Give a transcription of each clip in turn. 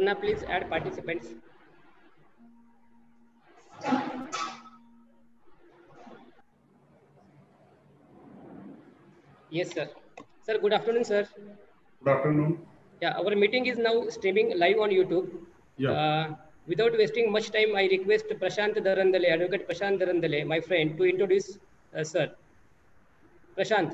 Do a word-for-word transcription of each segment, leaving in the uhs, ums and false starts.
Varna, please add participants. Yes, sir. Sir, good afternoon, sir. Good afternoon. Yeah, our meeting is now streaming live on YouTube. Yeah. Uh, without wasting much time, I request Prashant Dharandale, Advocate Prashant Dharandale, my friend, to introduce uh, sir. Prashant.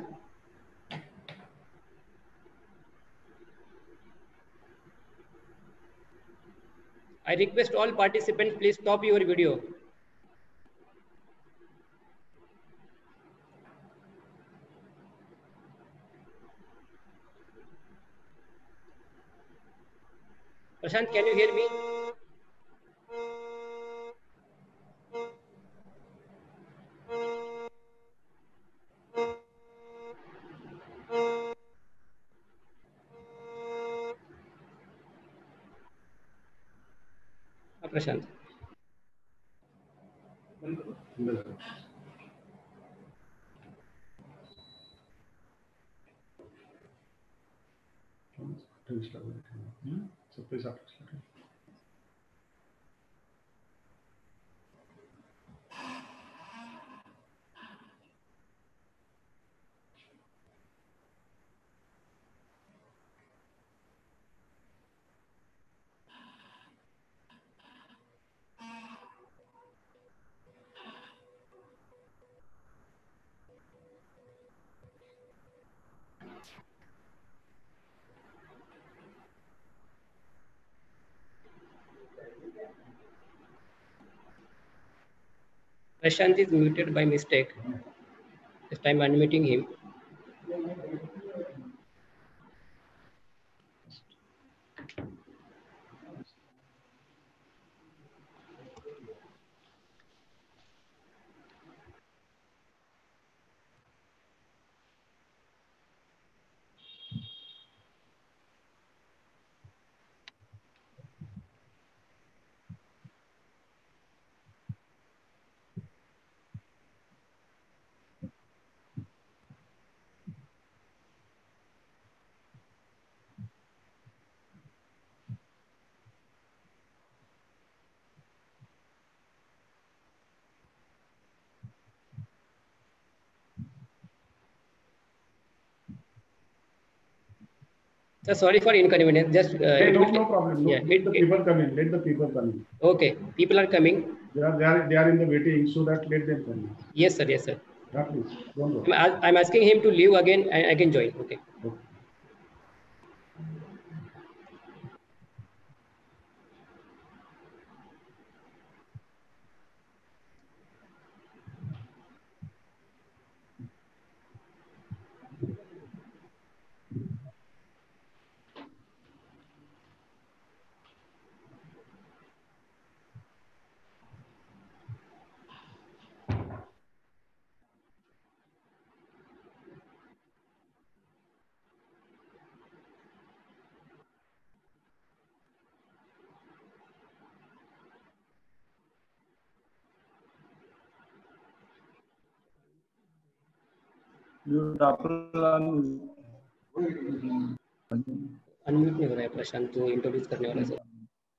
I request all participants, please stop your video. Prashant, can you hear me? Uh, Prashant. Prashant is muted by mistake. This time I'm unmuting him. So sorry for inconvenience. Just uh, hey, no, no problem. No, yeah, let it, the people come in. Let the people come in. Okay, people are coming. They are, they are, they are in the waiting, so that let them come in. Yes, sir. Yes, sir. Yeah, please. Don't go. I'm, I'm asking him to leave again, and I can join. Okay. Okay. Unmute नहीं हो रहा है प्रशांत जो introduce करने वाला sir.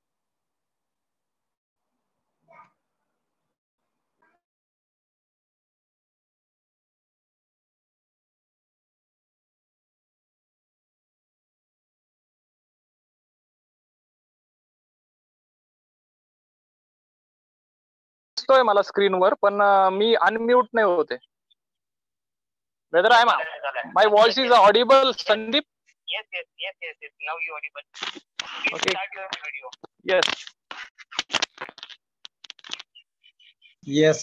दिसतोय मला स्क्रीनवर पण मी अनम्यूट नाही होते. Whether I am my voice is audible, Sandeep? Yes, yes, yes, yes, yes. Now you audible. Please Okay. start your video. Yes. Yes.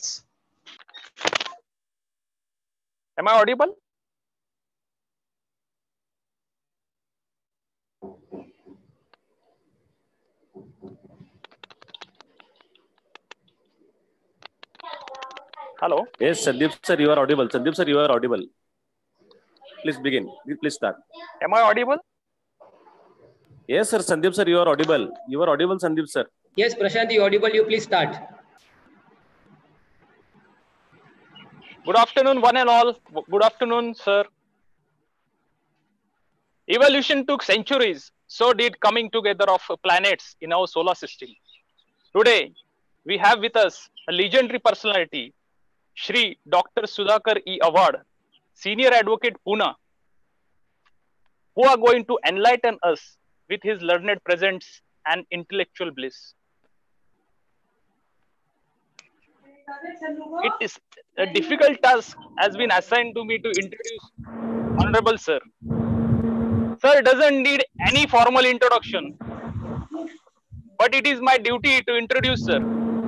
Am I audible? Hello. Yes, Sandeep sir, you are audible. Sandeep sir, you are audible. Please begin. Please start. Am I audible? Yes, sir. Sandeep sir, you are audible. You are audible, Sandeep sir. Yes, Prashant, you audible. You please start. Good afternoon, one and all. Good afternoon, sir. Evolution took centuries, so did coming together of planets in our solar system. Today, we have with us a legendary personality, Shri Doctor Sudhakar E. Award, Senior Advocate Pune, who are going to enlighten us with his learned presence and intellectual bliss. It is a difficult task has been assigned to me to introduce Honorable Sir. Sir doesn't need any formal introduction, but it is my duty to introduce Sir.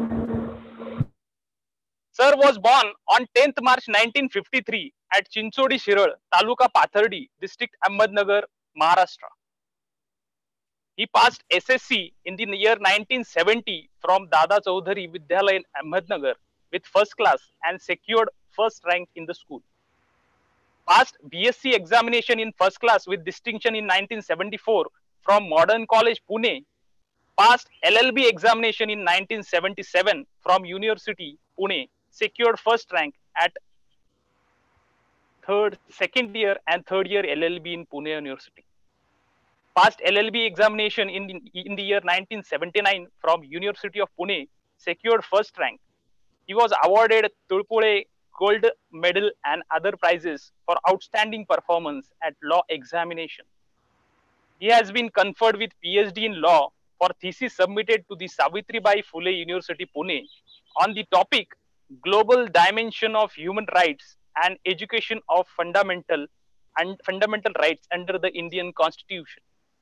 Sir was born on tenth March nineteen fifty-three at Chinchodi Shiral, Taluka Pathardi, District Ahmednagar, Maharashtra. He passed S S C in the year nineteen seventy from Dada Chaudhary Vidyalaya in Ahmednagar with first class and secured first rank in the school. Passed B S c examination in first class with distinction in nineteen seventy-four from Modern College, Pune. Passed L L B examination in nineteen seventy-seven from University, Pune. Secured first rank at third, second year and third year L L B in Pune University. Passed L L B examination in the, in the year nineteen seventy-nine from University of Pune. Secured first rank. He was awarded Tulpule Gold Medal and other prizes for outstanding performance at law examination. He has been conferred with P H D in law for thesis submitted to the Savitribai Phule University, Pune on the topic Global Dimension of Human Rights and Education of Fundamental and Fundamental Rights under the Indian Constitution.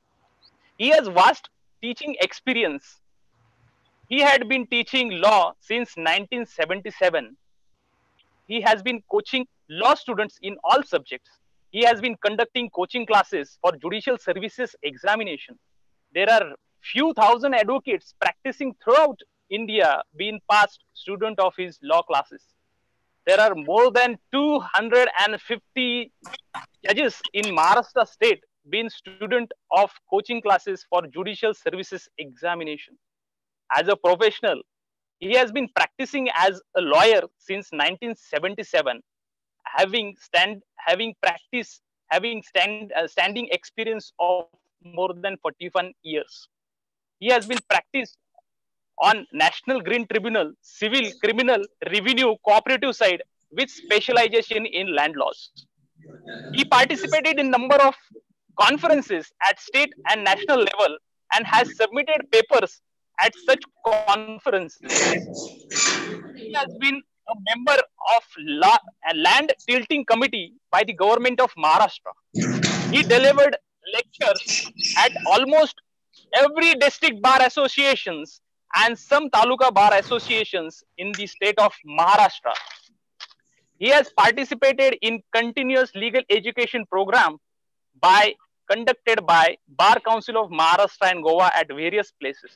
He has vast teaching experience. He had been teaching law since nineteen seventy-seven. He has been coaching law students in all subjects. He has been conducting coaching classes for judicial services examination. There are few thousand advocates practicing throughout India being past student of his law classes. There are more than two hundred fifty judges in Maharashtra state being student of coaching classes for judicial services examination. As a professional, he has been practicing as a lawyer since nineteen seventy-seven, having stand, having practice, having stand, uh, standing experience of more than forty-one years. He has been practiced on National Green Tribunal, Civil, Criminal, Revenue, Cooperative side with specialization in land laws. He participated in number of conferences at state and national level and has submitted papers at such conferences. He has been a member of La Land Tilting Committee by the government of Maharashtra. He delivered lectures at almost every district bar associations and some taluka bar associations in the state of Maharashtra. He has participated in continuous legal education program by conducted by Bar Council of Maharashtra and Goa at various places.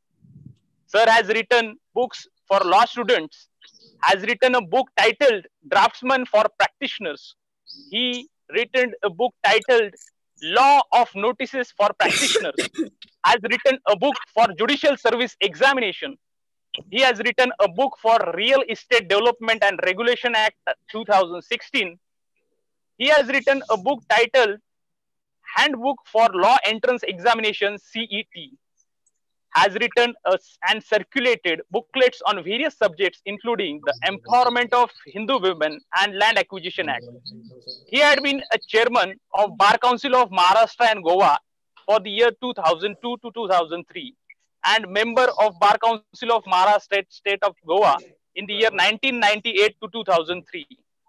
Sir has written books for law students, has written a book titled Draftsman for Practitioners. He written a book titled Law of Notices for Practitioners, has written a book for Judicial Service Examination. He has written a book for Real Estate Development and Regulation Act two thousand sixteen. He has written a book titled Handbook for Law Entrance Examination C E T. Has written a, and circulated booklets on various subjects including the Empowerment of Hindu Women and Land Acquisition Act. He had been a chairman of Bar Council of Maharashtra and Goa for the year two thousand two to two thousand three and member of Bar Council of Maharashtra State of Goa in the year nineteen ninety-eight to two thousand three.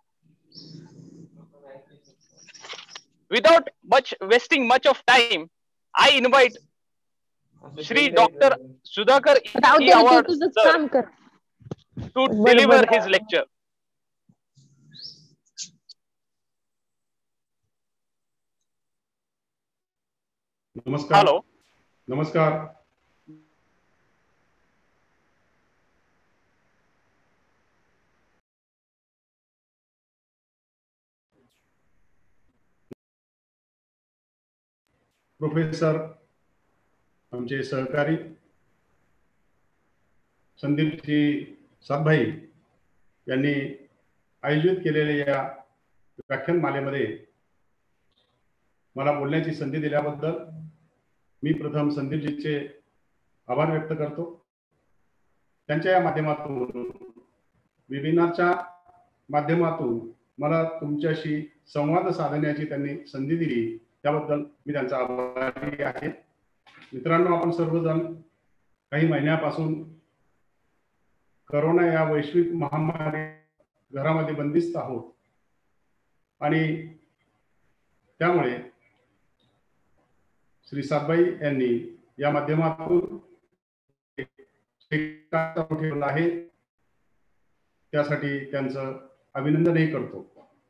Without much wasting much of time, I invite Shri Doctor Sudhakar E. Award sir, to deliver his lecture. Namaskar. Hello. Namaskar. Professor आमचे सहकारी संदीपजी सातभाई यांनी आयोजित केलेल्या या व्याख्यानमालेमध्ये मला बोलण्याची संधी दिल्याबद्दल मी प्रथम संदीपजीचे आभार व्यक्त करतो. त्यांच्या या माध्यमातून वेबिनारच्या माध्यमातून मला तुमच्याशी संवाद साधण्याची त्यांनी संधी दिली, त्याबद्दल मी त्यांचा आभारी आहे. मित्रांनो, आपण सर्वजण काही महिन्यापासून करोना या वैश्विक महामारी घरामध्ये बंदिस्त आहोत आणि त्यामुळे श्री सातभाई यांनी या माध्यमातून ठेवला आहे, त्यासाठी त्यांचं अभिनंदनही करतो.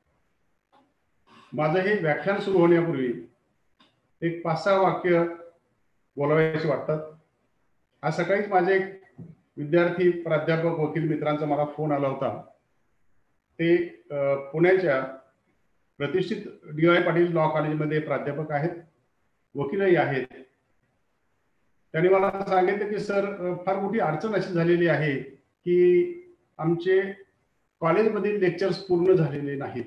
माझं हे व्याख्यान सुरू होण्यापूर्वी एक पाच सहा वाक्य बोलावायचे वाटतात. आज सकाळीच माझे एक विद्यार्थी, प्राध्यापक, वकील मित्रांचा मला फोन आला होता. ते पुण्याच्या प्रतिष्ठित डी वाय पाटील लॉ कॉलेजमध्ये प्राध्यापक आहेत, वकीलही आहेत. त्यांनी मला सांगितलं की सर, फार मोठी अडचण अशी झालेली आहे की आमचे कॉलेजमधील लेक्चर्स पूर्ण झालेले नाहीत.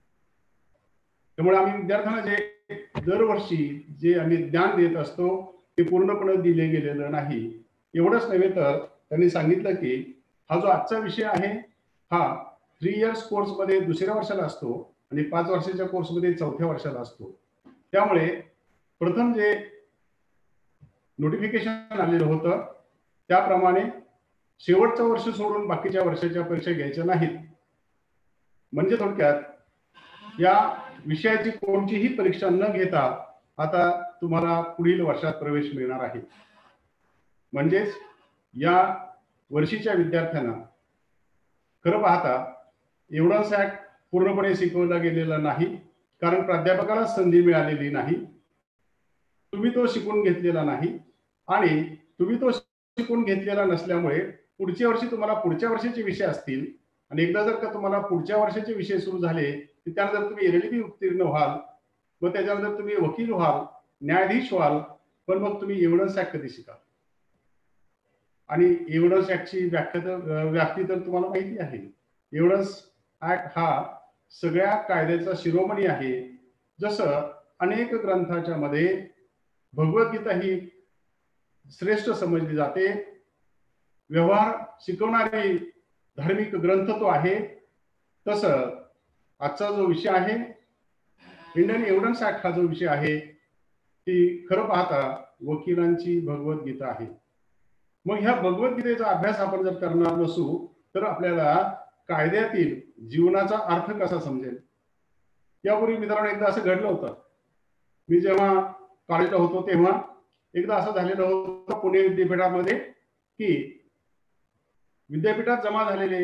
त्यामुळे आम्ही विद्यार्थ्यांना जे दरवर्षी जे आम्ही ज्ञान देत असतो ते पूर्णपणे दिले गेलेलं नाही. एवढंच नव्हे तर त्यांनी सांगितलं की हा जो आजचा विषय आहे हा थ्री इयर्स कोर्समध्ये दुसऱ्या वर्षाला असतो आणि पाच वर्षाच्या कोर्समध्ये चौथ्या वर्षाला असतो. त्यामुळे प्रथम जे नोटिफिकेशन आलेलं होतं त्याप्रमाणे शेवटचं वर्ष सोडून बाकीच्या वर्षाच्या परीक्षा घ्यायच्या नाहीत. म्हणजे थोडक्यात या विषयाची कोणतीही परीक्षा न घेता आता तुम्हाला पुढील वर्षात प्रवेश मिळणार आहे. म्हणजेच या वर्षीच्या विद्यार्थ्यांना खरं पाहता एवढंच ऍक्ट पूर्णपणे शिकवला गेलेला नाही, कारण प्राध्यापकाला संधी मिळालेली नाही, तुम्ही तो शिकून घेतलेला नाही आणि तुम्ही तो शिकून घेतलेला नसल्यामुळे पुढच्या वर्षी तुम्हाला पुढच्या वर्षाचे विषय असतील आणि एकदा जर का तुम्हाला पुढच्या वर्षाचे विषय सुरू झाले तर त्यानंतर तुम्ही एलएलबी उत्तीर्ण व्हाल, मग त्याच्यानंतर तुम्ही वकील व्हाल, न्यायाधीश व्हाल, पण मग तुम्ही एव्हिडन्स ऍक्ट कधी शिकाल? आणि एव्हिडन्स ऍक्टची व्याख्या तर व्याप्ती तर तुम्हाला माहिती आहे. एव्हिडन्स ऍक्ट हा सगळ्या कायद्याचा शिरोमणी आहे. जसं अनेक ग्रंथाच्या मध्ये भगवद्गीता ही श्रेष्ठ समजली जाते, व्यवहार शिकवणारी धार्मिक ग्रंथ तो आहे, तसं आजचा जो विषय आहे इंडियन एव्हिडन्स ऍक्ट हा जो विषय आहे ती खरं पाहता वकिलांची भगवद्गीता आहे. मग ह्या भगवद्गीतेचा अभ्यास आपण जर करणार नसू तर आपल्याला कायद्यातील जीवनाचा अर्थ कसा समजेल? यापूर्वी मित्रांनो एकदा असं घडलं होतं. मी जेव्हा कॉलेजला होतो तेव्हा एकदा असं झालेलं होतं पुणे विद्यापीठामध्ये की विद्यापीठात जमा झालेले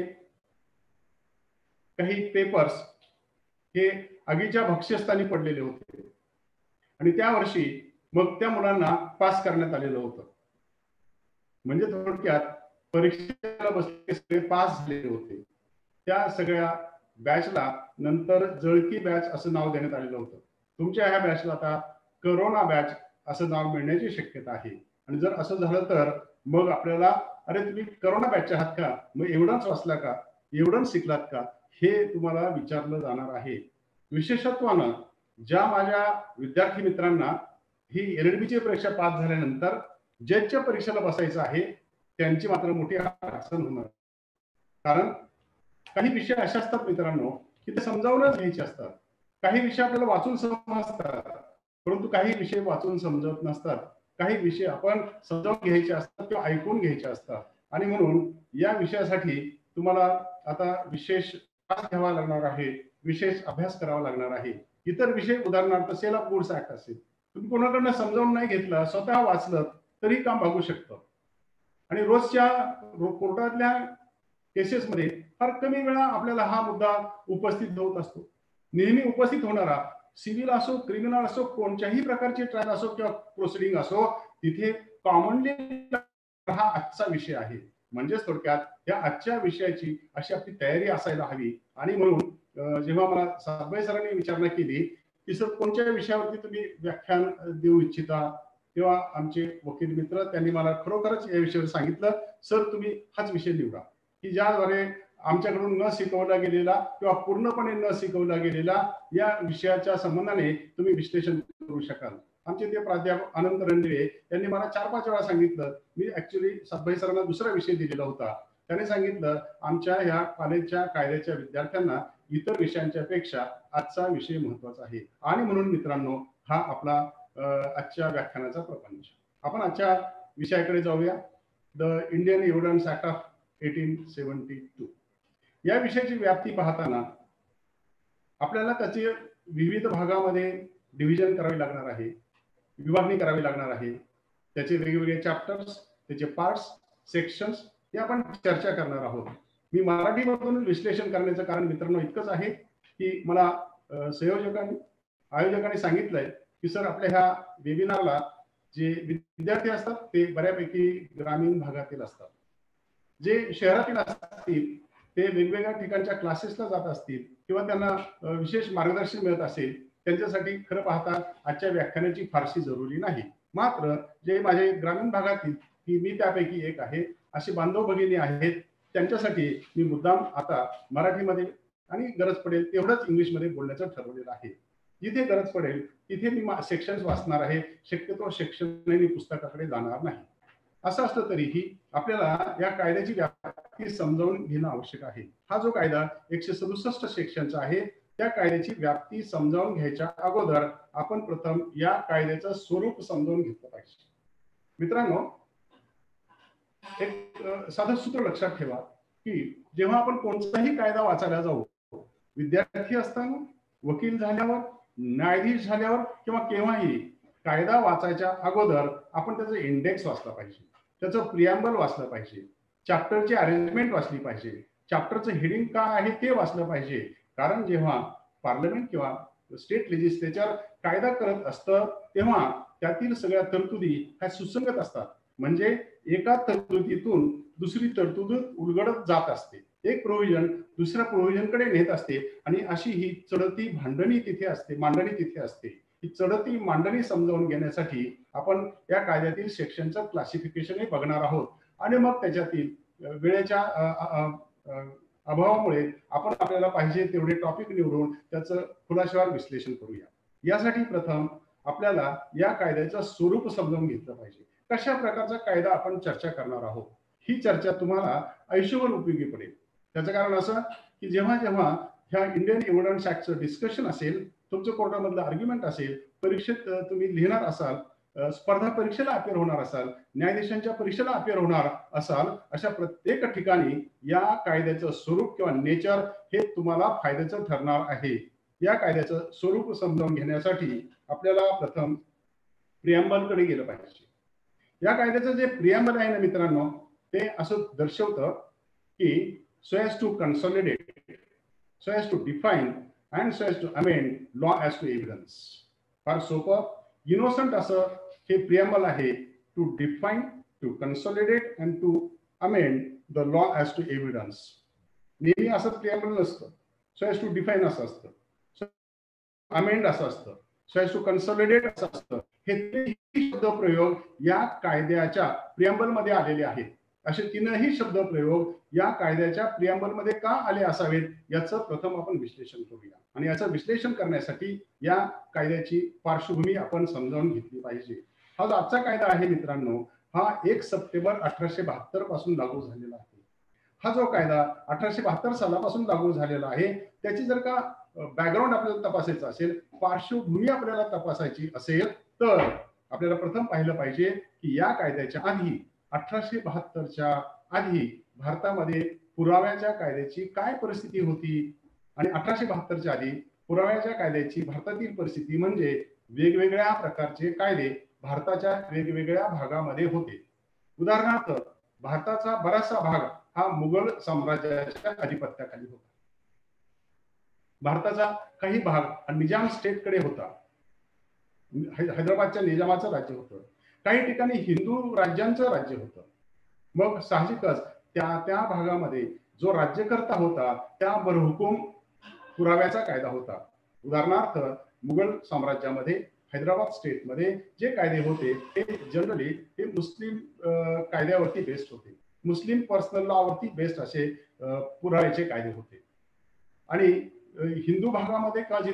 काही पेपर्स हे आगीच्या भक्ष्यस्थानी पडलेले होते आणि त्या वर्षी मग त्या मुलांना पास करण्यात आलेलं होतं. म्हणजे थोडक्यात परीक्षेला बसलेले सगळे पास झालेले होते. त्या सगळ्या बॅचला नंतर जळकी बॅच असं नाव देण्यात आलेलं होतं. तुमच्या ह्या बॅचला आता करोना बॅच असं नाव मिळण्याची शक्यता आहे. आणि जर असं झालं तर मग आपल्याला अरे तुम्ही करोना बॅचचे आहात का, मग एवढंच वाचला का, एवढंच शिकलात का, हे तुम्हाला विचारलं जाणार आहे. विशेषत्वानं ज्या माझ्या विद्यार्थी मित्रांना ही एलएलबीची परीक्षा पास झाल्यानंतर जजच्या परीक्षेला बसायचं आहे त्यांची मात्र मोठी अडचण होणार. कारण काही विषय असे असतात मित्रांनो की ते समजावूनच घ्यायचे असतात. काही विषय आपल्याला वाचून समजतात परंतु काही विषय वाचून समजत नसतात. काही विषय आपण समजावून घ्यायचे असतात किंवा ऐकून घ्यायचे असतात. आणि म्हणून या विषयासाठी तुम्हाला आता विशेष तास घ्यावा लागणार आहे, विशेष अभ्यास करावा लागणार आहे. इतर विषय उदाहरणार्थ सेल ऑफ गुड्स ऍक्ट असेल, तुम्ही कोणाकडनं समजावून नाही घेतला, स्वतः वाचलं तरी काम भागू शकतं. आणि रोजच्या कोर्टातल्या केसेसमध्ये फार कमी वेळा आपल्याला हा मुद्दा उपस्थित होत असतो. नेहमी उपस्थित होणारा सिव्हिल असो, क्रिमिनल असो, कोणत्याही प्रकारची ट्रायल असो किंवा प्रोसिडिंग असो, तिथे कॉमनली हा आजचा विषय आहे. म्हणजेच थोडक्यात या आजच्या विषयाची अशी आपली तयारी असायला हवी. आणि म्हणून जेव्हा मला सातभाई सरांनी विचारणा केली की सर कोणत्या विषयावरती तुम्ही व्याख्यान देऊ इच्छिता, तेव्हा आमचे वकील मित्र त्यांनी मला खरोखरच या विषयावर सांगितलं, सर तुम्ही हाच विषय निवडा की ज्याद्वारे आमच्याकडून न शिकवला गेलेला किंवा पूर्णपणे न शिकवला गेलेला या विषयाच्या संबंधाने तुम्ही विश्लेषण करू शकाल. आमचे ते प्राध्यापक अनंत रणदिवे यांनी मला चार पाच वेळा सांगितलं. मी ऍक्च्युली सातभाई सरांना दुसरा विषय दिलेला होता. त्याने सांगितलं आमच्या ह्या कॉलेजच्या कायद्याच्या विद्यार्थ्यांना इतर विषयांच्या पेक्षा आजचा विषय महत्वाचा आहे. आणि म्हणून मित्रांनो हा आपला आजच्या व्याख्यानाचा प्रपंच. आपण आजच्या विषयाकडे जाऊया. The Indian evidence act of eighteen seventy two. या विषयाची व्याप्ती पाहताना आपल्याला त्याचे विविध भागामध्ये डिव्हिजन करावे लागणार आहे, विभागणी करावी लागणार आहे. त्याचे वेगवेगळे चॅप्टर्स, त्याचे पार्ट्स, सेक्शन्स हे आपण चर्चा करणार आहोत. मी मराठीमधून विश्लेषण करण्याचं कारण मित्रांनो इतकंच आहे की मला संयोजकांनी आयोजकांनी सांगितलंय की सर आपल्या ह्या वेबिनारला जे विद्यार्थी असतात ते बऱ्यापैकी ग्रामीण भागातील असतात. जे शहरातील असतील ते वेगवेगळ्या ठिकाणच्या क्लासेसला जात असतील किंवा त्यांना विशेष मार्गदर्शन मिळत असेल, त्यांच्यासाठी खरं पाहता आजच्या व्याख्यानाची फारशी जरुरी नाही. मात्र जे माझे ग्रामीण भागातील की मी त्यापैकी एक आहे असे बांधव भगिनी आहेत, त्यांच्यासाठी मी मुद्दाम आता मराठीमध्ये आणि गरज पडेल तेवढंच इंग्लिशमध्ये बोलण्याचं ठरवलेलं आहे. जिथे गरज पडेल तिथे मी सेक्शन्स वाचणार आहे. शक्यतो सेक्शन मी पुस्तकाकडे जाणार नाही. असं असलं तरीही आपल्याला या कायद्याची व्याप्ती समजावून घेणं आवश्यक आहे. हा जो कायदा एकशे सदुसष्ट सेक्शनचा आहे, त्या कायद्याची व्याप्ती समजावून घ्यायच्या अगोदर आपण प्रथम या कायद्याचं स्वरूप समजावून घेतलं पाहिजे. मित्रांनो एक साधं सूत्र लक्षात ठेवा की जेव्हा आपण कोणताही कायदा वाचायला जाऊ, विद्यार्थी असताना, वकील झाल्यावर, न्यायाधीश झाल्यावर किंवा केव्हाही कायदा वाचायच्या अगोदर आपण त्याचं इंडेक्स वाचला पाहिजे, त्याचं प्रिॲम्बल वाचलं पाहिजे, चॅप्टरची अरेंजमेंट वाचली पाहिजे, चॅप्टरचं हेडिंग काय आहे ते वाचलं पाहिजे. कारण जेव्हा पार्लमेंट किंवा स्टेट लेजिस्लेचर कायदा करत असतं तेव्हा त्यातील सगळ्या तरतुदी ह्या सुसंगत असतात. म्हणजे एका तरतुदीतून दुसरी तरतूद उलगडत जात असते, एक प्रोव्हिजन दुसऱ्या प्रोव्हिजनकडे नेत असते आणि अशी ही चढती भांडणी तिथे असते, मांडणी तिथे असते. ही चढती मांडणी समजावून घेण्यासाठी आपण या कायद्यातील सेक्शनचं क्लासिफिकेशनही बघणार आहोत आणि मग त्याच्यातील वेळेच्या अभावामुळे आपण आपल्याला पाहिजे तेवढे टॉपिक निवडून त्याचं खुलाशावर विश्लेषण करूया. यासाठी प्रथम आपल्याला या कायद्याचं स्वरूप समजावून घेतलं पाहिजे. कशा प्रकारचा कायदा आपण चर्चा करणार आहोत ही चर्चा तुम्हाला आयुष्यभर उपयोगी पडेल. त्याचं कारण असं की जेव्हा जेव्हा ह्या इंडियन एव्हिडन्स ऍक्टचं डिस्कशन असेल, तुमचं कोर्टामधलं आर्ग्युमेंट असेल, परीक्षेत तुम्ही लिहिणार असाल, स्पर्धा परीक्षेला अपेअर होणार असाल, न्यायाधीशांच्या परीक्षेला अपेअर होणार असाल, अशा प्रत्येक ठिकाणी या कायद्याचं स्वरूप किंवा नेचर हे तुम्हाला फायद्याचं ठरणार आहे. या कायद्याचं स्वरूप समजावून घेण्यासाठी आपल्याला प्रथम प्रिॲम्बलकडे गेलं पाहिजे. या कायद्याचं जे प्रिॲम्बल आहे ना मित्रांनो, ते असं दर्शवतं की so as to consolidate, so as to define and so as to amend law as to evidence. फार सोपं इनोसंट असं हे प्रिॲम्बल आहे. To define, to consolidate and to amend the law as to evidence. नेहमी असं प्रिॲम्बल नसतं. So as to define असं असतं, सो अमेंड असं असतं, सो ॲज टू कन्सॉलिडेट असं असतं. हे तीनही शब्दप्रयोग या कायद्याच्या प्रिॲम्बलमध्ये आलेले आहेत. असे तीनही शब्दप्रयोग या कायद्याच्या प्रिॲम्बलमध्ये का आले असावेत याचं प्रथम आपण विश्लेषण करूया. आणि याचं विश्लेषण करण्यासाठी या कायद्याची पार्श्वभूमी आपण समजावून घेतली पाहिजे. हा जो आजचा कायदा आहे मित्रांनो, हा एक सप्टेंबर अठराशे बहात्तर पासून लागू झालेला आहे. हा जो कायदा अठराशे बहात्तर सालापासून लागू झालेला आहे, त्याची जर का बॅकग्राऊंड आपल्याला तपासायचं असेल, पार्श्वभूमी आपल्याला तपासायची असेल, तर आपल्याला प्रथम पाहिलं पाहिजे की या कायद्याच्या आधी अठराशे बहात्तरच्या आधी भारतामध्ये पुराव्याच्या कायद्याची काय परिस्थिती होती आणि अठराशे बहात्तरच्या आधी पुराव्याच्या कायद्याची भारतातील परिस्थिती म्हणजे वेगवेगळ्या प्रकारचे कायदे भारताच्या वेगवेगळ्या भागामध्ये होते. उदाहरणार्थ भारताचा बराचसा भाग हा मुघल साम्राज्याच्या अधिपत्याखाली होता. भारताचा काही भाग हा निजाम स्टेटकडे होता, हैदराबादच्या निजामाचं राज्य होतं. काही ठिकाणी हिंदू राज्यांचं राज्य होतं. मग साहजिकच त्या त्या भागामध्ये जो राज्यकर्ता होता त्या बरहुकूम पुराव्याचा कायदा होता. उदाहरणार्थ मुघल साम्राज्यामध्ये हैदराबाद स्टेटमध्ये जे कायदे होते ते जनरली हे मुस्लिम कायद्यावरती बेस्ड होते. मुस्लिम पर्सनल लॉवरती बेस्ड असे पुराव्याचे कायदे होते. आणि हिंदू भागामध्ये किंवा जिथे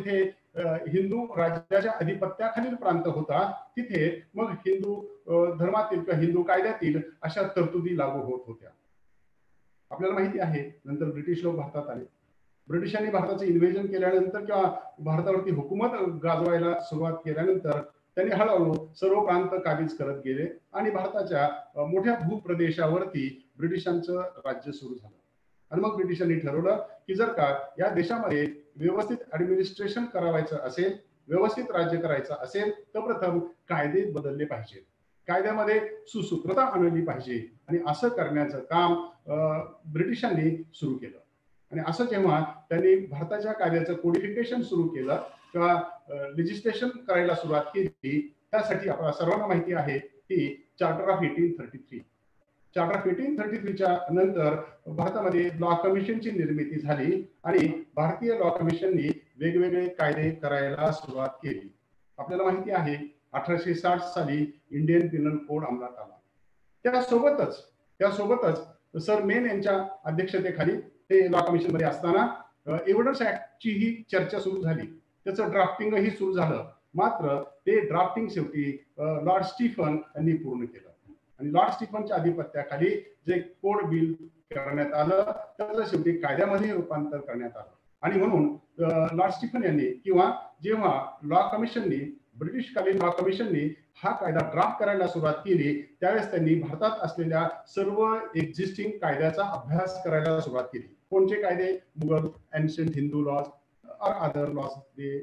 हिंदू राज्याच्या अधिपत्याखालील प्रांत होता तिथे मग हिंदू धर्मातील किंवा हिंदू कायद्यातील अशा तरतुदी लागू होत होत्या. आपल्याला माहिती आहे नंतर ब्रिटिश लोक भारतात आले. ब्रिटिशांनी भारताचे इन्व्हेजन केल्यानंतर किंवा भारतावरती हुकूमत गाजवायला सुरुवात केल्यानंतर त्यांनी हळूहळू सर्व प्रांत काबीज करत गेले आणि भारताच्या मोठ्या भूप्रदेशावरती ब्रिटिशांचं राज्य सुरू झालं. आणि मग ब्रिटिशांनी ठरवलं की जर का या देशामध्ये व्यवस्थित ऍडमिनिस्ट्रेशन करावायचं असेल, व्यवस्थित राज्य करायचं असेल तर प्रथम कायदे बदलले पाहिजेत, कायद्यामध्ये सुसूत्रता आणली पाहिजे. आणि असं करण्याचं काम ब्रिटिशांनी सुरू केलं. आणि असं जेव्हा त्यांनी भारताच्या कायद्याचं कोडिफिकेशन सुरू केलं किंवा लेजिस्लेशन करायला सुरुवात केली, त्यासाठी आपल्याला सर्वांना माहिती आहे की charter of eighteen thirty three charter of eighteen thirty थ्रीच्या नंतर भारतामध्ये लॉ कमिशनची निर्मिती झाली आणि भारतीय लॉ कमिशननी वेगवेगळे कायदे करायला सुरुवात केली. आपल्याला माहिती आहे अठराशे साठ साली इंडियन पिनल कोड अंमलात आला. त्यासोबतच त्यासोबतच सर मेन यांच्या अध्यक्षतेखाली ते लॉ कमिशन मध्ये असताना एव्हिडन्स ऍक्टची ही चर्चा सुरू झाली, त्याचं ड्राफ्टिंगही सुरू झालं. मात्र ते ड्राफ्टिंग शेवटी लॉर्ड स्टीफन यांनी पूर्ण केलं आणि लॉर्ड स्टीफनच्या अधिपत्याखाली जे कोड बिल करण्यात आलं त्याचं शेवटी कायद्यामध्ये रूपांतर करण्यात आलं. आणि म्हणून लॉर्ड स्टीफन यांनी किंवा जेव्हा लॉ कमिशननी ब्रिटिशकालीन लॉ कमिशननी हा कायदा ड्राफ्ट करायला सुरुवात केली त्यावेळेस त्यांनी भारतात असलेल्या सर्व एक्झिस्टिंग कायद्याचा अभ्यास करायला सुरुवात केली. कोणते कायदे? Mughal, ancient Hindu laws or other laws they.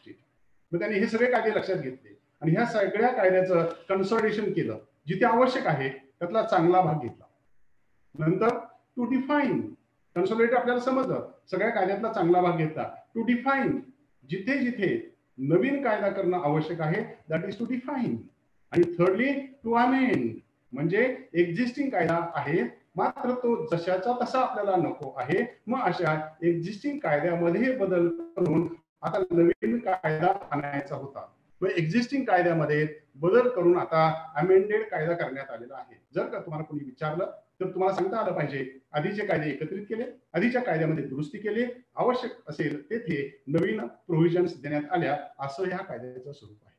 मग त्यांनी हे सगळे कायदे लक्षात घेतले आणि ह्या सगळ्या कायद्याचं कन्सॉलिडेशन केलं. जिथे आवश्यक आहे त्यातला चांगला भाग घेतला. नंतर टू डिफाईन कन्सॉलिडेट आपल्याला समजलं, सगळ्या कायद्यातला चांगला भाग घेतला. टू डिफाईन जिथे जिथे नवीन कायदा करणं आवश्यक आहे दॅट इज टू डिफाईन. आणि थर्डली टू अमेंड म्हणजे एक्झिस्टिंग कायदा आहे मात्र तो जशाचा तसा आपल्याला नको आहे, मग अशा एक्झिस्टिंग कायद्यामध्ये बदल करून आता नवीन कायदा आणायचा होता. एक्झिस्टिंग कायद्यामध्ये बदल करून आता अमेंडेड कायदा करण्यात आलेला आहे. जर का तुम्हाला कोणी विचारलं तर तुम्हाला सांगता आलं पाहिजे आधीचे कायदे एकत्रित केले, आधीच्या कायद्यामध्ये दुरुस्ती केली, आवश्यक असेल तेथे नवीन प्रोव्हिजन्स देण्यात आल्या, असं ह्या कायद्याचं स्वरूप आहे.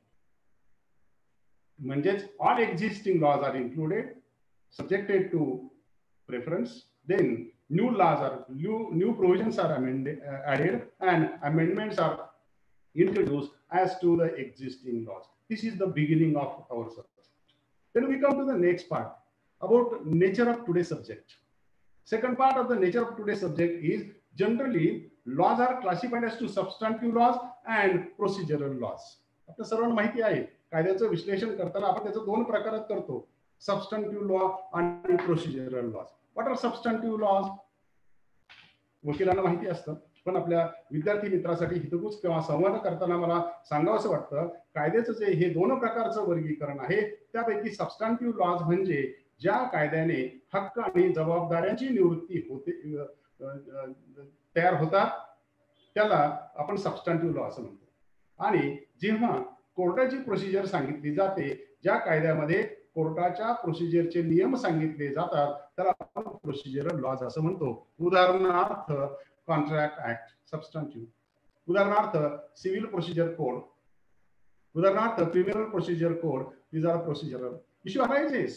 म्हणजेच all existing laws are included subjected to preference, then new laws are new new provisions are amended added and amendments are introduced as to the existing laws. This is the beginning of our subject. Then we come to the next part about nature of today's subject. Second part of the nature of today's subject is generally laws are classified as to substantive laws and procedural laws. आपल्या सर्वांना माहिती आहे कायद्याचं विश्लेषण करताना आपण त्याचं दोन प्रकारात करतो, सबस्टॅन्टिव्ह लॉ आणि procedural laws. What are substantive laws? वकिलांना माहिती असतं, पण आपल्या विद्यार्थी मित्रासाठी हितगुज किंवा संवाद करताना मला सांगावंसं वाटतं कायद्याचं जे हे दोन प्रकारचं वर्गीकरण आहे त्यापैकी सबस्टॅन्टिव्ह लॉज म्हणजे ज्या कायद्याने हक्क आणि जबाबदाऱ्यांची निवृत्ती होते तयार होतात त्याला आपण सबस्टॅन्टिव्ह लॉ असं म्हणतो. आणि जेव्हा कोर्टाची प्रोसिजर सांगितली जाते, ज्या कायद्यामध्ये कोर्टाच्या प्रोसिजरचे नियम सांगितले जातात त्याला आपण प्रोसिजरल लॉज असं म्हणतो. उदाहरणार्थ कॉन्ट्रॅक्ट ऍक्ट सबस्टॅन्टिव्ह, उदाहरणार्थ सिव्हिल प्रोसिजर कोड, उदाहरणार्थ criminal procedure code. these are procedural. Issue arises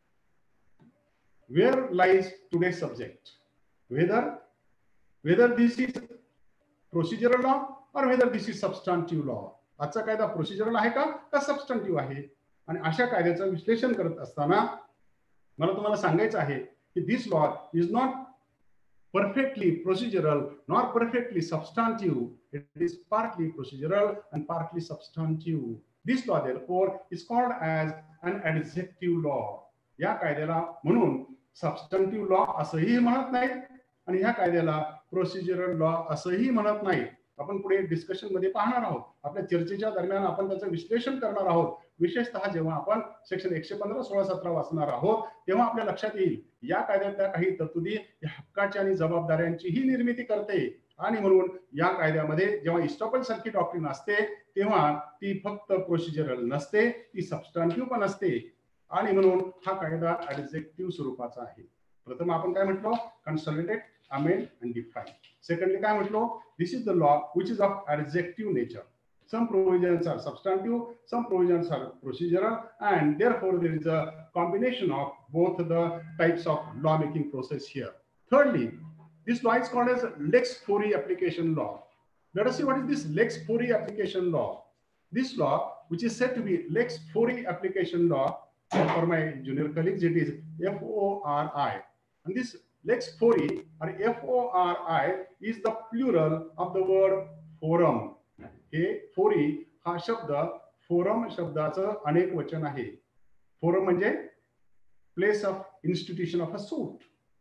where lies today's subject, whether whether this is procedural law or whether this is substantive law. आजचा कायदा procedural आहे का का सबस्टॅन्टिव्ह आहे? आणि अशा कायद्याचं विश्लेषण करत असताना मला तुम्हाला सांगायचं आहे की this law is not perfectly procedural nor perfectly substantive. It is partly procedural and partly substantive. This law therefore is called as an adjective law. या कायद्याला म्हणून सबस्टॅन्टिव्ह लॉ असंही म्हणत नाहीत आणि ह्या कायद्याला प्रोसिजरल लॉ असंही म्हणत नाहीत. आपण पुढे डिस्कशन मध्ये पाहणार आहोत. आपल्या चर्चेच्या दरम्यान आपण त्याचं विश्लेषण करणार आहोत. विशेषतः जेव्हा आपण सेक्शन एकशे पंधरा सोळा सतरा वाचणार आहोत तेव्हा आपल्या लक्षात येईल या कायद्यातल्या काही तरतुदी हक्काच्या आणि जबाबदाऱ्यांचीही निर्मिती करते. आणि म्हणून या कायद्यामध्ये जेव्हा इस्टॉपल सारखी डॉक्ट्रिन असते तेव्हा ती फक्त प्रोसिजरल नसते, ती सबस्टॅन्टिव्ह पण असते. आणि म्हणून हा कायदा ऍडजेक्टिव्ह स्वरूपाचा आहे. प्रथम आपण काय म्हटलो? Consolidate, amend and define. Secondly काय म्हटलो? This is the law which is of adjective nature. Some provisions are substantive, some provisions are procedural, and therefore there is a combination of both the types of lawmaking process here. Thirdly, this law is called as Lex Fori application law. Let us see what is this Lex Fori application law. This law, which is said to be Lex Fori application law, for my junior colleagues, it is F O R I. And this Lex Fori or F O R I is the plural of the word forum. हे फोरी हा शब्द forum शब्दाचं अनेक वचन आहे. Forum म्हणजे place of institution of a suit.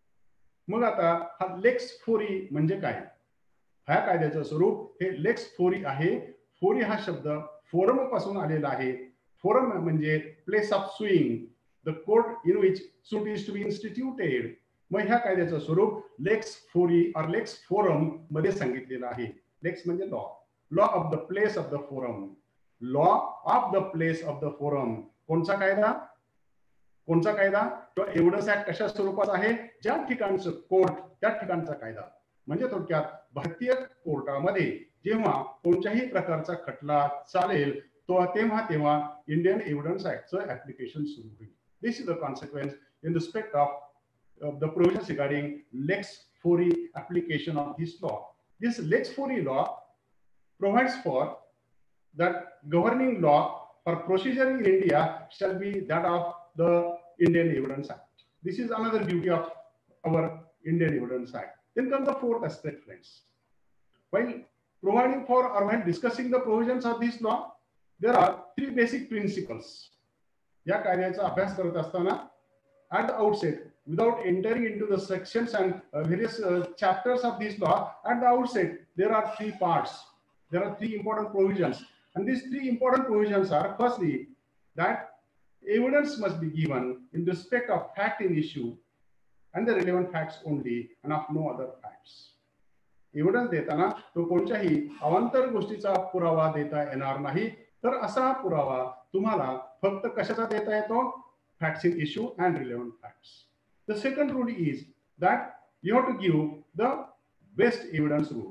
मग आता हा लेक्स फोरी म्हणजे काय? ह्या कायद्याचं स्वरूप हे लेक्स फोरी आहे. फोरी हा शब्द फोरम पासून आलेला आहे. फोरम म्हणजे place of suing, the court in which suit is to be instituted. मग ह्या कायद्याचं स्वरूप लेक्स फोरी और लेक्स फोरम मध्ये सांगितलेलं आहे. लेक्स म्हणजे law, law of the place of the forum, law of the place of the forum. कोणचा कायदा? कोणचा कायदा? तो एव्हिडन्स ऍक्ट कशा स्वरूपात आहे? ज्या ठिकाणचं कोर्ट त्या ठिकाणचा कायदा. म्हणजे थोडक्यात भारतीय कोर्टामध्ये जेव्हा कोणत्याही प्रकारचा खटला चालेल तो तेव्हा तेव्हा इंडियन एव्हिडन्स ऍक्टचं ऍप्लिकेशन सुरू होईल. This is the consequence in respect of the provisions regarding lex fori application of this law. This Lex Fori law provides for that governing law for procedure in India shall be that of the Indian Evidence Act. This is another beauty of our Indian Evidence Act. Then comes the fourth aspect, friends. While providing for or when discussing the provisions of this law, there are three basic principles. या कायद्याचा अभ्यास करत असताना at the outset, without entering into the sections and uh, various uh, chapters of this law, at the outset, there are three parts. There are three important provisions. And these three important provisions are, firstly, that evidence must be given in respect of fact in issue and the relevant facts only and of no other facts. Evidence देताना तो कोणत्याही अवांतर गोष्टीचा पुरावा देता येणार नाही. तर असा पुरावा तुम्हाला फक्त कशाचा देता येतो? Facts in issue and relevant facts. The second rule is that you have to give the best evidence rule.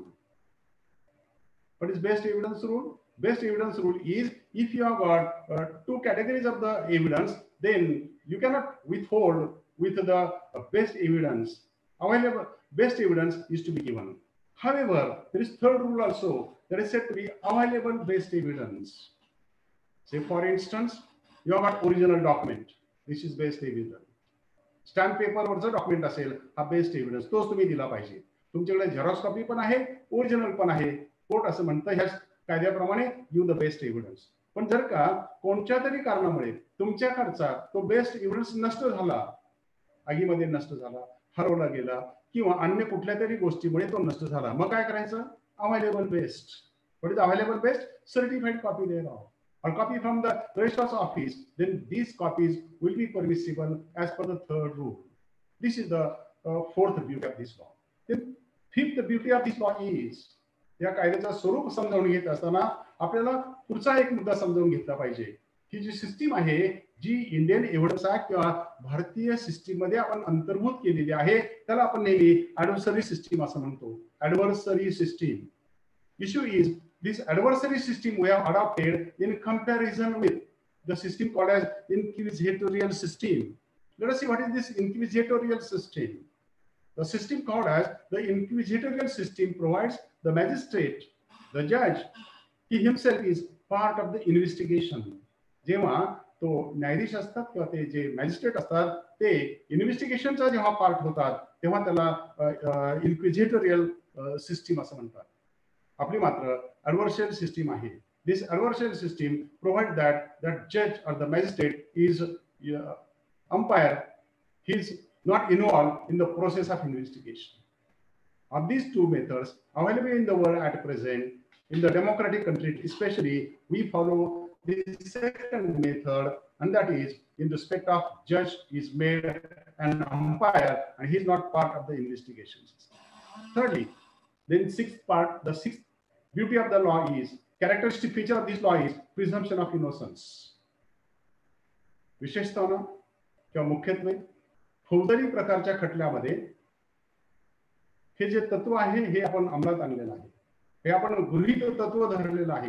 What is best evidence rule? Best evidence rule is if you have got uh, two categories of the evidence, then you cannot withhold with the uh, best evidence. Available best evidence is to be given. However, there is third rule also that is said to be available best evidence. Say for instance, you have got original document. This is best evidence. Stamp पेपरवरचं document असेल हा best evidence, तोच तुम्ही दिला पाहिजे. तुमच्याकडे Xerox copy पण आहे, ओरिजिनल पण आहे. कोर्ट असं म्हणतं ह्या कायद्याप्रमाणे गिव्ह द बेस्ट एव्हिडन्स. पण जर का कोणत्या तरी कारणामुळे तुमच्याकडचा तो बेस्ट एव्हिडन्स नष्ट झाला, आगीमध्ये नष्ट झाला, हरवला गेला किंवा अन्य कुठल्या तरी गोष्टीमुळे तो नष्ट झाला, मग काय करायचं? Available best. What is available best? Certified copy thereof or copy from the registrar's office, then these copies will be permissible as per the third rule. This is the uh, fourth beauty of this law. Then fifth beauty of this law is, या कायद्याचं स्वरूप समजावून घेत असताना आपल्याला पुढचा एक मुद्दा समजावून घेतला पाहिजे. ही जी सिस्टीम आहे, जी इंडियन एव्हिडन्स ऍक्ट किंवा भारतीय सिस्टीम मध्ये आपण अंतर्भूत केलेली आहे, त्याला आपण नेहमी ऍडव्हर्सरी सिस्टीम असं म्हणतो. Adversary system. Issue is this adversary system we have adopted in comparison with the system called as inquisitorial system. Let us see what is this inquisitorial system. The system called as the inquisitorial system provides the magistrate, the judge, he himself is part of the investigation. जेव्हा तो न्यायाधीश असतात किंवा ते जे magistrate असतात ते इन्व्हेस्टिगेशनचा जेव्हा पार्ट होतात तेव्हा त्याला इन्क्विजिटोरियल सिस्टीम असं म्हणतात. आपली मात्र adversarial system आहे. This adversarial system provides that that judge or the magistrate is uh, umpire. He is not involved in the process of investigation. Of these two methods available in the world at present, in the democratic countries especially, we follow the second method, and that is in respect of judge is made an umpire and he is not part of the investigations. Thirdly, then sixth part, the sixth beauty of the law is, characteristic feature of this law is presumption of innocence. विशेषतः किंवा मुख्यत्वे फौजदारी प्रकारच्या खटल्यामध्ये हे जे तत्व आहे हे आपण अंमलात आणलेलं आहे. हे आपण गृहीत तत्व धरलेलं आहे.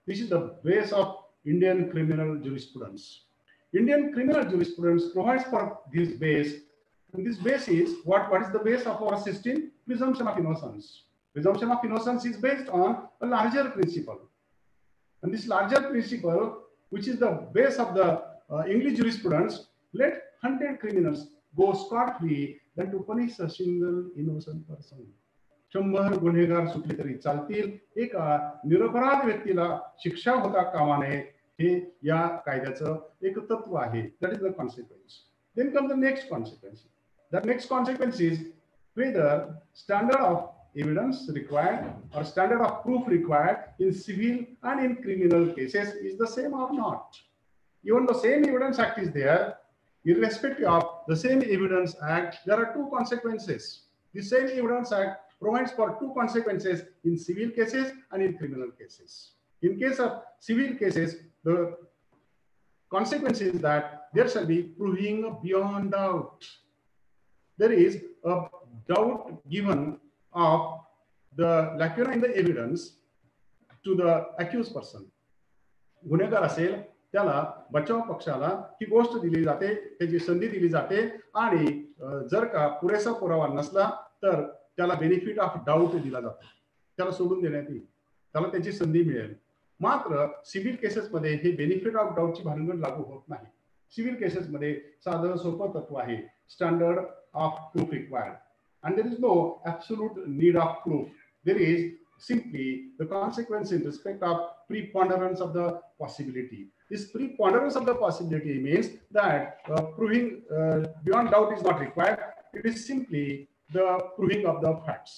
This is the base of Indian criminal jurisprudence. Indian criminal jurisprudence provides for this base. And this base is what? What is the base of our system? Presumption of innocence. Presumption of innocence is based on a larger principle. And this larger principle, which is the base of the uh, English jurisprudence, let one hundred criminals go scot-free than to punish a single innocent person. शंभर गुन्हेगार सुटले तरी चालतील, एका निरपराध व्यक्तीला शिक्षा होता कामा नये, हे या कायद्याचं एक तत्व आहे. That is the consequence. Then comes the next consequence. The next consequence is whether standard of evidence required or standard of proof required in civil and in criminal cases is the same or not. Even the same evidence act is there, irrespective of the same evidence act, there are two consequences. The same evidence act provides for two consequences in civil cases and in criminal cases. In case of civil cases, the consequence is that there shall be proving beyond doubt. There is a doubt given of the lacuna in the evidence to the accused person. गुन्हेगार असेल त्याला बचाव पक्षाला ही गोष्ट दिली जाते, त्याची संधी दिली जाते आणि जर का पुरेसा पुरावा नसला तर त्याला बेनिफिट ऑफ डाऊट दिला जातो, त्याला सोडून देण्यात येईल, त्याला त्याची संधी मिळेल. मात्र सिव्हिल केसेस मध्ये हे बेनिफिट ऑफ डाऊटची भानगड लागू होत नाही. सिव्हिल केसेस मध्ये साधं सोपं तत्व आहे, standard of proof required, and there is no absolute need of proof. There is simply the consequence in respect of preponderance of the possibility. This preponderance of the possibility means that uh, proving uh, beyond doubt is not required. It is simply the proving of the facts.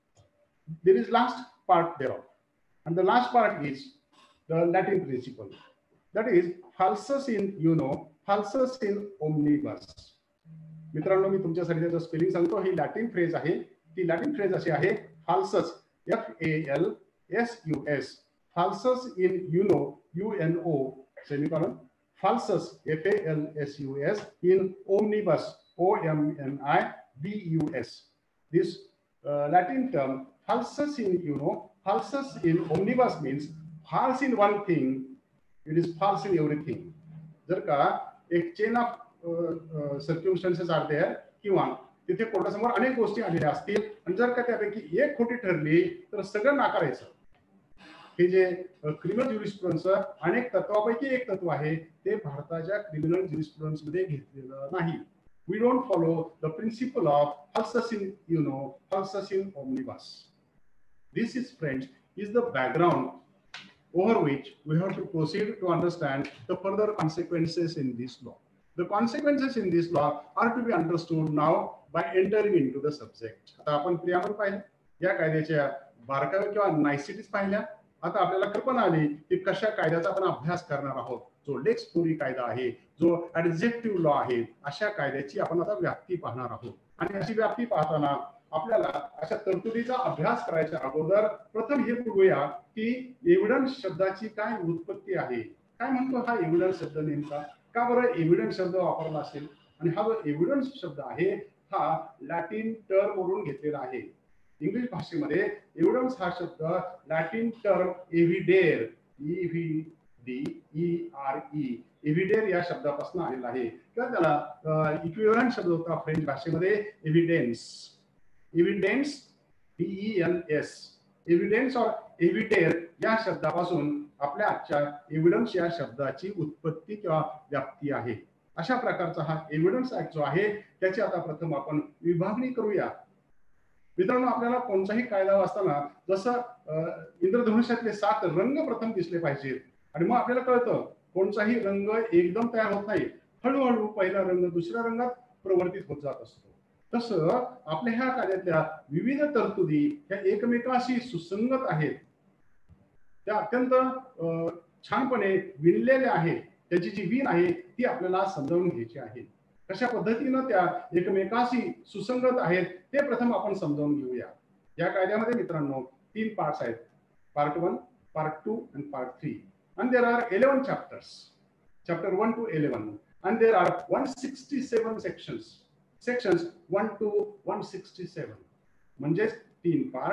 There is last part thereof, and the last part is the Latin principle. That is falsus in uno, falsus in omnibus. मित्रांनो, मी तुमच्यासाठी त्याचं spelling सांगतो. ही Latin phrase आहे. ती Latin phrase अशी आहे, falsus, F A L S U S, falsus in uno, U N O semicolon, falsus F A L S U S in omnibus, O M N I B U S. This Latin term falsus in uno, falsus in omnibus means false in one thing, it is false in everything. जर का एक chain of circumstances are there, किंवा तिथे कोर्टासमोर अनेक गोष्टी आलेल्या असतील आणि जर का त्यापैकी एक खोटी ठरली तर सगळं नाकारायचं. हे जे क्रिमिनल ज्युरिस्प्रुडन्स अनेक तत्वापैकी एक तत्व आहे, ते भारताच्या क्रिमिनल ज्युरिस्प्रुडन्स मध्ये घेतलेलं नाही. We don't follow the principle of falsus in uno, falsus in omnibus. This is, friends, is the background over which we have to proceed to understand the further consequences in this law. The consequences in this law are to be understood now by entering into the subject. आता आपण प्रियामल पाहिले, या कायद्याच्या बारकावे किंवा नायसिटीज पाहिल्या. आता आपल्याला कल्पना आली की कशा कायद्याचा आपण अभ्यास करणार आहोत. जो लेक्स स्टोरी कायदा आहे, जो ऍडजेक्टिव्ह लॉ आहे, अशा कायद्याची आपण आता व्याप्ती पाहणार आहोत. आणि अशी व्याप्ती पाहताना आपल्याला अशा तरतुदीचा अभ्यास करायच्या अगोदर प्रथम हे बघूया की एव्हिडन्स शब्दाची काय उत्पत्ती आहे. काय म्हणतो हा एव्हिडन्स शब्द नेमका, का बरं एव्हिडन्स शब्द वापरला असेल. आणि हा जो एव्हिडन्स शब्द आहे हा लॅटिन टर्म वरून घेतलेला आहे. इंग्लिश भाषेमध्ये एव्हिडन्स हा शब्द Latin term evidere, E V D E R E, evidere या शब्दापासून आलेला आहे. किंवा त्याला इक्विव्हलंट शब्द होता फ्रेंच भाषेमध्ये evidence, evidence D E N S, evidence or evidere या शब्दापासून आपल्या आजच्या एव्हिडन्स या शब्दाची उत्पत्ती किंवा व्याप्ती आहे. अशा प्रकारचा हा एव्हिडन्स ऍक्ट जो आहे त्याची आता प्रथम आपण विभागणी करूया. मित्रांनो, आपल्याला कोणताही कायदा वाचताना जसं इंद्रधनुष्यातले सात रंग प्रथम दिसले पाहिजेत आणि मग आपल्याला कळतं कोणताही रंग एकदम तयार होत नाही, हळूहळू पहिला रंग दुसऱ्या रंगात प्रवर्तित होत जात असतो. तसं आपल्या ह्या कायद्यातल्या विविध तरतुदी ह्या एकमेकांशी सुसंगत आहेत, त्या अत्यंत छानपणे विणलेल्या आहेत. त्याची जी विण आहे ती आपल्याला समजावून घ्यायची आहे. कशा पद्धतीनं त्या एकमेकांशी सुसंगत आहेत ते प्रथम आपण समजावून घेऊया. या कायद्यामध्ये मित्रांनो तीन पार्ट्स आहेत, part one, part two and part three. and there are eleven chapters, chapter one to eleven, and there are one hundred sixty-seven sections, sections one to one hundred sixty-seven. म्हणजे तीन पार्ट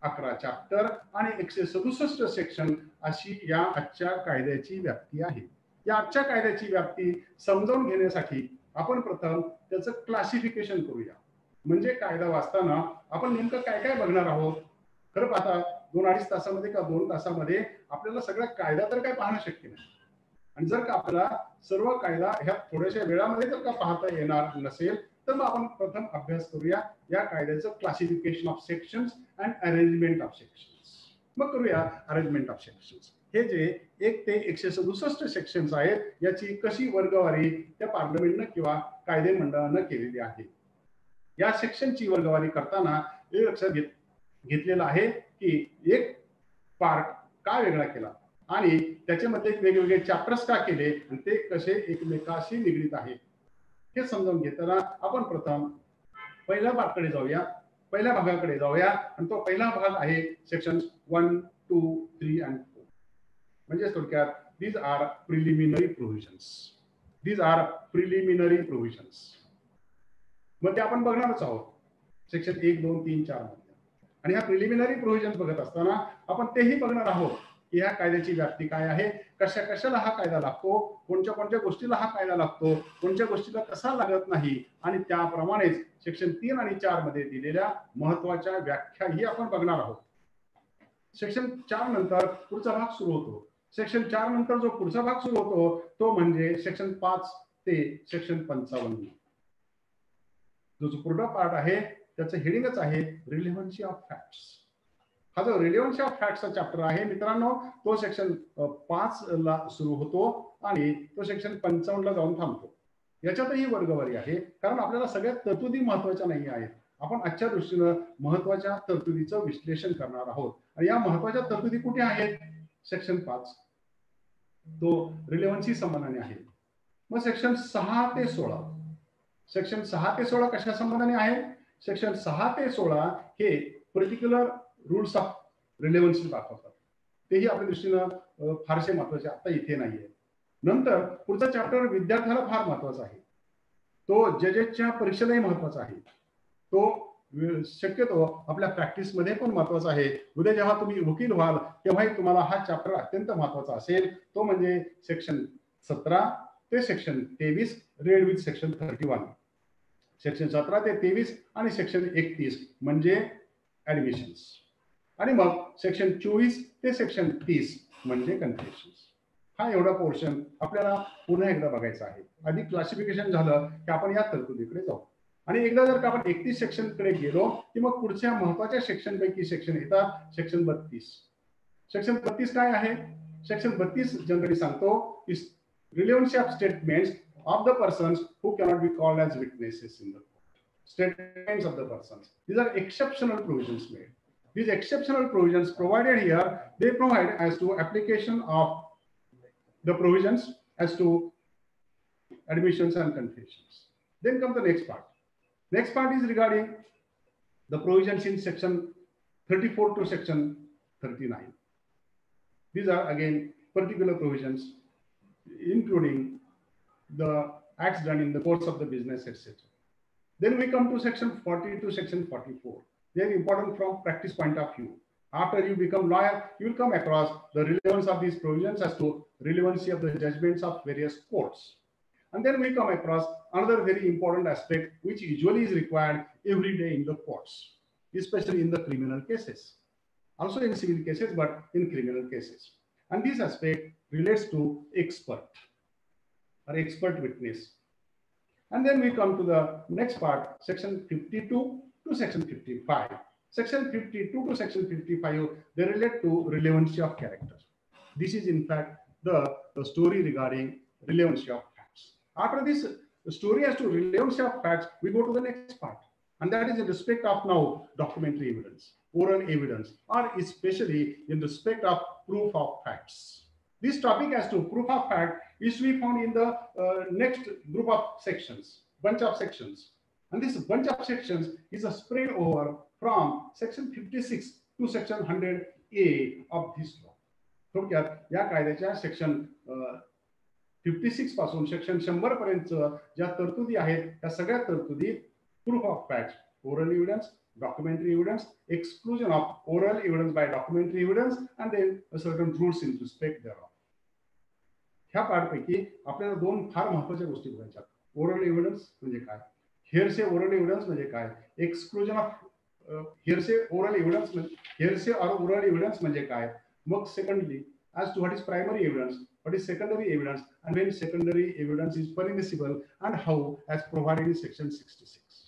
अकरा chapter आणि एकशे सदुसष्ट section अशी या आजच्या कायद्याची व्याप्ती आहे. या आजच्या कायद्याची व्याप्ती समजावून घेण्यासाठी आपण प्रथम त्याचं क्लासिफिकेशन करूया. म्हणजे कायदा वाचताना आपण नेमकं काय काय बघणार आहोत. खरं पाहता दोन अडीच तासामध्ये का दोन तासामध्ये आपल्याला सगळा कायदा तर काय पाहणं शक्य नाही. आणि जर का आपल्याला सर्व कायदा ह्या थोड्याशा वेळामध्ये जर का पाहता येणार नसेल तर मग आपण प्रथम अभ्यास करूया या कायद्याचं classification of sections and arrangement of sections. मग करूया अरेंजमेंट ऑफ सेक्शन्स. हे जे एक ते एकशे सदुसष्ट सेक्शन्स आहेत याची कशी वर्गवारी त्या पार्लमेंटनं किंवा कायदे मंडळानं केलेली आहे. या सेक्शनची वर्गवारी करताना हे लक्षात घेत घेतलेलं आहे की एक पार्ट का वेगळा केला आणि त्याच्यामध्ये वेगवेगळे चॅप्टर्स का केले आणि ते कसे एकमेकाशी निगडीत आहेत हे समजावून घेताना आपण प्रथम पहिल्या भागाकडे जाऊया. पहिल्या भागाकडे जाऊया आणि तो पहिला भाग आहे section one two three and four. म्हणजे थोडक्यात these are preliminary provisions. These are preliminary provisions. मग ते आपण बघणारच आहोत सेक्शन एक दोन तीन चार मध्ये. आणि ह्या प्रिलिमिनरी प्रोव्हिजन्स बघत असताना आपण तेही बघणार आहोत की ह्या कायद्याची व्याप्ती काय आहे, कशा कशाला हा कायदा लागतो, कोणत्या कोणत्या गोष्टीला हा कायदा लागतो, कोणत्या गोष्टीला कसा लागत नाही आणि त्याप्रमाणेच सेक्शन तीन आणि चार मध्ये दिलेल्या महत्वाच्या व्याख्याही आपण बघणार आहोत. सेक्शन चार नंतर पुढचा भाग सुरू होतो. सेक्शन चार नंतर जो पुढचा भाग सुरू होतो तो म्हणजे सेक्शन पाच ते सेक्शन पंचावन्न. जो जो पुढचा पार्ट आहे त्याचं हेडिंगच आहे रिलेव्हन्सी ऑफ फॅक्ट्स. हा जो रिलेव्हन्सी ऑफ फॅक्ट्सचा चॅप्टर आहे मित्रांनो तो सेक्शन पाच ला सुरू होतो आणि तो सेक्शन पंचावन्न ला जाऊन थांबतो. याच्यातही वर्गवारी आहे कारण आपल्याला सगळ्यात तरतुदी महत्वाच्या नाही आहेत. आपण आजच्या दृष्टीनं महत्वाच्या तरतुदीचं विश्लेषण करणार आहोत आणि या महत्वाच्या तरतुदी कुठे आहेत. सेक्शन पाच तो रिलेव्हन्सी संबंधाने आहे. मग सेक्शन सहा ते सोळा सेक्शन सहा ते सोळा कशा संबंधाने आहे. सेक्शन सहा ते सोळा हे पर्टिक्युलर रूल्स ऑफ रिलेव्हन्सी दाखवतात. तेही आपल्या दृष्टीनं फारसे महत्वाचे आता इथे नाहीये. नंतर पुढचा चॅप्टर विद्यार्थ्याला फार महत्वाचा आहे. तो जजेसच्या परीक्षेलाही महत्वाचा आहे. तो शक्यतो आपल्या प्रॅक्टिस मध्ये पण महत्वाचा आहे. उद्या जेव्हा तुम्ही वकील व्हाल तेव्हाही तुम्हाला हा चॅप्टर अत्यंत महत्वाचा असेल. तो म्हणजे सेक्शन सतरा ते सेक्शन तेवीस read with section thirty one. Section सतरा ते तेवीस आणि सेक्शन एकतीस म्हणजे ऍडमिशन्स आणि मग सेक्शन चोवीस ते सेक्शन तीस म्हणजे कन्फेशन्स. हा एवढा पोर्शन आपल्याला पुन्हा एकदा बघायचा आहे. आधी क्लासिफिकेशन झालं की आपण या तरतुदीकडे जाऊ आणि एकदा जर का आपण एकतीस सेक्शन कडे गेलो की मग पुढच्या महत्वाच्या सेक्शन पैकी सेक्शन येतात सेक्शन बत्तीस. सेक्शन बत्तीस काय आहे. सेक्शन बत्तीस जनरली सांगतो की relevancy of statements of the persons who cannot be called as witnesses in the court. Statements of the persons. These are exceptional provisions made. These exceptional provisions provided here, they provide as to application of the provisions as to admissions and confessions. Then comes the next part. Next part is regarding the provisions in section thirty-four to section thirty-nine. These are again particular provisions including the acts done in the course of the business, et cetera. Then we come to section forty to section forty-four. They are important from practice point of view. After you become lawyer, you will come across the relevance of these provisions as to relevancy of the judgments of various courts. And then we come across another very important aspect which usually is required every day in the courts, especially in the criminal cases. Also in civil cases, but in criminal cases. And this aspect relates to expert. Or expert witness. And then we come to the next part, section fifty-two to section fifty-five. Section fifty-two to section fifty-five, they relate to relevancy of character. This is in fact the, the story regarding relevancy of facts. After this story as to relevancy of facts, we go to the next part. And that is in respect of now documentary evidence, oral evidence, or especially in respect of proof of facts. This topic as to proof of fact is to be found in the uh, next group of sections, bunch of sections. And this bunch of sections is a spread over from section fifty-six to section one hundred A of this law. थोडक्यात या कायद्याच्या section fifty-six पासून section शंभर पर्यंत ज्या तरतुदी आहेत त्या सगळ्या तरतुदी proof of facts, oral evidence, documentary evidence, exclusion of oral evidence by documentary evidence, and then a certain rules in respect thereof. ह्या पार्टपैकी आपल्याला दोन फार महत्त्वाच्या गोष्टी बघायच्या. ओरल एव्हिडन्स म्हणजे काय, हिअरसे ओरल एव्हिडन्स म्हणजे काय, exclusion of hearsay oral evidence hearsay or oral evidence म्हणजे काय. मग secondly as to what is primary evidence, what is secondary evidence, and when secondary evidence is permissible, and how as provided in section sixty-six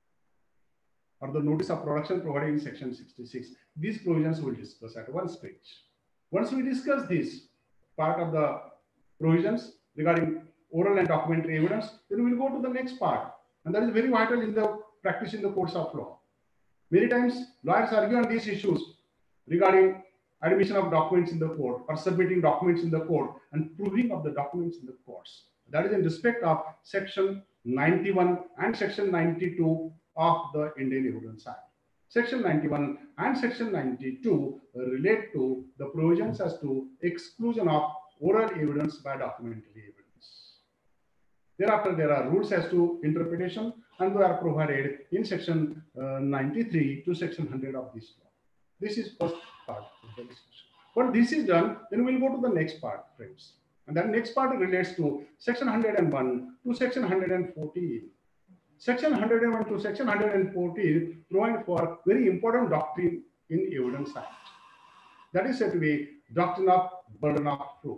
or the notice of production provided in section sixty-six. These provisions we will discuss at one stage. Once we discuss this part of the provisions regarding oral and documentary evidence, then we will go to the next part, and that is very vital in the practice in the courts of law. Many times lawyers argue on these issues regarding admission of documents in the court or submitting documents in the court and proving of the documents in the courts. That is in respect of section ninety-one and section ninety-two of the Indian Evidence Act. Section ninety-one and section ninety-two relate to the provisions as to exclusion of oral evidence by documentary evidence. Thereafter, there are rules as to interpretation, and they are provided in section uh, ninety-three to section one hundred of this law. This is first part of the discussion. When this is done, then we'll go to the next part, friends. And that next part relates to section one hundred one to section one hundred fourteen. Section one hundred one to section one hundred fourteen provide for very important doctrine in Evidence Act. That is said to be doctrine of burden of proof.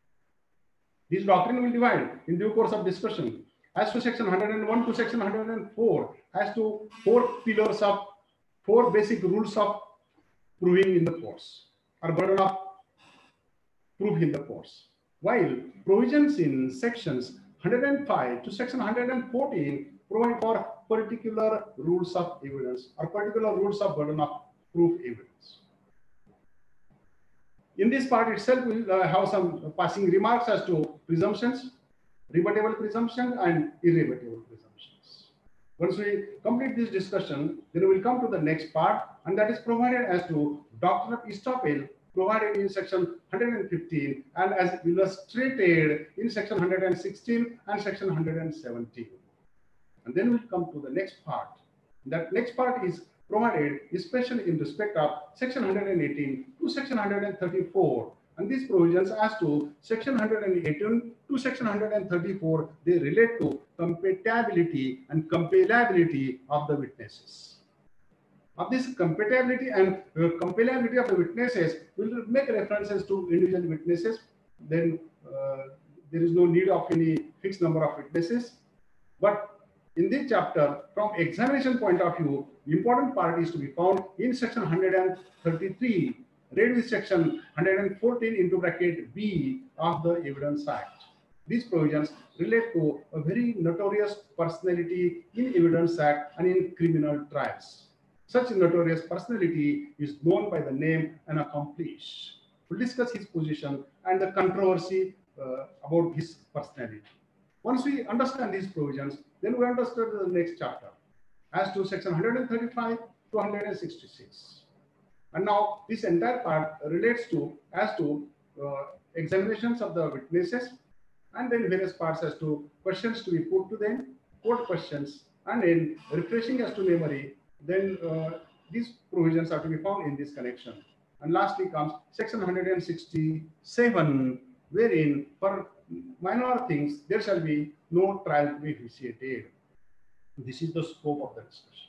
This doctrine will divide in due course of discussion. As to section one hundred one to section one hundred four, as to four pillars of, four basic rules of proving in the courts, or burden of proof in the courts. While provisions in sections one hundred five to section one hundred fourteen provide for particular rules of evidence or particular rules of burden of proof evidence. In this part itself, we'll uh, have some passing remarks as to presumptions, rebuttable presumption, and irrebuttable presumptions. Once we complete this discussion, then we will come to the next part, and that is provided as to doctrine of estoppel, provided in section one hundred fifteen and as illustrated in section one hundred sixteen and section one hundred seventeen. And then we'll come to the next part. That next part is provided especially in respect of section one hundred eighteen to section one hundred thirty-four. And these provisions as to section one hundred eighteen to section one hundred thirty-four, they relate to compatibility and compellability of the witnesses. Of this compatibility and uh, compellability of the witnesses, will make references to individual witnesses. Then uh, there is no need of any fixed number of witnesses. But in this chapter, from examination point of view, the important part is to be found in section one hundred thirty-three, read with section one hundred fourteen into bracket B of the Evidence Act. These provisions relate to a very notorious personality in Evidence Act and in criminal trials. Such a notorious personality is known by the name an accomplice. We'll discuss his position and the controversy uh, about his personality. Once we understand these provisions, then we understand the next chapter as to section one hundred thirty-five to one hundred sixty-six. And now this entire part relates to as to uh, examinations of the witnesses, and then various parts as to questions to be put to them, court questions, and then refreshing as to memory. Then uh, these provisions are to be found in this connection. And lastly comes section one hundred sixty-seven, wherein for minor things there shall be no trial to be initiated. This is the scope of the discussion.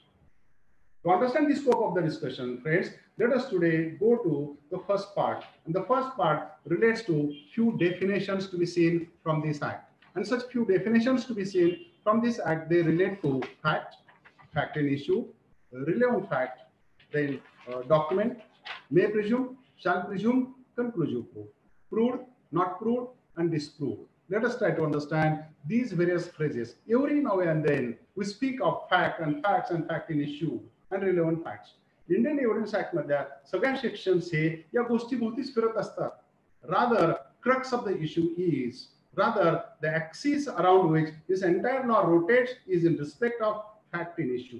To understand the scope of the discussion, friends, let us today go to the first part. And the first part relates to few definitions to be seen from this act. And such few definitions to be seen from this act, they relate to fact, fact and issue, relevant fact, then uh, document, may presume, shall presume, conclusive proof, proved, not proved, and disproved. Let us try to understand these various phrases. Every now and then we speak of fact and facts and fact in issue and relevant facts. Indian Evidence Act मधल्या सगळ्या sections हे या गोष्टीभोवतीच फिरत असतात. Rather, crux of the issue is, rather the axis around which this entire law rotates is in respect of fact in issue.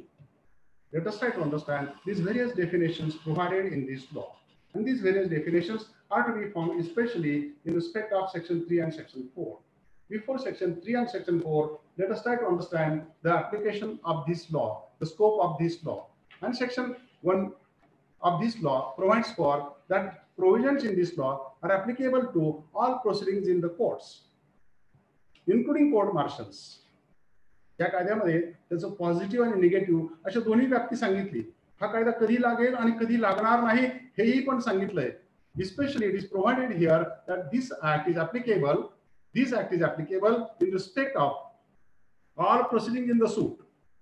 Let us try to understand these various definitions provided in this law. And these various definitions are to be found especially in respect of section three and section four. Before section three and section four, let us try to understand the application of this law, the scope of this law. And section one of this law provides for that provisions in this law are applicable to all proceedings in the courts, including court martials. या कायद्यामध्ये त्याचं positive आणि negative अशा दोन्ही व्याप्ती सांगितली. हा कायदा कधी लागेल आणि कधी लागणार नाही हेही पण सांगितलंय. Especially it is provided here that this act is applicable, this act is applicable in respect of all proceedings in the suit.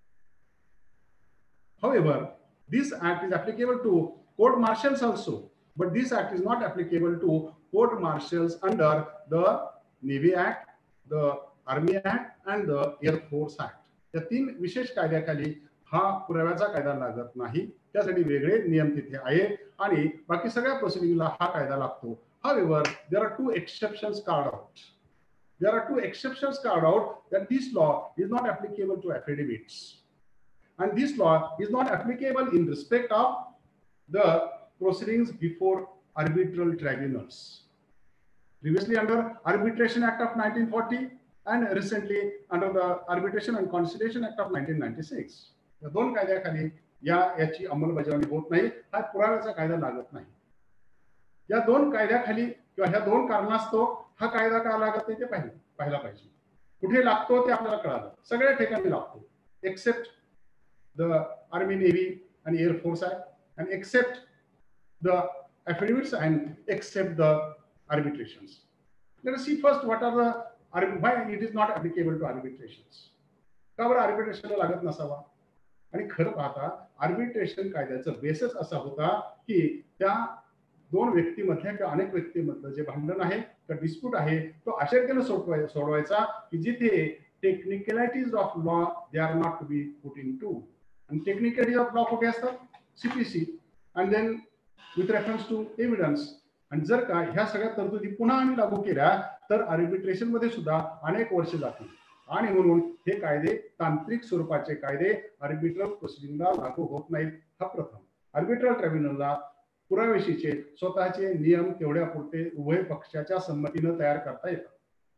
However, this act is applicable to court martials also, but this act is not applicable to court martials under the Navy Act, the Army Act and the Air Force Act. या तीन विशेष कायद्याखाली हा पुराव्याचा कायदा लागत नाही. त्यासाठी वेगळे नियम तिथे आहे आणि बाकी सगळ्या प्रोसिडिंगला हा कायदा लागतो. However, there are two exceptions carved out. There are two exceptions carved out that this law is not applicable to affidavits. And this law is not applicable in respect of the proceedings before arbitral tribunals. Previously under Arbitration Act of nineteen forty and recently under the Arbitration and Conciliation Act of nineteen ninety-six. या दोन कायद्याखाली या याची अंमलबजावणी होत नाही. हा पुराव्याचा कायदा लागत नाही. या दोन कायद्याखाली किंवा ह्या दोन कारणास्तव हा कायदा का लागत नाही ते पाहिजे पाहायला पाहिजे. कुठे लागतो ते आपल्याला कळालं. सगळ्या ठिकाणी लागतो except the army navy and Air Force Act, and except the affidavits and except the arbitrations. Let us see first what are the why it is not applicable to arbitrations. का बरं arbitration लागत नसावा? आणि खरं पाहता arbitration कायद्याचा basis असा होता की त्या दोन व्यक्तीमधल्या किंवा अनेक व्यक्तीमधलं जे भांडण आहे किंवा डिस्प्यूट आहे तो अशा रीतीने सोडवायचा की जिथे technicalities of law they are not to be put into. And technicalities of law कुठे असतात? C P C and then with reference to evidence. आणि जर का ह्या सगळ्या तरतुदी पुन्हा आम्ही लागू केल्या तर आर्बिट्रेशन मध्ये सुद्धा अनेक वर्ष जातील आणि म्हणून हे कायदे तांत्रिक स्वरूपाचे कायदे आर्बिट्रल प्रोसिडिंगला लागू होत नाहीत. हा प्रथम. आर्बिट्रल ट्रायब्युनलला पुराव्याशीचे स्वतःचे नियम तेवढ्या पुरते उभय पक्षाच्या संमतीने तयार करता येतात.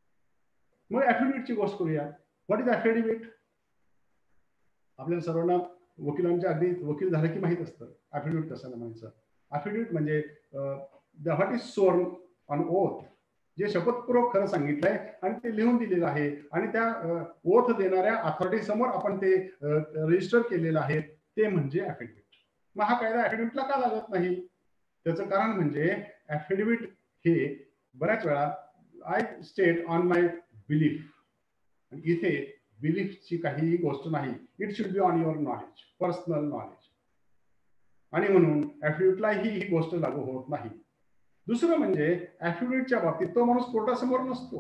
मग ॲफिडेव्हिटची गोष्ट करूया. What is affidavit? आपल्याला सर्वांना वकिलांच्या अगदी वकील झालं की माहित असतं ॲफिडेव्हिट कशाला म्हणायचं. ॲफिडेव्हिट म्हणजे what is sworn on oath, जे शपथपूर्वक खरं सांगितलंय आणि ते लिहून दिलेलं आहे आणि त्या ओथ देणाऱ्या अथॉरिटी समोर आपण ते रजिस्टर केलेलं आहे ते म्हणजे ॲफिडेव्हिट. मग हा कायदा ॲफिडेव्हिटला का लागत नाही? त्याचं कारण म्हणजे ॲफिडेव्हिट हे बऱ्याच वेळा I state on my belief, आणि इथे बिलीफची काहीही गोष्ट नाही. It should be on your knowledge, personal knowledge, आणि म्हणून ॲफिडेव्हिटला ही ही गोष्ट लागू होत नाही. दुसरं म्हणजे ॲफिडेव्हिटच्या बाबतीत तो माणूस कोर्टासमोर नसतो.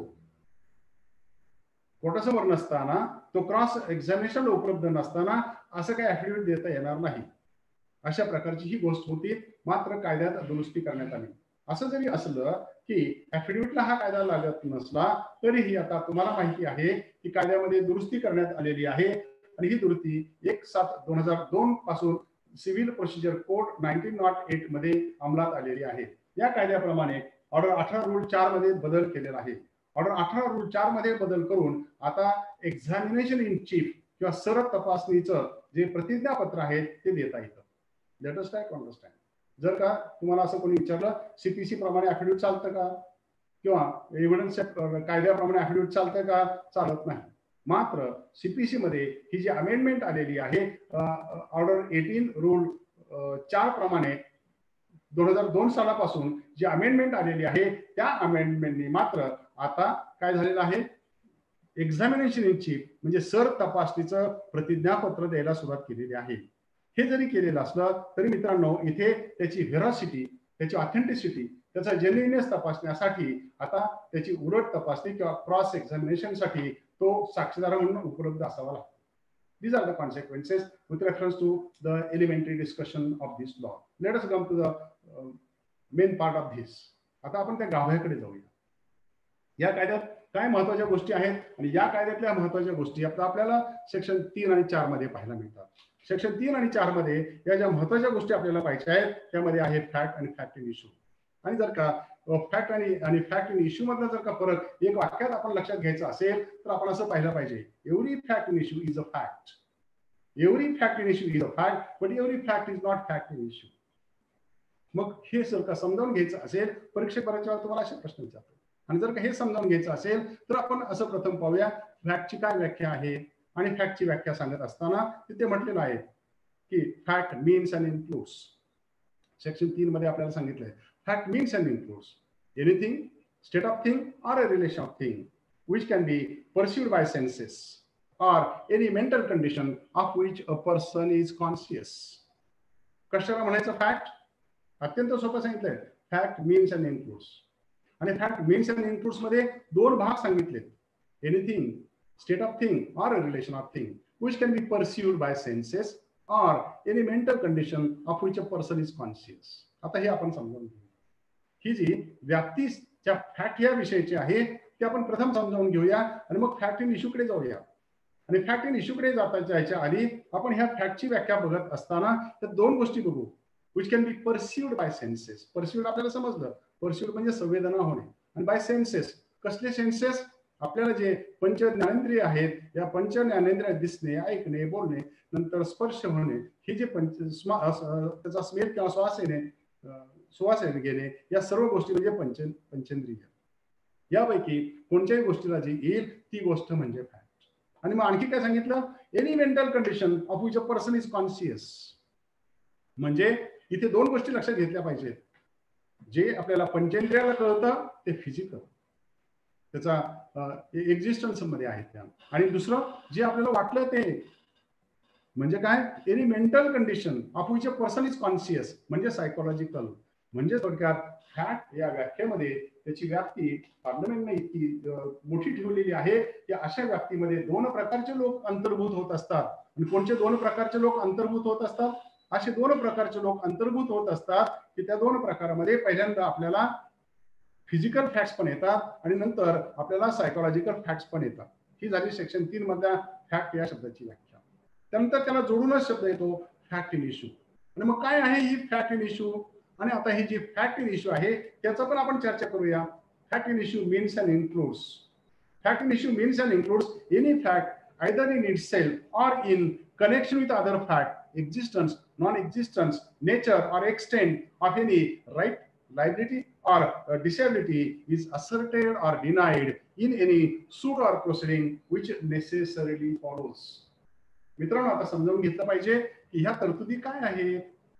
कोर्टासमोर नसताना तो क्रॉस एक्झामिनेशन उपलब्ध नसताना असं काही ॲफिडेव्हिट देता येणार नाही. अशा प्रकारची ही गोष्ट होती. मात्र कायद्यात दुरुस्ती करण्यात आली. असं जरी असलं की ॲफिडेव्हिटला हा कायदा लागत नसला तरीही आता तुम्हाला माहिती आहे की कायद्यामध्ये दुरुस्ती करण्यात आलेली आहे आणि ही दुरुस्ती एक सात दोन हजार दोन पासून civil procedure code nineteen nought eight मध्ये अंमलात आलेली आहे. या कायद्याप्रमाणे ऑर्डर अठरा रूल चार मध्ये बदल केलेला आहे. ऑर्डर अठरा रूल चार मध्ये बदल करून आता एक्झामिनेशन इन चीफ किंवा सर तपासणीचं जे प्रतिज्ञापत्र आहे ते देता येतं. Let us try to understand. जर का तुम्हाला असं कोणी विचारलं सीपीसी प्रमाणे ॲफिडेव्हिट चालतं का किंवा एव्हिडन्सच्या कायद्याप्रमाणे ॲफिडेव्हिट चालतं का? चालत नाही. मात्र सीपीसी मध्ये ही जी अमेंडमेंट आलेली आहे ऑर्डर एटीन रूल चार प्रमाणे दोन हजार दोन सालापासून जी अमेंडमेंट आलेली आहे त्या अमेंडमेंटनी मात्र आता काय झालेलं आहे, एक्झामिनेशन इन चीफ म्हणजे सर तपासणीचं प्रतिज्ञापत्र द्यायला सुरुवात केलेली आहे. हे जरी केलेलं असलं तरी मित्रांनो इथे त्याची व्हेरॉसिटी, त्याची ऑथेंटिसिटी, त्याचा जेन्युइननेस तपासण्यासाठी आता त्याची उलट तपासणी किंवा क्रॉस एक्झामिनेशनसाठी तो साक्षीदार म्हणून उपलब्ध असावा लागतो. These are the consequences with reference to the elementary discussion of this law. Let us come to the uh, main part of this. आता आपण त्या गाभ्याकडे जाऊया. या कायद्यात काय महत्वाच्या गोष्टी आहेत आणि या कायद्यातल्या महत्वाच्या गोष्टी आपल्याला सेक्शन तीन आणि चार मध्ये पाहायला मिळतात. सेक्शन तीन आणि चार मध्ये या ज्या महत्वाच्या गोष्टी आपल्याला पाहिजे आहेत त्यामध्ये आहे फॅक्ट आणि फॅक्ट इन इश्यू. आणि जर का फॅक्ट आणि आणि फॅक्ट इन इश्यू मधला जर का फरक एक वाक्यात आपण लक्षात घ्यायचा असेल तर आपण असं पाहिलं पाहिजे, every fact in issue is a fact. Every fact in issue is a fact but every fact is not fact in issue. मग हे जर का समजावून घ्यायचं असेल, परीक्षेत बऱ्याच वेळा तुम्हाला असे प्रश्न विचारतात, आणि जर का हे समजावून घ्यायचं असेल तर आपण असं प्रथम पाहूया फॅक्टची काय व्याख्या आहे. आणि फॅक्टची व्याख्या सांगत असताना तिथे म्हटलेलं आहे की fact means and includes. Section तीन मध्ये आपल्याला सांगितलंय fact means and includes anything, state of thing or a relation of thing which can be perceived by senses or any mental condition of which a person is conscious. कशाला म्हणायचं fact? अत्यंत सोपं सांगितलंय, fact means and includes. आणि fact means and includes मध्ये दोन भाग सांगितलेत, anything, state of thing or a relation of thing which can be perceived by senses or any mental condition of which a person is conscious. आता हे आपण समजून घेऊ. ही जी व्याप्ती ज्या फॅक्ट या विषयाची आहे ते आपण प्रथम समजावून घेऊया आणि मग फॅक्ट इन इश्यूकडे जाऊया. आणि फॅक्ट इन इश्यूकडे जाता जायच्या आधी आपण ह्या फॅक्टची व्याख्या बघत असताना त्या दोन गोष्टी बघू. Which can be perceived by senses. Perceived आपल्याला समजलं, परसिव्ड म्हणजे संवेदना होणे. आणि बाय सेन्सेस, कसले सेन्सेस? आपल्याला जे पंच ज्ञानेंद्रिय आहेत, या पंच ज्ञानेंद्रिय दिसणे, ऐकणे, बोलणे, नंतर स्पर्श होणे, हे जे पंच त्याचा स्मेल किंवा श्वास येणे, श्वास घेणे, या सर्व गोष्टी म्हणजे पंच पंचेंद्रिय. यापैकी कोणत्याही गोष्टीला जी येईल ती गोष्ट म्हणजे फॅक्ट. आणि मग आणखी काय सांगितलं? Any mental condition of which a person is conscious. म्हणजे इथे दोन गोष्टी लक्षात घेतल्या पाहिजेत. जे आपल्याला पंचेंद्रियाला कळतं ते फिजिकल, त्याचा एक्झिस्टन्स मध्ये आहे त्या. आणि दुसरं जे आपल्याला वाटलं ते म्हणजे काय? Any mental condition of which a person is conscious म्हणजे सायकोलॉजिकल. म्हणजे थोडक्यात फॅक्ट या व्याख्येमध्ये त्याची व्याप्ती पार्लमेंटने इतकी मोठी ठेवलेली आहे की अशा व्याप्तीमध्ये दोन प्रकारचे लोक अंतर्भूत होत असतात. आणि कोणते दोन प्रकारचे लोक अंतर्भूत होत असतात? असे दोन प्रकारचे लोक अंतर्भूत होत असतात की त्या दोन प्रकारामध्ये पहिल्यांदा आपल्याला फिजिकल फॅक्ट्स पण येतात आणि नंतर आपल्याला सायकोलॉजिकल फॅक्ट्स पण येतात. ही झाली सेक्शन तीन मधल्या फॅक्ट या शब्दाची व्याख्या. त्यानंतर त्याला जोडूनच शब्द येतो फॅक्ट इन इश्यू. आणि मग काय आहे ही फॅक्ट इन इश्यू? आणि आता ही जी फॅक्ट इन इश्यू आहे त्याचा पण आपण चर्चा करूया. Fact in issue means and includes. Fact in issue means and includes any fact either in itself or in connection with other fact, existence, non-existence, nature or extent of any right, liability or uh, disability is asserted or denied in any suit or proceeding which necessarily follows. मित्रांनो, आता समजावून घेतलं पाहिजे की ह्या तरतुदी काय आहेत,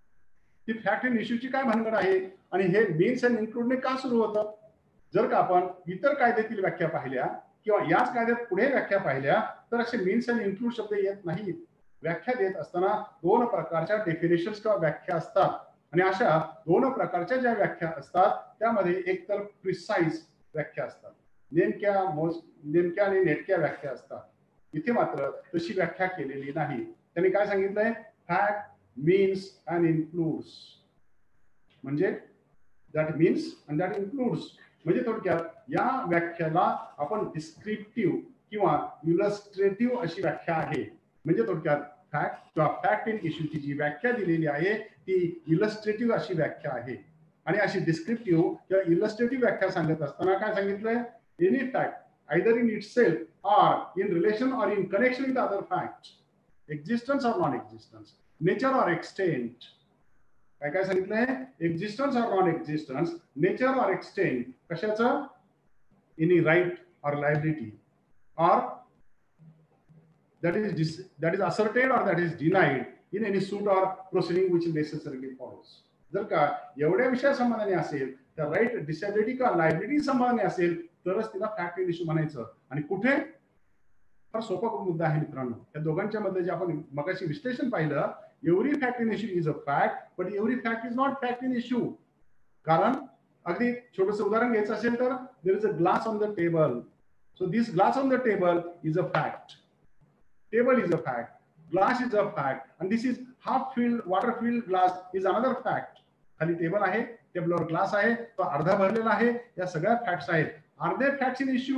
ती फॅक्ट इन इश्यूची काय भानगड आहे आणि हे मीन्स अँड इन्क्लूडने का सुरू होतं. जर का आपण इतर कायद्यातील व्याख्या पाहिल्या किंवा याच कायद्यात पुढे व्याख्या पाहिल्या तर असे मीन्स अँड इन्क्लूड शब्द येत नाहीत. व्याख्या देत असताना दोन प्रकारच्या डेफिनेशन्स किंवा व्याख्या असतात. आणि अशा दोन प्रकारच्या ज्या व्याख्या असतात त्यामध्ये एक तर प्रिसाइज व्याख्या असतात, नेमक्या नेमक्या आणि नेटक्या व्याख्या असतात. इथे मात्र तशी व्याख्या केलेली नाही. त्यांनी काय सांगितलंय? Fact means and includes. म्हणजे that means and that includes. म्हणजे थोडक्यात या व्याख्याला आपण डिस्क्रिप्टिव्ह किंवा इलस्ट्रेटिव्ह अशी व्याख्या आहे. म्हणजे थोडक्यात फॅक्ट किंवा फॅक्ट इन इश्यूची जी व्याख्या दिलेली आहे ती इलस्ट्रेटिव्ह अशी व्याख्या आहे. आणि अशी डिस्क्रिप्टिव्ह किंवा इलस्ट्रेटिव्ह व्याख्या सांगत असताना काय सांगितलंय? Any fact either in itself or in relation or in connection with other facts, existence or non-existence, nature or extent. काय काय सांगितलंय? Existence or non existence, nature or extent, कशाचं? Any right or liability or that is that is asserted or that is denied in any suit or proceeding which necessarily follows. जर का एवढ्या विषया संबंधाने असेल, त्या राईट, डिसेबिलिटी किंवा liability संबंधाने असेल तरच तिला फॅक्ट इन इश्यू म्हणायचं. आणि कुठे? फार सोपा मुद्दा आहे मित्रांनो. या दोघांच्या मध्ये जे आपण मगाशी विश्लेषण पाहिलं, every fact in issue is a fact but every fact is not fact in issue. कारण अगदी छोटस उदाहरण घ्यायचं असेल तर there is a glass on the table. So this glass on the table is a fact. Table is a fact, glass is a fact, and this is half filled water filled glass is another fact. खाली table आहे, टेबलवर glass आहे, तो अर्धा भरलेला आहे, या सगळ्या फॅक्ट्स आहेत. Are they facts in issue?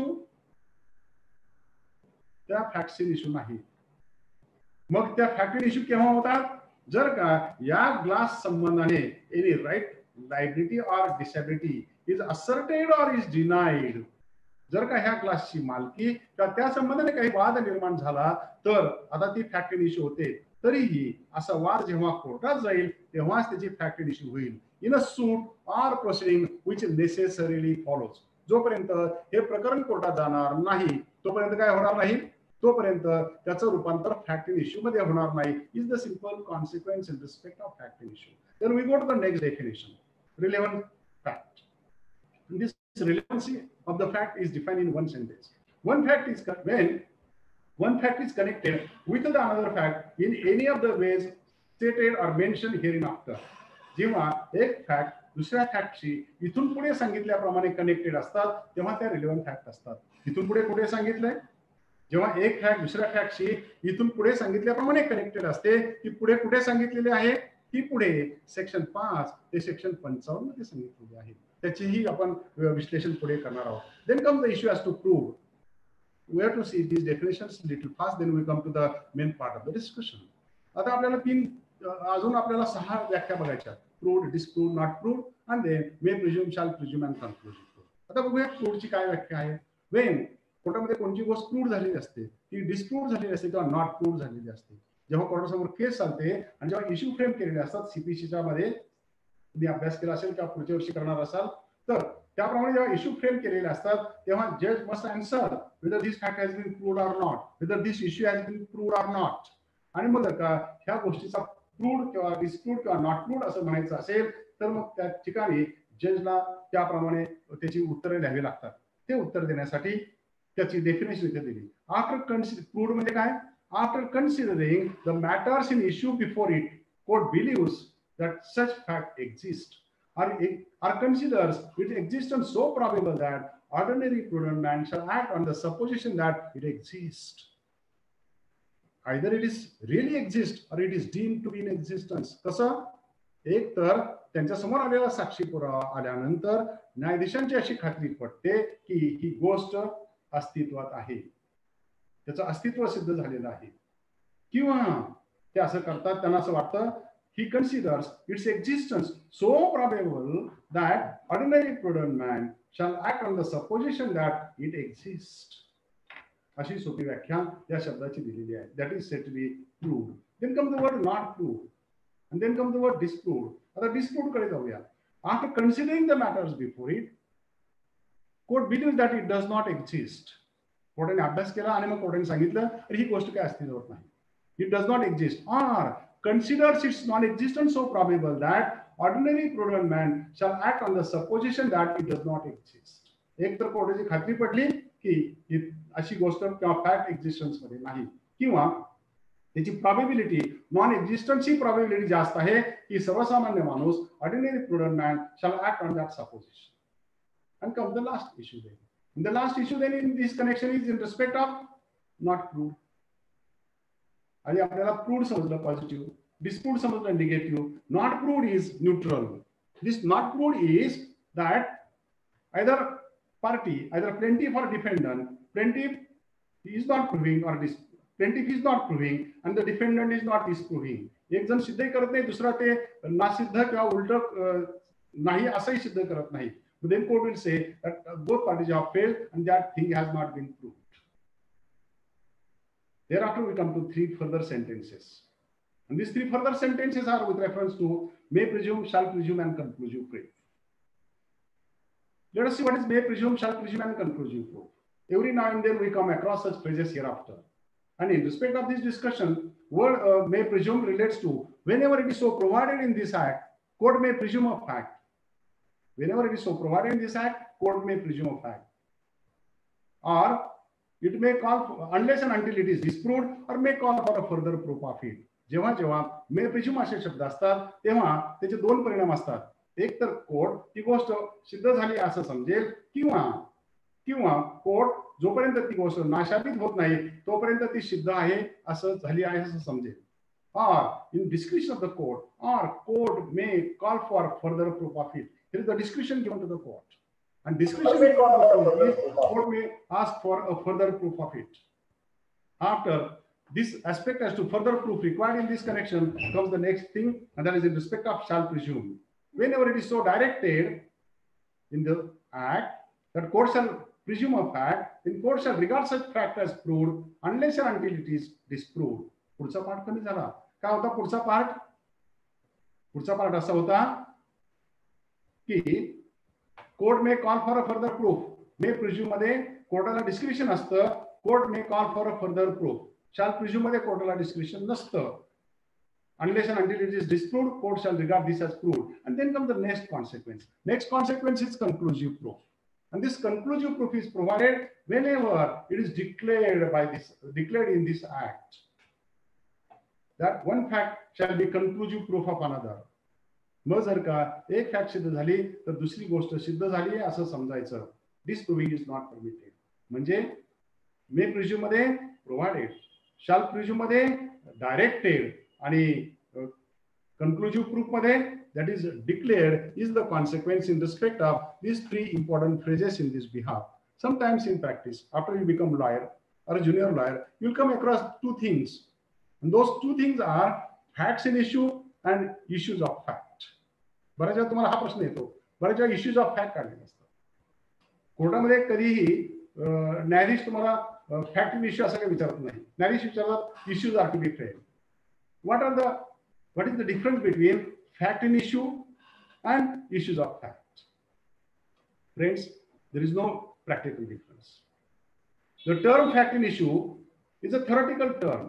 त्या फॅक्ट्स इन इश्यू नाही. मग त्या फॅक्ट इन इश्यू केव्हा होतात? जर का या ग्लास संबंधाने any right, liability or disability is asserted or is denied. जर का ह्या ग्लासची मालकी किंवा त्या संबंधाने काही वाद निर्माण झाला तर आता ती फॅक्ट इन इश्यू होते. तरीही असा वाद जेव्हा कोर्टात जाईल तेव्हाच त्याची फॅक्ट इश्यू होईल. In a suit or proceeding which necessarily follows. जोपर्यंत हे प्रकरण कोर्टात जाणार नाही तोपर्यंत काय होणार नाही, तोपर्यंत त्याचं रूपांतर फॅक्ट इश्यू मध्ये होणार नाही. Is the simple consequence in respect of fact issue. Then we go to the next definition, relevant fact. This relevancy of the fact is defined in one sentence. One fact is when one fact is connected with the another fact in any of the ways stated or mentioned hereinafter. जेव्हा एक fact दुसऱ्या फॅक्टशी इथून पुढे सांगितल्याप्रमाणे connected असतात तेव्हा त्या relevant fact असतात. इथून पुढे कुठे सांगितलंय, जेव्हा एक फॅक्ट दुसऱ्या फॅक्टशी इथून पुढे सांगितल्याप्रमाणे कनेक्टेड असते ती पुढे कुठे सांगितलेली आहे, ती पुढे सेक्शन पाच ते सेक्शन पंचावन्न मध्ये सांगितलेली आहे. त्याचीही आपण विश्लेषण पुढे करणार आहोत. Then come the issue as to prove. We have to see these definitions little fast, then we come to the main part of the discussion. आता आपल्याला तीन अजून आपल्याला सहा व्याख्या बघायच्या, प्रूव्ड, डिस्प्रूव्ड, नॉट प्रूव्ड आणि then may presume, shall presume and conclusion. आता बघूया प्रूव्डची काय व्याख्या आहे. वेन कोर्टामध्ये कोणती गोष्ट प्रूव्ड झालेली असते ती डिस्प्रूव्ड झालेली असते किंवा नॉट प्रूव्ड झालेली असते. जेव्हा कोर्टासमोर केस चालते आणि जेव्हा इश्यू फ्रेम केलेले असतात सीपीसीच्या मध्ये, तुम्ही अभ्यास केला असेल किंवा पुढच्या वर्षी करणार असाल तर त्याप्रमाणे जेव्हा इश्यू फ्रेम केलेले असतात तेव्हा जज must answer whether this fact has been proved or not, whether this issue has been proved or not. आणि मग जर का ह्या गोष्टीचा प्रूव्ड किंवा डिस्प्रूव्ड किंवा नॉट प्रूव्ड असं म्हणायचं असेल तर मग त्या ठिकाणी जजला त्याप्रमाणे त्याची उत्तरे द्यावी लागतात. ते उत्तर देण्यासाठी त्याची डेफिनेशन इथे दिली. आफ्टर कन्सिडर प्रूव्ड म्हणजे काय, after considering the matters in issue before it court believes that such fact exist or, or considers its existence so probable that ordinary prudent man shall act on the supposition that it exists. Either it is really exists or it is deemed to be in existence. कसं, एक तर त्यांच्या समोर आलेला साक्षी पुरावा आल्यानंतर न्यायाधीशांची अशी खात्री पटते की ही गोष्ट अस्तित्वात आहे, त्याचं अस्तित्व सिद्ध झालेलं आहे, किंवा ते असं करतात त्यांना असं वाटतं he considers its existence so probable that ordinary prudent man shall act on the supposition that it exists. अशी सोपी व्याख्या या शब्दाची दिलेली आहे. That is said to be proved. Then comes the word not proved, and then comes the word disproved. आता disproved कडे जाऊया. After considering the matters before it, court believes that it does not exist. कोर्टाने अभ्यास केला आणि मग कोर्टाने सांगितलं तर ही गोष्ट काय अस्तित्वात नाही, it does not exist, or considers its non-existence so probable that ordinary prudent man shall act on the supposition that it does not exist. एक तर कोर्टाची खात्री पडली की अशी गोष्ट किंवा फॅक्ट एक्झिस्टन्स मध्ये नाही, किंवा त्याची प्रोबॅबिलिटी नॉन एक्झिस्टन्स ही प्रोबॅबिलिटी जास्त आहे की सर्वसामान्य माणूस ordinary prudent man shall act on that supposition. And come the last issue then. And the last issue then in this connection is in respect of not proved. आणि आपल्याला proved समजलं positive, disproved समजलं negative, not proved is neutral. This not proved is that either party, either plaintiff or defendant, plaintiff is not proving or dis plaintiff is not proving and the defendant is not disproving. एक जण सिद्ध करत नाही, दुसरा ते नासिद्ध किंवा उलट नाही असंही सिद्ध करत नाही. Then court will say that both parties have failed and that thing has not been proved. Thereafter we come to three further sentences, and these three further sentences are with reference to may presume, shall presume, and conclusive proof. Let us see what is may presume, shall presume, and conclusive proof. Every now and then we come across such phrases hereafter. And in respect of this discussion, word uh, may presume relates to whenever it is so provided in this act, court may presume a fact. Whenever it is so provided in this act, court may presume a fact. Or it may call for, unless and until it is disproved, or may call for a further proof of it. जेव्हा जेव्हा may presume असे शब्द असतात तेव्हा त्याचे दोन परिणाम असतात. एक तर कोर्ट ती गोष्ट सिद्ध झाली असं समजेल, किंवा किंवा कोर्ट जोपर्यंत ती गोष्ट नाशापित होत नाही तोपर्यंत ती सिद्ध आहे असं झाली आहे असं समजेल. Or in discretion of the court, or court may call for further proof of it. There is the discretion given to the court, and discretion given to the court is court may ask for a further proof of it. After this aspect as to further proof required in this connection comes the next thing, and that is in respect of shall presume. Whenever it is so directed in the act that court shall presume a fact, then court shall regard such fact as proved unless and until it is disproved. पुढचा पाठ कमी झाला. काय होता पुढचा part? पुढचा part असा होता की court may call for a further proof. May presume मध्ये कोर्टाला डिस्क्रिप्शन असतं. Court may call for a further proof. Shall presume मध्ये कोर्टाला डिस्क्रिप्शन नसतं. Unless and until it is disproved, court shall regard this as proved. And then comes the next consequence. Next consequence is conclusive proof. And this conclusive proof is provided whenever it is declared by this, declared in this act, that one fact shall be conclusive proof of another. मग जर का एक fact सिद्ध झाली तर दुसरी गोष्ट सिद्ध झाली असं समजायचं. This proving is not permitted. म्हणजे मे प्रिझ्यूम मध्ये प्रोव्हाइडेड, शाल प्रिझ्यूम मध्ये डायरेक्टेड आणि conclusive proof मध्ये that is declared is the consequence in respect of these three important phrases in this behalf. Sometimes in practice, after you become lawyer or a junior lawyer, you'll come across two things, and those two things are facts in issue and issues of fact. बऱ्याच वेळा तुम्हाला हा प्रश्न येतो, बऱ्याच वेळा issues of fact काढलेले असतात. कोर्टामध्ये कधीही न्यायाधीश तुम्हाला फॅक्ट इन इश्यू असं काही विचारत नाही. न्यायाधीश विचारतात issues are to be framed. What are the what is the difference between fact in issue and issues of fact? Friends, there is no practical difference. The term fact in issue is a theoretical term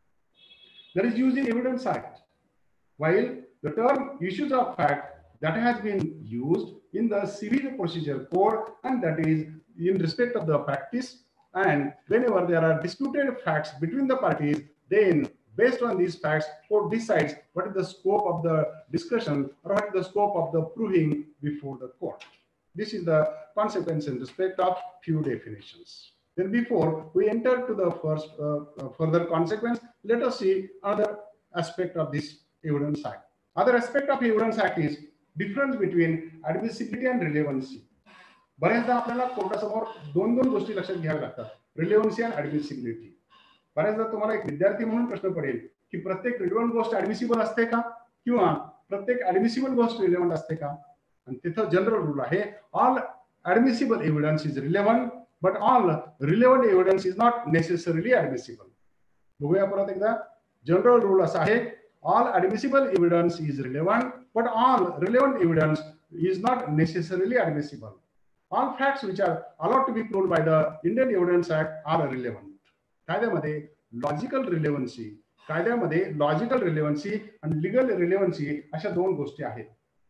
that is used in Evidence Act, while the term issues of fact that has been used in the Civil Procedure Code, and that is in respect of the practice, and whenever there are disputed facts between the parties, then based on these facts, court decides what is the scope of the discussion or what is the scope of the proving before the court. This is the consequence in respect of few definitions. Then before we enter to the first uh, uh, further consequence, let us see another aspect of this Evidence Act. Other aspect of Evidence Act is difference between admissibility and relevancy. बऱ्याचदा आपल्याला कोर्टासमोर दोन दोन गोष्टी लक्षात घ्याव्या लागतात, रिलेव्हन्सी आणि ऍडमिसिबिलिटी. बऱ्याचदा तुम्हाला एक विद्यार्थी म्हणून प्रश्न पडेल की प्रत्येक रिलेव्हंट गोष्ट ऍडमिसिबल असते का, किंवा प्रत्येक ऍडमिसिबल गोष्ट रिलेव्हंट असते का. आणि तिथं जनरल रूल आहे, all admissible evidence is relevant but all relevant evidence is not necessarily admissible. बघूया परत एकदा. जनरल रूल असा आहे, all admissible evidence is relevant but all relevant evidence is not necessarily admissible. All facts which are allowed to be proved by the Indian evidence Act are relevant. कायद्यामध्ये logical relevancy, कायद्यामध्ये logical रिलेव्हन्सी आणि legal रिलेव्हन्सी अशा दोन गोष्टी आहेत.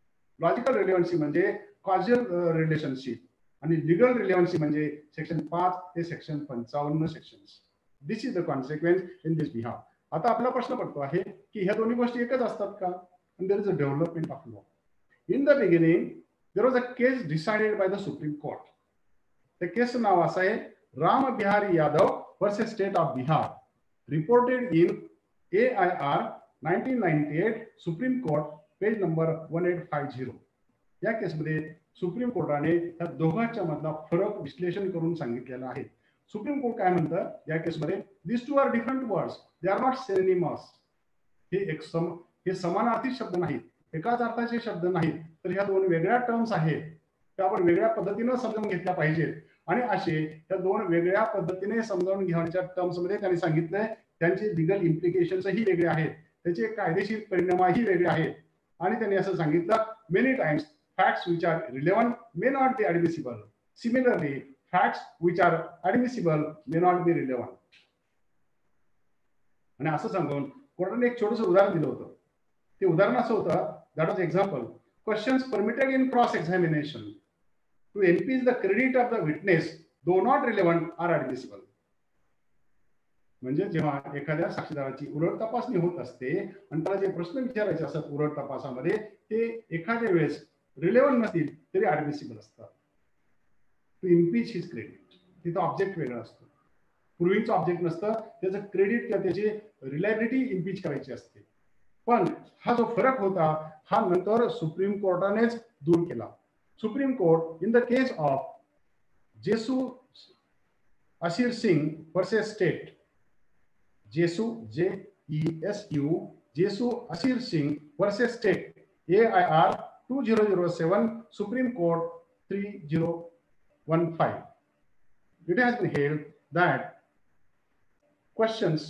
Logical relevancy म्हणजे causal relationship आणि legal relevancy म्हणजे सेक्शन पाच ते सेक्शन पंचावन्न sections. This is the consequence in this behalf. आता आपला प्रश्न पडतो आहे की ह्या दोन्ही गोष्टी एकच असतात का? and there is a development of law. In the beginning, there was a case decided by the Supreme Court. The case नाव असं आहे, Ram Bihari Yadav versus State of Bihar, reported in A I R nineteen ninety-eight, Supreme Court, page number eighteen fifty. या केसमध्ये supreme कोर्टाने या दोघांच्या मधला फरक विश्लेषण करून सांगितलेला आहे. सुप्रीम कोर्ट काय म्हणतं या केसमध्ये, this two are different words, they are not synonymous. हे एक सम हे समानार्थी शब्द नाहीत, एकाच अर्थाचे शब्द नाहीत, तर ह्या दोन वेगळ्या टर्म्स आहेत, त्या आपण वेगळ्या पद्धतीने समजून घेतल्या पाहिजेत. आणि असे त्या दोन वेगळ्या पद्धतीने समजावून घेण्याच्या टर्म्स मध्ये त्यांनी सांगितलंय त्यांचे लिगल इम्प्लिकेशन्सही वेगळे आहेत, त्याचे कायदेशीर परिणामही वेगळे आहेत. आणि त्यांनी असं सांगितलं, many times facts which are relevant may not be admissible. Similarly, facts which are admissible may not be relevant. आणि असं सांगून कोर्टाने एक छोटंसं उदाहरण दिलं होतं. ते उदाहरण असं होतं, that was example, questions permitted in cross examination to increase the credit of the witness though not relevant are admissible. म्हणजे जेव्हा एखाद्या साक्षीदाराची उलट तपासणी होत असते आणि त्याला जे प्रश्न विचारायचे असतात उलट तपासामध्ये, ते एखाद्या वेळेस रिलेव्हंट नसतील तरी ऍडमिसिबल असतात. टू इम्पीच हिज क्रेडिट, तिथं ऑब्जेक्ट वेगळा असतो. प्रूव्हिंगचं ऑब्जेक्ट नसतं, त्याचं क्रेडिट किंवा त्याची रिलायबिलिटी इम्पीच करायची असते. पण हा जो फरक होता हा नंतर सुप्रीम कोर्टानेच दूर केला. Supreme court in the case of Jesu Asir Singh versus state, Jesu J E S U Jesu Asir Singh versus state, A I R two thousand seven, Supreme Court three thousand fifteen. It has been held that questions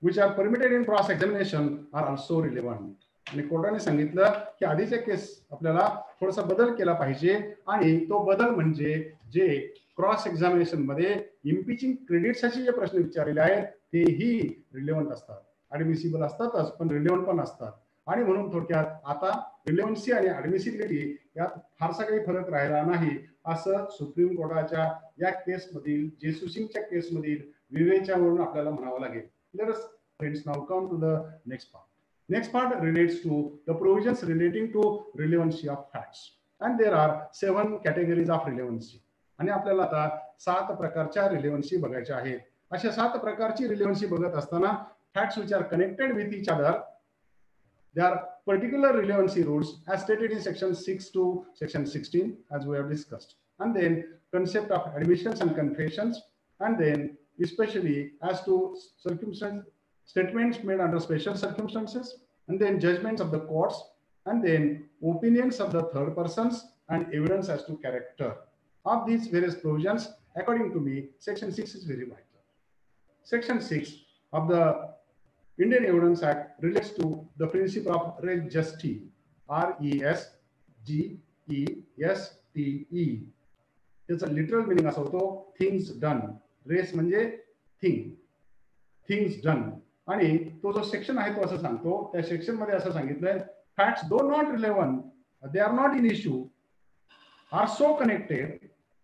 which are permitted in cross examination are also relevant. आणि कोर्टाने सांगितलं की आधीच्या केस आपल्याला थोडासा बदल केला पाहिजे आणि तो बदल म्हणजे जे क्रॉस एक्झामिनेशन मध्ये इम्पिचिंग क्रेडिट्सचे जे प्रश्न विचारलेले आहेत तेही रिलेव्हंट असतात. ऍडमिसिबल असतातच पण रिलेव्हंट पण असतात. आणि म्हणून थोडक्यात आता रिलेव्हन्सी आणि ऍडमिसिबिलिटी यात फारसा काही फरक राहिला नाही असं सुप्रीम कोर्टाच्या या केसमधील जेसू सिंगच्या केसमधील विवेचनावरून आपल्याला म्हणावं लागेल. Let us friends now come to the next part. Next part relates to the provisions relating to relevancy of facts. And there are seven categories of relevancy. आणि आपल्याला आता सात प्रकारच्या रिलेव्हन्सी बघायच्या आहेत. अशा सात प्रकारची रिलेव्हन्सी बघत असताना facts which are connected with each other, there are particular relevancy rules as stated in section six to section sixteen as we have discussed. And then concept of admissions and confessions, and then especially as to circumstance statements made under special circumstances, and then judgments of the courts, and then opinions of the third persons and evidence as to character. Of these various provisions, according to me, section six is very vital. Section six of the Indian Evidence Act relates to the principle of res gesti, R E S G E S T E. It's a literal meaning असा होतो things done. Res म्हणजे thing, things done. आणि तो जो section आहे तो असं सांगतो, त्या सेक्शन मध्ये असं सांगितलंय facts though not relevant, they are not in issue, are so connected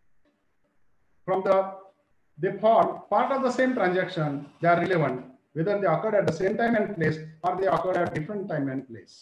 from the they form part of the same transaction, they are relevant whether they occurred at the same time and place or they occurred at different time and place.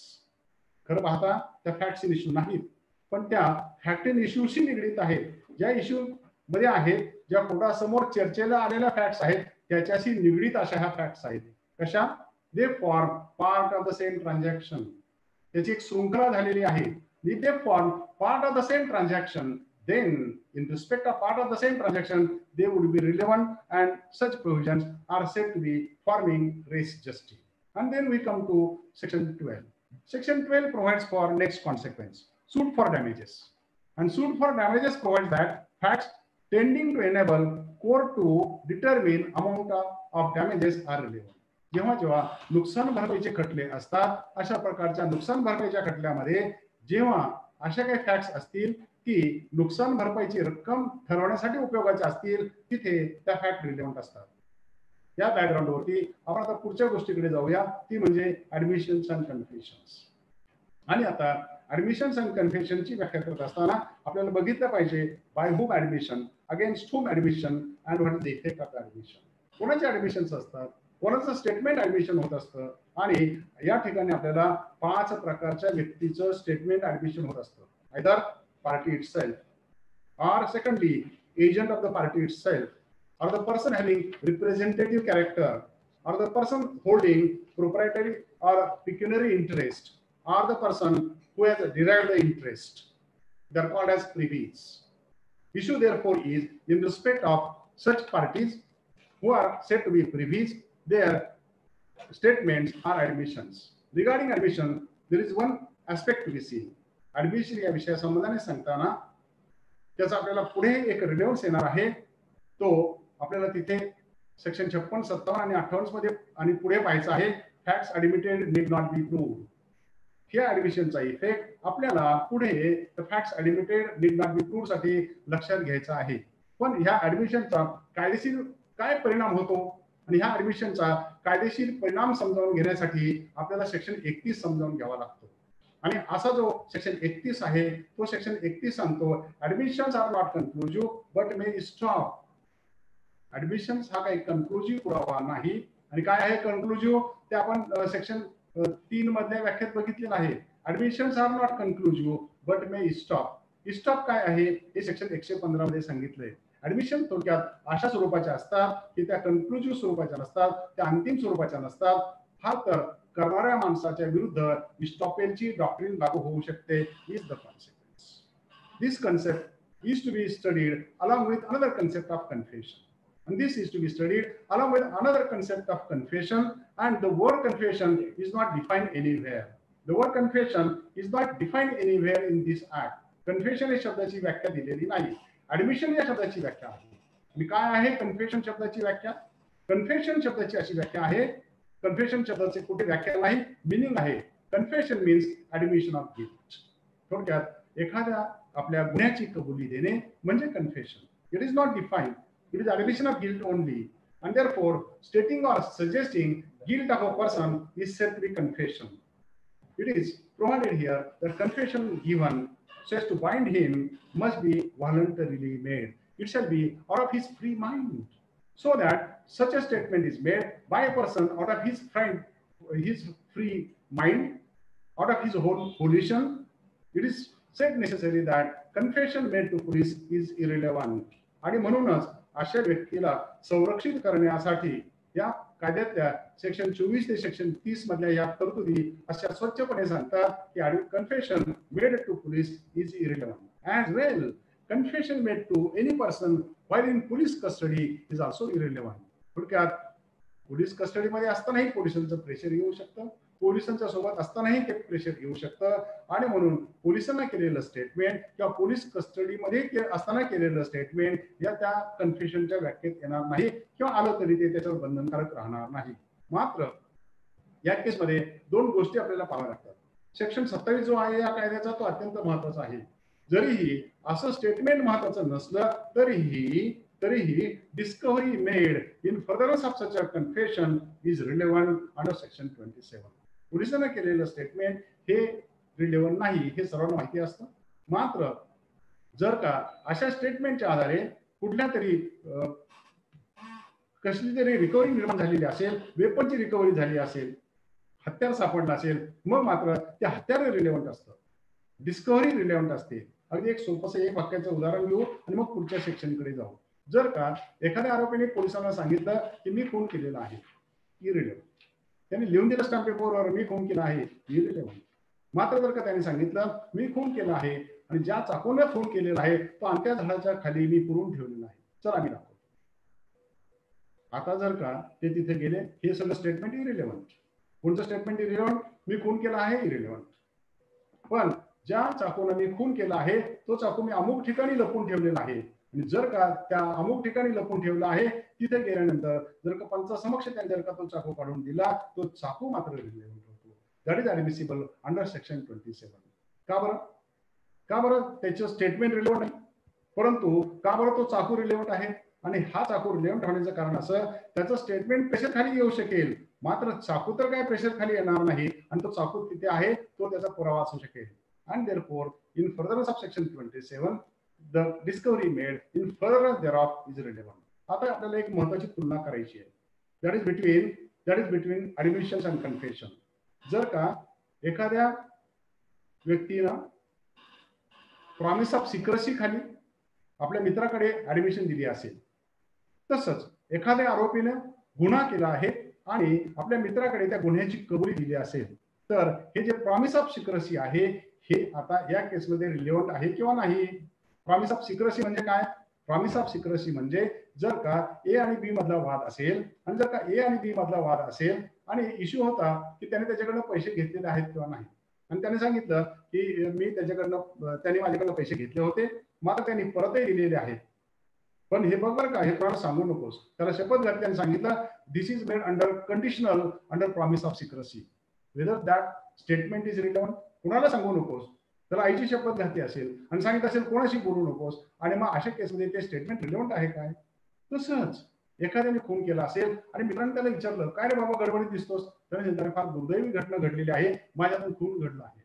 खरं पाहता त्या facts in issue नाहीत, पण त्या fact in इश्यूशी निगडीत आहेत. ज्या issue मध्ये आहेत, ज्या कोर्टासमोर चर्चेला आलेल्या फॅक्ट्स आहेत त्याच्याशी निगडीत अशा ह्या फॅक्ट्स आहेत. कशा? They form part of the same transaction. त्याची एक शृंखला झालेली आहे. They form part of the same transaction, then in respect of part of the same transaction they would be relevant, and such provisions are said to be forming res gesti. And then we come to section twelve. Section twelve provides for next consequence: suit for damages. And suit for damages provides that facts tending to enable court to determine amount of, of damages are relevant. जेव्हा जेव्हा नुकसान भरपाईचे खटले असतात, अशा प्रकारच्या नुकसान भरपाईच्या खटल्यामध्ये जेव्हा अशा काही फॅक्ट्स असतील की नुकसान भरपाईची रक्कम ठरवण्यासाठी उपयोगाचे असतील, तिथे त्या फॅक्ट रिलेव्हंट असतात. या बॅकग्राऊंडवरती आपण आता पुढच्या गोष्टीकडे जाऊया, ती म्हणजे ऍडमिशन्स अँड कन्फेशन्स. आणि आता ऍडमिशन्स अँड कन्फेशनची व्याख्या करत असताना आपल्याला बघितलं पाहिजे by whom admission, against whom admission and what is the effect of admission. कोणाचे ऍडमिशन्स असतात, कोणाचं स्टेटमेंट ऍडमिशन होत असतं, आणि या ठिकाणी आपल्याला पाच प्रकारच्या व्यक्तीचं स्टेटमेंट ऍडमिशन होत असतं. Either party itself, or secondly agent of the party itself, or the person having representative character, or the person holding proprietary or pecuniary interest, or the person who has derived the interest. They are called as privies. Issue therefore is in respect of such parties who are said to be privies, their statements are admissions. Regarding admission, there is one aspect to be seen. Admission या विषयासंबंधाने सांगताना त्याचा आपल्याला पुढे एक relevance येणार आहे. तो आपल्याला तिथे सेक्शन छप्पन सत्तावन्न आणि अठ्ठावन्न मध्ये आणि पुढे पाहायचं आहे. Facts admitted need not be proved. ह्या ऍडमिशनचा इफेक्ट आपल्याला पुढे facts admitted need not be proved साठी लक्षात घ्यायचा आहे. पण ह्या ऍडमिशनचा कायदेशीर काय परिणाम होतो आणि ह्या ऍडमिशनचा कायदेशीर परिणाम समजावून घेण्यासाठी आपल्याला सेक्शन एकतीस समजावून घ्यावा लागतो. आणि असा जो सेक्शन एकतीस आहे तो सेक्शन एकतीस सांगतो admissions are not conclusive but may stop. Admissions हा काही कन्क्लुजिव्ह पुरावा नाही. आणि काय आहे कन्क्लुजिव्ह ते आपण सेक्शन तीन मधल्या व्याख्यात बघितलेलं आहे. Admissions are not conclusive but may stop. Stop काय आहे हे सेक्शन एकशे पंधरा मध्ये सांगितलंय. ऍडमिशन थोडक्यात अशा स्वरूपाच्या असतात की त्या कन्क्लुजिव्ह स्वरूपाच्या नसतात, त्या अंतिम स्वरूपाच्या नसतात. हा तर करणाऱ्या माणसाच्या विरुद्ध स्टॉपेलची डॉक्ट्रिन लागू होऊ शकते. Is the consequence. This concept is to be studied along with another concept of confession. And this is to be studied along with another concept of confession, and the word confession is not defined anywhere. The word confession is not defined anywhere in this act. Confession या शब्दाची व्याख्या दिलेली नाही. Admission या शब्दाची व्याख्या आहे. आणि काय आहे confession शब्दाची व्याख्या? Confession शब्दाची अशी व्याख्या आहे कन्फेशन शब्दाचे कुठे व्याख्या नाही, मिनिंग आहे. Confession means admission of guilt. थोडक्यात एखाद्या आपल्या गुन्ह्याची कबुली देणे म्हणजे confession. It is not defined, it is admission of guilt only, and therefore stating or suggesting guilt of a person is said to be confession. It is provided here that confession given so as to bind him must be voluntarily made. It shall be out of his free mind, so that such a statement is made by a person out of his friend, his free mind, out of his whole volition. It is said necessary that confession made to police is irrelevant. आणि म्हणूनच अशा व्यक्तीला संरक्षित करण्यासाठी या कायद्यातल्या section चोवीस ते सेक्शन तीस मधल्या या तरतुदी अशा स्वच्छपणे सांगतात की confession made to police is irrelevant. As well confession made to any person while in police custody is also irrelevant. थोडक्यात पोलीस कस्टडीमध्ये असतानाही पोलिसांचं प्रेशर येऊ शकतं, पोलिसांच्या सोबत असतानाही ते प्रेशर येऊ शकतं, आणि म्हणून पोलिसांना केलेलं स्टेटमेंट किंवा पोलीस कस्टडीमध्ये असताना केलेलं स्टेटमेंट या त्या कन्फेशनच्या व्याख्येत येणार नाही, किंवा आलं तरी ते त्याच्यावर बंधनकारक राहणार नाही. मात्र या केसमध्ये दोन गोष्टी आपल्याला पाहाव्या लागतात. सेक्शन सत्तावीस जो आहे या कायद्याचा तो अत्यंत महत्वाचा आहे. जरीही असं स्टेटमेंट महत्वाचं नसलं तरीही तरीही discovery made in furtherance of such a confession is relevant under section twenty seven. पोलिसांना केलेलं स्टेटमेंट हे रिलेव्हंट नाही हे सर्वांना माहिती असतं. मात्र जर का अशा स्टेटमेंटच्या आधारे कुठल्या तरी कसली तरी रिकव्हरी निर्माण झालेली असेल, वेपनची रिकव्हरी झाली असेल, हत्यार सापडलं असेल, मग मात्र ते हत्यार रिलेव्हंट असतं, डिस्कव्हरी रिलेव्हंट असते. अगदी एक सोपंसं एक वाक्याचं उदाहरण घेऊ आणि मग पुढच्या सेक्शनकडे जाऊ. जर का एखाद्या आरोपीने पोलिसांना सांगितलं की मी खून केलेला आहे, इरिलेव्हंट. त्यांनी लिहून दिलं स्टॅम्प पेपरवर मी खून केला आहे, इरिलेव्हंट. मात्र जर का त्यांनी सांगितलं मी खून केला आहे आणि ज्या चाकूने खून केलेला आहे तो अंत्या झाडाच्या खाली मी पुरून ठेवलेला आहे, चला मी दाखवतो. आता जर का ते तिथे गेले, हे सगळं स्टेटमेंट इरिलेव्हंट. कोणतं स्टेटमेंट इरिलेव्हंट? मी खून केला आहे, इरिलेव्हंट. पण ज्या चाकूने मी खून केला आहे तो चाकू मी अमुक ठिकाणी लपून ठेवलेला आहे, आणि जर का त्या अमुक ठिकाणी लपून ठेवला आहे तिथे गेल्यानंतर जर का पंचासमक्ष त्यांनी जर का तो चाकू काढून दिला तो चाकू मात्र रिलेव्हंट होतो. That is admissible under section twenty seven. का बरं? का बरं त्याचं स्टेटमेंट रिलेव्हंट नाही, परंतु का बरं तो चाकू रिलेव्हंट आहे? आणि हा चाकू रिलेव्हंट होण्याचं कारण असं त्याचं स्टेटमेंट प्रेशर खाली येऊ शकेल, मात्र चाकू तर काय प्रेशर खाली येणार नाही, आणि तो चाकू तिथे आहे तो त्याचा पुरावा असू शकेल. and therefore in furtherance of section twenty-seven the discovery made in furtherance thereof is relevant. आता आपल्याला एक महत्त्वाची तुलना करायची आहे, that is between that is between admissions and confession. जर का एखाद्या व्यक्तीनं प्रॉमिस ऑफ सिक्रेसी खाली आपल्या मित्राकडे ऍडमिशन दिली असेल, तसंच एखाद्या आरोपीनं गुन्हा केला आहे आणि आपल्या मित्राकडे त्या गुन्ह्याची कबुली दिली असेल, तर हे जे प्रॉमिस ऑफ सिक्रेसी आहे हे आता या केसमध्ये रिलेव्हंट आहे किंवा नाही. प्रॉमिस ऑफ सिक्रेसी म्हणजे काय? प्रॉमिस ऑफ सिक्रेसी म्हणजे जर का ए आणि बी मधला वाद असेल, आणि जर का ए आणि बी मधला वाद असेल आणि इश्यू होता की त्याने त्याच्याकडनं पैसे घेतलेले आहेत किंवा नाही, आणि त्याने सांगितलं की मी त्याच्याकडनं त्याने माझ्याकडनं पैसे घेतले होते, मात्र त्यांनी परतही दिलेले आहेत, पण हे बघ बरं का हे कोणाला सांगू नकोस. त्याला शपथ घातली आणि सांगितलं this is made under conditional under promise of secrecy. Whether that statement is relevant, कुणाला सांगू नकोस. त्याला आईची शपथ घातली असेल आणि सांगितलं असेल कोणाशी बोलू नकोस, आणि मग अशा केसमध्ये ते स्टेटमेंट रिलेव्हंट आहे काय? तसंच एखाद्याने खून केला असेल आणि मित्रांनी त्याला विचारलं काय रे बाबा गडबडीत दिसतोस, त्याने फार दुर्दैवी घटना घडलेली आहे, माझ्यातून खून घडला आहे,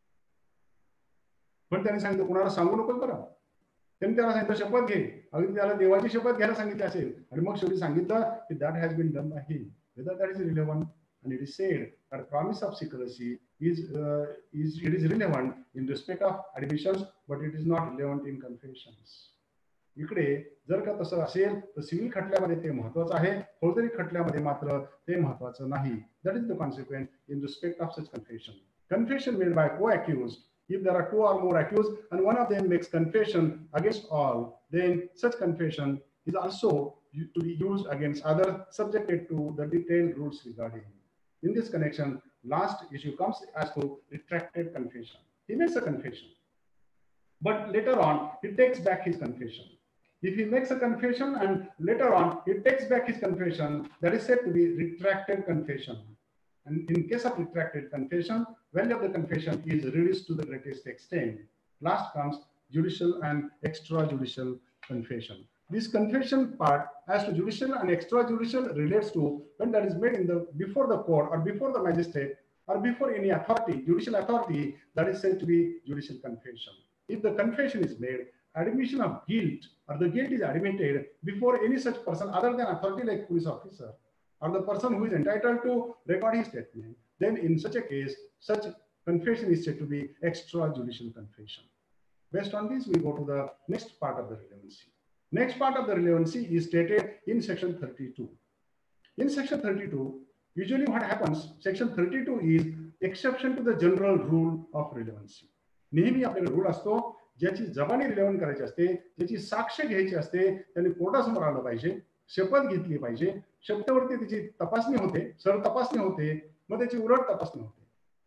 पण त्याने सांगितलं कुणाला सांगू नकोस बरं. त्यांनी त्याला सांगितलं शपथ घे, अगदी त्याला देवाची शपथ घ्यायला सांगितली असेल, आणि मग शेवटी सांगितलं की that has been done by him, whether that is relevant. And it is said that promise of secrecy is uh, is it is relevant in respect of admissions, but it is not relevant in confessions. इकडे जर का तसं असेल तर civil खटल्यामध्ये ते महत्वाचं आहे, फौजदारी खटल्यामध्ये मात्र ते महत्वाचं नाही. That is the consequence in respect of such confession. Confession made by co-accused. If there are two or more accused and one of them makes confession against all, then such confession is also to be used against other subjected to the detailed rules regarding. In this connection, last issue comes as to retracted confession. He makes a confession, but later on he takes back his confession. If he makes a confession and later on he takes back his confession, that is said to be retracted confession. And in case of retracted confession, value of the confession is reduced to the greatest extent. Last comes judicial and extrajudicial confession. This confession part as to judicial and extrajudicial relates to when that is made in the before the court or before the magistrate or before any authority, judicial authority, that is said to be judicial confession. If the confession is made, admission of guilt or the guilt is admitted before any such person other than authority like police officer or the person who is entitled to record his statement, then in such a case, such confession is said to be extrajudicial confession. Based on this, we go to the next part of the relevancy. Next part of the relevancy is stated in section thirty-two. In section thirty-two, usually what happens, section thirty-two is exception to the general rule of relevancy. नेहमी आपल्याला rule असतो, ज्याची जबानी relevant करायची असते, ज्याची साक्ष घ्यायची असते, त्यांनी कोर्टासमोर आलं पाहिजे, शपथ घेतली पाहिजे, शपथेवरती त्याची तपासणी होते, सर तपासणी होते, मग त्याची उलट तपासणी होते.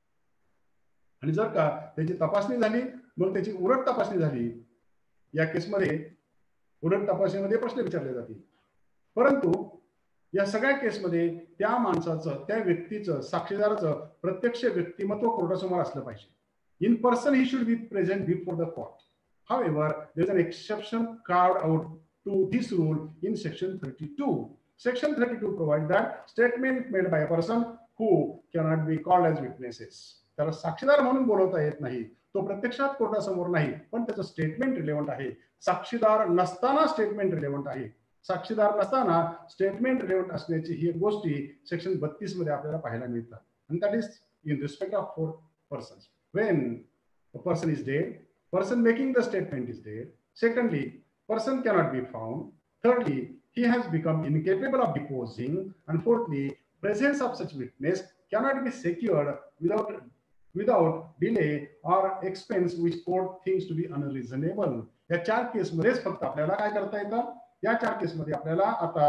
आणि जर का त्याची तपासणी झाली, मग त्याची उलट तपासणी झाली, या केसमध्ये उलट तपासणीमध्ये प्रश्न विचारले जातील. परंतु या सगळ्या केसमध्ये त्या माणसाचं, त्या व्यक्तीचं, साक्षीदाराचं प्रत्यक्ष व्यक्तिमत्व कोर्टासमोर असलं पाहिजे. In person, he should be present before the court. However, there is an exception carved out to this rule in section thirty-two. Section thirty-two provides that statement made by a person who cannot be called as witnesses. त्याला साक्षीदार म्हणून बोलवता येत नाही, तो प्रत्यक्षात कोर्टासमोर नाही, पण त्याचं स्टेटमेंट रिलेव्हंट आहे. साक्षीदार नसताना स्टेटमेंट रिलेव्हंट आहे. साक्षीदार नसताना स्टेटमेंट रिलेव्हंट असण्याची ही गोष्टी सेक्शन बत्तीस मध्ये आपल्याला पाहायला मिळतात. आणि that is in respect of four persons. When a person is dead, person making the statement is dead. Secondly, person cannot be found. Thirdly, he has become incapable of deposing. And fourthly, presence of such witness cannot be secured without without delay or expense which court thinks to be unreasonable. या चार केस मध्येच फक्त आपल्याला काय करता येतं, या चार केस मध्ये आपल्याला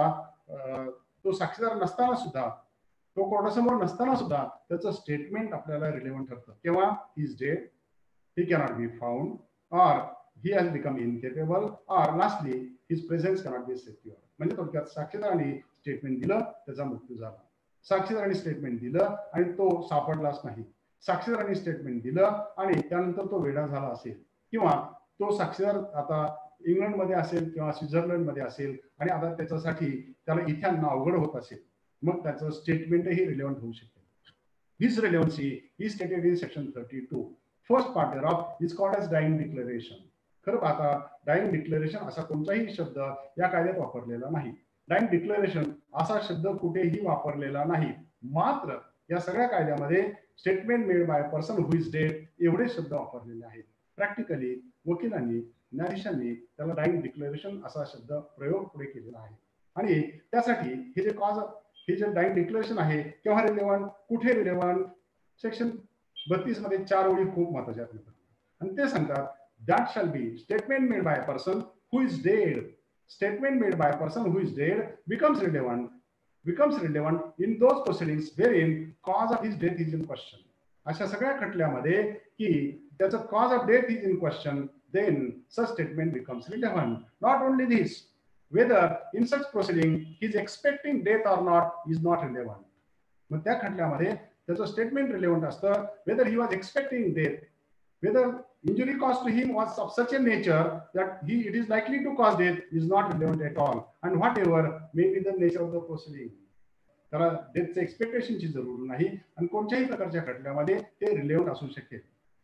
आता तो साक्षीदार नसताना सुद्धा, तो कोर्टासमोर नसताना सुद्धा त्याचं स्टेटमेंट आपल्याला रिलेव्हंट ठरतं. केव्हा? He is dead, he cannot be found, or he has become incapable, or lastly his presence cannot be secure. म्हणजे थोडक्यात साक्षीदारांनी स्टेटमेंट दिलं, त्याचा मृत्यू झाला. साक्षीदारांनी स्टेटमेंट दिलं आणि तो सापडलाच नाही. साक्षीदारांनी स्टेटमेंट दिलं आणि त्यानंतर तो वेडा झाला असेल, किंवा तो साक्षीदार आता इंग्लंडमध्ये असेल किंवा स्वित्झर्लंडमध्ये असेल आणि आता त्याच्यासाठी त्याला इथे आणणं अवघड होत असेल, मग त्याचं स्टेटमेंटही रिलेव्हंट होऊ शकते. This relevancy is stated in section thirty two. First part thereof is called as dying declaration. खरं पाहता डाईंग डिक्लेरेशन असा कोणताही शब्द या कायद्यात वापरलेला नाही. डाईंग डिक्लेरेशन असा शब्द कुठेही वापरलेला नाही. मात्र या सगळ्या कायद्यामध्ये statement made by person who is dead एवढे शब्द वापरलेले आहेत. प्रॅक्टिकली वकिलांनी, न्यायाधीशांनी त्याला डाईंग डिक्लेरेशन असा शब्द प्रयोग पुढे केलेला आहे. आणि त्यासाठी हे जे कॉज, हे जे डाईंग डिक्लेरेशन आहे केव्हा रिलेव्हंट, कुठे रिलेव्हंट, सेक्शन बत्तीस मध्ये चार ओळी खूप महत्वाच्या आहेत आणि ते सांगतात that shall be statement made by a person who is dead. Statement made by a person who is dead becomes relevant becomes relevant in those proceedings where in cause of his death is in question. अशा सगळ्या खटल्यामध्ये की त्याचं cause of death is in question, then such statement becomes relevant. Not only this, whether in such proceeding he is expecting death or not is not relevant. मग त्या खटल्यामध्ये त्याचं statement relevant असतं. whether he was expecting death, whether injury caused to him was of such a nature that he it is likely to cause death is not relevant at all, and whatever may be the nature of the proceeding. त्याला डेथचे एक्सपेक्टेशनची जरूर नाही आणि कोणत्याही प्रकारच्या खटल्यामध्ये ते relevant असू शकेल.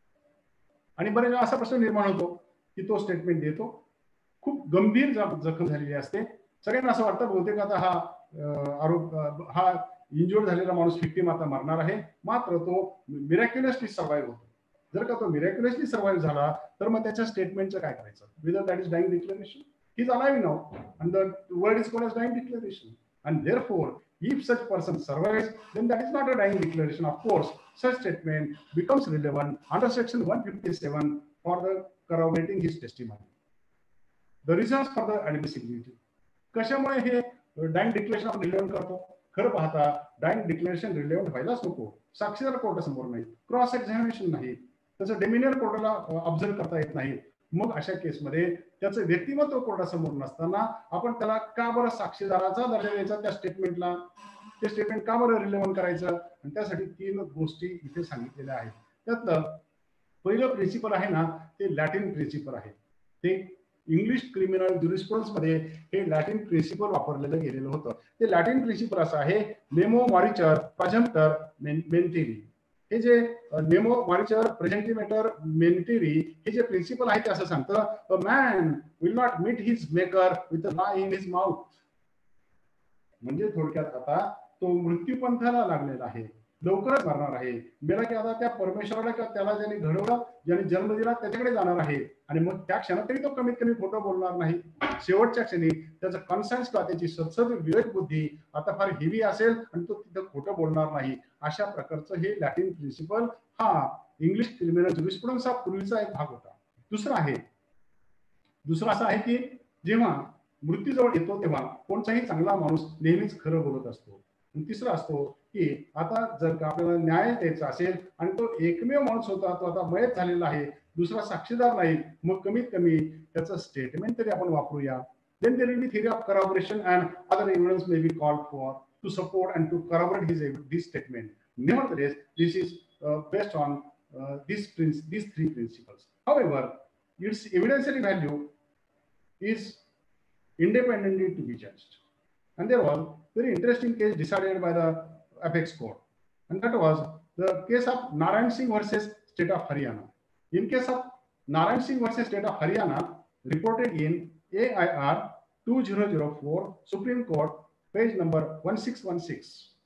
आणि बरेच वेळा असा प्रश्न निर्माण होतो की तो स्टेटमेंट देतो, खूप गंभीर जखम झालेली असते, सगळ्यांना असं वाटतं बहुतेक आता हा आरोप, हा इंजुर्ड झालेला माणूस विक्टिम आता मरणार आहे, मात्र तो मिरॅक्युलसली सर्व्हाइव्ह होतो. जर का तो मिरॅक्युलसली सर्व्हाइव्ह झाला तर मग त्याच्या स्टेटमेंटचं काय करायचं? Whether that is dying declaration, he is alive now and the word is called as dying declaration. And therefore, if such person survives, then that is not a dying declaration. Of course, such statement becomes relevant under section one fifty-seven for the corroborating his testimony. The reasons for the admissibility. कशामुळे हे dyeing declaration आपण relevant करतो? खरं पाहता dyeing declaration relevant व्हायलाच नको. साक्षीदार कोर्टासमोर नाही, क्रॉस एक्झामिनेशन नाही, त्याचं डेमिनियर कोर्टाला ऑब्झर्व करता येत नाही, मग अशा केसमध्ये त्याचं व्यक्तिमत्व कोर्टासमोर नसताना आपण त्याला का बरं साक्षीदाराचा दर्जा द्यायचा त्या स्टेटमेंटला, ते स्टेटमेंट का बरं रिलेव्हंट करायचं, आणि त्यासाठी तीन गोष्टी इथे सांगितलेल्या आहेत. त्यातलं पहिलं प्रिन्सिपल आहे ना ते लॅटिन प्रिन्सिपल आहे. ते इंग्लिश क्रिमिनल ज्युरिस्प्रुडन्स मध्ये हे लॅटिन प्रिन्सिपल वापरलेलं गेलेलं होतं. ते लॅटिन प्रिन्सिपल असं आहे, नेमो मॉरिचर प्रजम्प्टर मेंटेरी. हे जे नेमो मॉरिचर प्रेझेंटिमेटर मेंटेरी हे जे प्रिन्सिपल आहे ते असं सांगतं, a man will not meet his maker with a lie in his mouth. म्हणजे थोडक्यात आता तो मृत्यूपंथाला लागलेला आहे, लवकरच मरणार आहे, मेला की आता त्या परमेश्वराला किंवा त्याला ज्यांनी घडवलं, ज्यांनी जन्म दिला त्याच्याकडे जाणार आहे. आणि मग त्या क्षणात तरी तो कमीत कमी खोटं बोलणार नाही. शेवटच्या क्षणी त्याचं कॉन्सायन्स किंवा त्याची सदसद विवेक बुद्धी आता फार हेवी असेल आणि तो तिथं खोटं बोलणार नाही. अशा प्रकारचं हे लॅटिन प्रिन्सिपल हा इंग्लिश क्रिमिनल ज्युरिस्प्रुडन्सचा पूर्वीचा एक भाग होता. दुसरा आहे दुसरा असा आहे की जेव्हा मृत्यूजवळ येतो तेव्हा कोणताही चांगला माणूस नेहमीच खरं बोलत असतो. तिसरा असतो की आता जर का आपल्याला न्याय द्यायचा असेल आणि तो एकमेव माणूस होता, तो आता मयत झालेला आहे, दुसरा साक्षीदार नाही, मग कमीत कमी त्याचं स्टेटमेंट तरी आपण वापरूया. Then there will be theory of corroboration and other evidence may be called for to support and to corroborate his this statement. Nevertheless, this is uh, based on uh, these these three principles. However, its evidentiary value is independently to be judged. And there was very interesting case decided by the apex court, and that was the case of Narayan Singh versus State of Haryana. In case of Narayan Singh versus State of Haryana, reported in A I R two thousand four, Supreme Court, page number one six one six.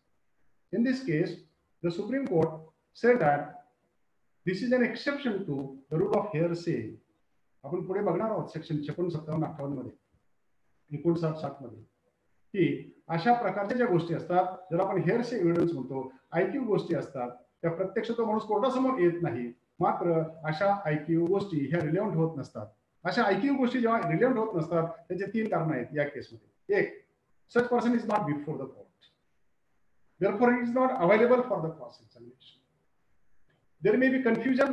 In this case, the Supreme Court said that this is an exception to the rule of hearsay. आपण पुढे बघणार आहोत section छप्पन सत्तावन्न अठ्ठावन्न मध्ये एकोणसाठ साठ मध्ये की अशा प्रकारच्या ज्या गोष्टी असतात ज्याला आपण हेअरसे एव्हिडन्स म्हणतो, आयक्यू गोष्टी असतात, त्या प्रत्यक्ष तो माणूस कोर्टासमोर येत नाही, मात्र अशा आयक्यू गोष्टी ह्या रिलेव्हंट होत नसतात. अशा आयक्यू गोष्टी जेव्हा रिलेव्हंट होत नसतात त्याचे तीन कारण आहेत या केसमध्ये. एक, such person is not before the court, therefore he is not available for the cross examination. There may be confusion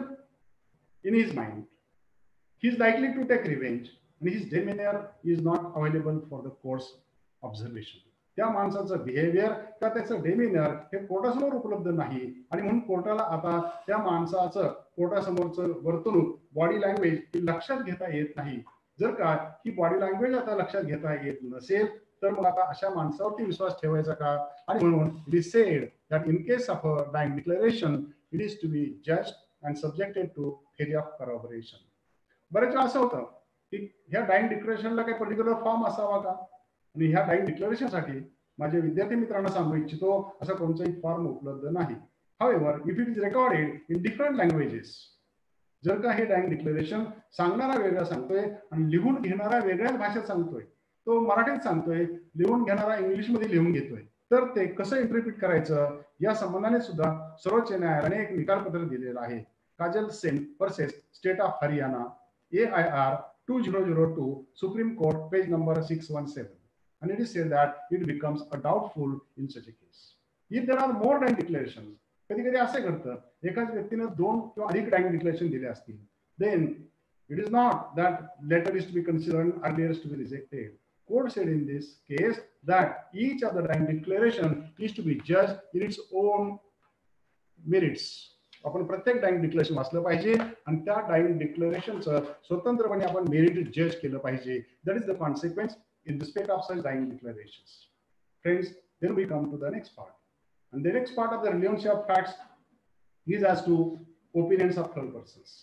in his mind, he is likely to take revenge, and his demeanor is not available for the court's observation. त्या माणसाचं behaviour किंवा त्याचं demeanour हे कोर्टासमोर उपलब्ध नाही, आणि म्हणून कोर्टाला आता त्या माणसाचं कोर्टासमोरचं वर्तणूक, बॉडी लँग्वेज ही लक्षात घेता येत नाही. जर का ही बॉडी लँग्वेज आता लक्षात घेता येत नसेल तर मग आता अशा माणसावरती विश्वास ठेवायचा का? आणि म्हणून it is said that in case of a dying declaration it is to be judged and subjected to theory of corroboration. बरेच वेळा असं होतं की ह्या डाइंग डिक्लेरेशनला काही पर्टिक्युलर फॉर्म असावा का, आणि ह्या डाइंग डिक्लेरेशनसाठी माझ्या विद्यार्थी मित्रांना सांगू इच्छितो असा कोणताही फॉर्म उपलब्ध नाही. However, if it is recorded in different languages, जर का हे डाइंग डिक्लेरेशन सांगणारा वेगळा सांगतोय आणि लिहून घेणारा वेगळ्याच भाषेत सांगतोय, तो मराठीत सांगतोय, लिहून घेणारा इंग्लिशमध्ये लिहून घेतोय, तर ते कसं इंटरप्रिट करायचं या संबंधाने सुद्धा सर्वोच्च न्यायालयाने एक निकालपत्र दिलेलं आहे. Kajal Sen versus state of Haryana, A I R two thousand two, Supreme Court, page number six one seven. And it is said that it becomes a doubtful in such a case. If there are more dying declarations, कधी कधी असे घडतं एकाच व्यक्तीने दोन किंवा अधिक dying declaration दिले असतील, then it is not that later is to be considered and earlier is to be rejected. Court said in this case that each of the dying declaration is to be judged in its own merits. आपण प्रत्येक dying declaration वाचलं पाहिजे आणि त्या dying डिक्लेरेशनचं स्वतंत्रपणे आपण merit जज केलं पाहिजे. That is the consequence in respect of such dying declarations. Friends, then we come to the next part. And the next part of the relevancy of facts is as to opinions of third persons.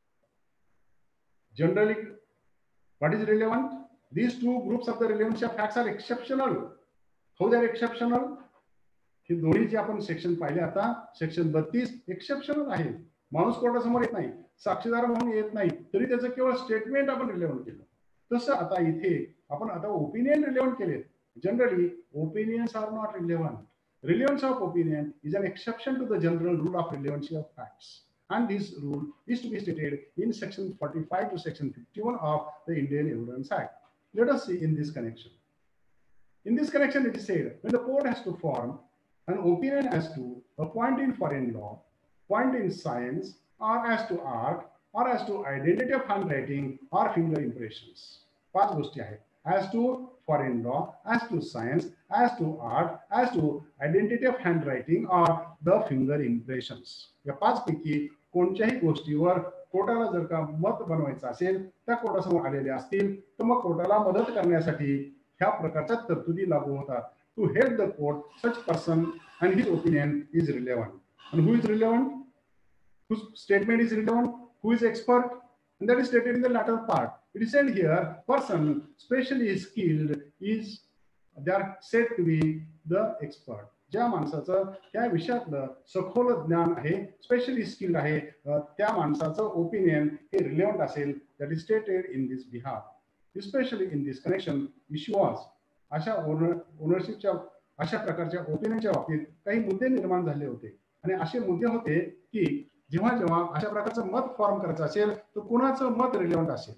Generally, what is relevant? These two groups of the relevancy of facts are exceptional. How they are exceptional? हे दोन्ही जे आपण section पाहिले आता, section बत्तीस exceptional आहे. माणूस कोर्टासमोर येत नाही, साक्षीदार म्हणून येत नाही, तरी त्याचं केवळ स्टेटमेंट आपण रिलेव्हंट केलं. तसं आता इथे आपण आता ओपिनियन रिलेव्हंट केले. Generally opinions are not relevant. Relevance of opinion is an exception to the general rule of relevancy of facts, and this rule is to be stated in section forty-five to section fifty-one of the Indian Evidence Act. Let us see in this connection. In this connection, it is said when the court has to form an opinion as to a point in foreign law, point in science, or as to art, or as to identity of handwriting or finger impressions. पाच गोष्टी आहेत. As to foreign law, as to science, as to art, as to identity of handwriting or the finger impressions. या पाच पैकी कोणत्याही गोष्टीवर कोर्टाला जर का मत बनवायचं असेल, त्या कोर्टासमोर आलेले असतील, तर मग कोर्टाला मदत करण्यासाठी ह्या प्रकारच्या तरतुदी लागू होतात. To help the court, such person and his opinion is relevant. And who is relevant? Whose statement is relevant? Who is expert? And that is stated in the latter part. It is said here, person specially skilled is, they are said to be the expert. ज्या माणसाचं त्या विषयातलं सखोल ज्ञान आहे, specially skilled आहे, त्या माणसाचं opinion हे रिलेव्हंट असेल. That is stated in this behalf. Specially in this connection issue was, अशा ओनर ओनरशिपच्या अशा प्रकारच्या ओपिनियनच्या बाबतीत काही मुद्दे निर्माण झाले होते. आणि असे मुद्दे होते की जेव्हा जेव्हा अशा प्रकारचं मत फॉर्म करायचं असेल तर कुणाचं मत रिलेव्हंट असेल.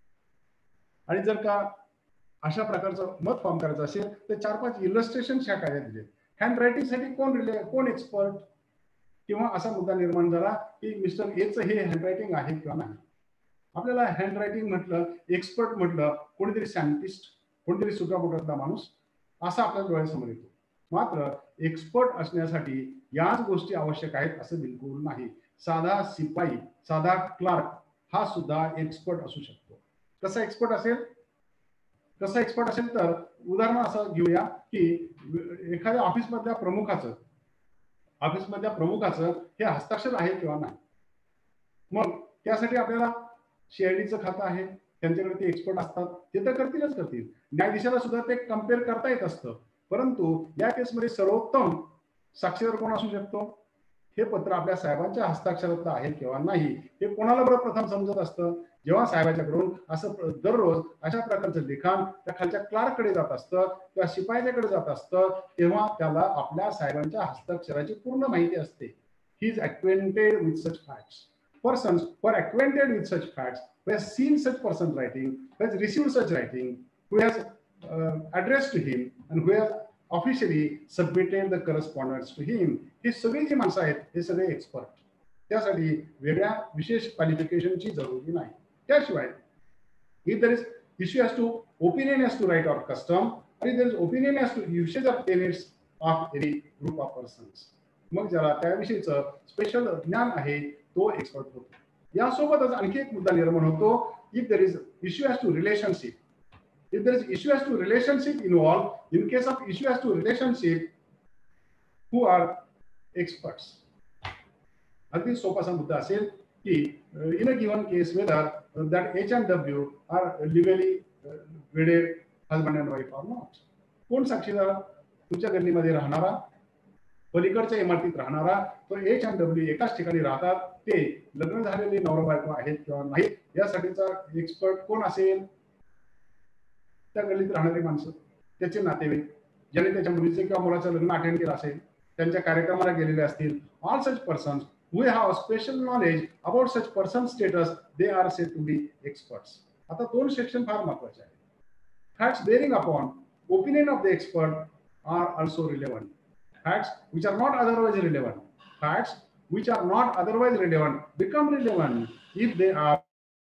आणि जर का अशा प्रकारचं मत फॉर्म करायचं असेल तर चार पाच इलस्ट्रेशन ह्या कायद्यात दिले. हँड रायटिंगसाठी कोण रिले कोण एक्सपर्ट, किंवा असा मुद्दा निर्माण झाला की मिस्टर एचं हे हँडरायटिंग आहे किंवा नाही. आपल्याला हँडरायटिंग म्हटलं, एक्सपर्ट म्हटलं, कोणीतरी सायंटिस्ट, कोणीतरी सुटापुटातला माणूस असा आपल्या डोळ्यासमोर येतो. मात्र एक्सपर्ट असण्यासाठी याच गोष्टी आवश्यक आहेत असं बिलकुल नाही. साधा शिपाई, साधा क्लार्क हा सुद्धा एक्सपर्ट असू शकतो. कसा एक्सपर्ट असेल? कसा एक्सपर्ट असेल तर उदाहरण असं घेऊया की एखाद्या ऑफिसमधल्या प्रमुखाचं ऑफिसमधल्या प्रमुखाचं हे हस्ताक्षर आहे किंवा नाही. मग त्यासाठी आपल्याला सीआयडीचं खातं आहे, त्यांच्याकडे ते एक्सपर्ट असतात, ते तर करतीलच करतील. न्यायाधीशाला सुद्धा ते कम्पेअर करता येत असतं. परंतु या केसमध्ये सर्वोत्तम साक्षीदार कोण असू शकतो? हे पत्र आपल्या साहेबांच्या हस्ताक्षरातलं आहे किंवा नाही हे कोणाला बरं प्रथम समजत असतं? जेव्हा साहेबाच्याकडून असं दररोज अशा प्रकारचं लिखाण त्या खालच्या क्लार्ककडे जात असतं किंवा शिपायाच्याकडे जात असतं, तेव्हा त्याला आपल्या साहेबांच्या हस्ताक्षराची पूर्ण माहिती असते. He is acquainted with such facts. Persons who are acquainted with such facts, who has seen such person writing, who has received such writing, who has uh, addressed to him, and who has officially submitted the correspondence to him. हे सगळे जे माणसं आहेत हे सगळे expert. त्यासाठी वेगळ्या विशेष क्वालिफिकेशनची जरुरी नाही. त्याशिवाय if there is issue as to opinion as to right or custom, or if there is opinion as to usage of tenets of any group of persons, मग ज्याला त्याविषयीचं स्पेशल ज्ञान आहे तो एक्सपर्ट होतो. यासोबतच आणखी एक मुद्दा निर्माण होतो. If there is issue as to relationship, if there is issue as to relationship involve, in case of issue as to relationship, who are experts. अगदी सोपासा मुद्दा असेल की in a given case whether that H and W are legally wedded husband and wife are not. कोण साक्षीदार? तुमच्या गल्लीमध्ये राहणारा, पलीकडच्या इमारतीत राहणारा, तो एच अँड डब्ल्यू एकाच ठिकाणी राहतात, ते लग्न झालेले नवरा बायको आहेत किंवा नाही यासाठीचा एक्सपर्ट कोण असेल? त्या गल्लीत राहणारी माणसं, त्याचे नातेवाईक, ज्याने त्याच्या मुलीचे किंवा मुलाचं लग्न अटेंड केलं असेल, त्यांच्या कार्यक्रमाला गेलेले असतील. All such persons who have special knowledge about such person status, they are said to be experts. आता दोन सेक्शन फार महत्वाचे आहेत. Facts bearing upon opinion of the expert are also relevant. Facts which are not otherwise relevant, facts which are not otherwise relevant become relevant if they are.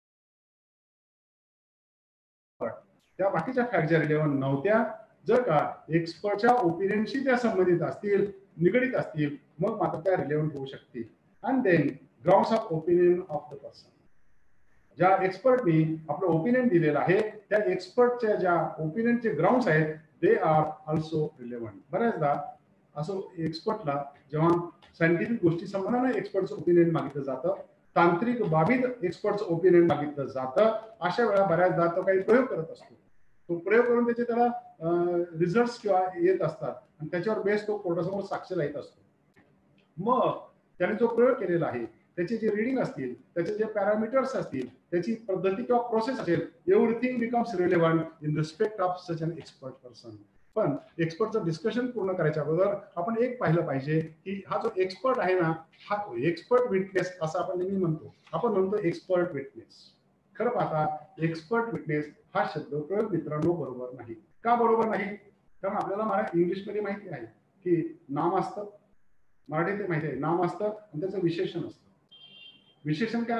त्या बाकीच्या fact ज्या relevant नव्हत्या, जर का एक्सपर्टच्या ओपिनियनशी त्या संबंधित असतील, निगडित असतील, मग मात्र त्या रिलेव्हंट होऊ शकतील. And then grounds of opinion of the person. ज्या एक्सपर्टनी आपलं ओपिनियन दिलेलं आहे त्या एक्सपर्टच्या ज्या ओपिनियनचे ग्राउंड्स आहेत दे आर ऑल्सो रिलेव्हंट. बऱ्याचदा असं एक्सपर्टला जेव्हा सायंटिफिक गोष्टी संबंधाने एक्सपर्टचं ओपिनियन मागितलं जातं, तांत्रिक बाबीत एक्सपर्टचं ओपिनियन मागितलं जातं, अशा वेळा बऱ्याचदा तो काही प्रयोग करत असतो. तो प्रयोग करून त्याचे त्याला रिझल्ट किंवा येत असतात आणि त्याच्यावर बेस तो कोर्टासमोर साक्ष येत असतो. मग त्याने जो प्रयोग केलेला आहे त्याचे जे रिडिंग असतील, त्याचे जे पॅरामीटर्स असतील, त्याची पद्धती किंवा प्रोसेस असेल, everything becomes relevant in respect of such an expert person. पण एक्सपर्टचं डिस्कशन पूर्ण करायच्या अगोदर आपण एक पाहिलं पाहिजे की हा जो एक्सपर्ट आहे ना, हा एक्सपर्ट विटनेस असं आपण नेहमी म्हणतो. आपण म्हणतो एक्सपर्ट विटनेस. खरं पाहता एक्सपर्ट विटनेस हा शब्द प्रयोग मित्रांनो बरोबर नाही. का बरोबर नाही? कारण आपल्याला मला इंग्लिशमध्ये माहिती आहे की नाम असतं, मराठीत माहिती आहे नाम असतं आणि त्याचं विशेषण असतं. विशेषण काय असतं?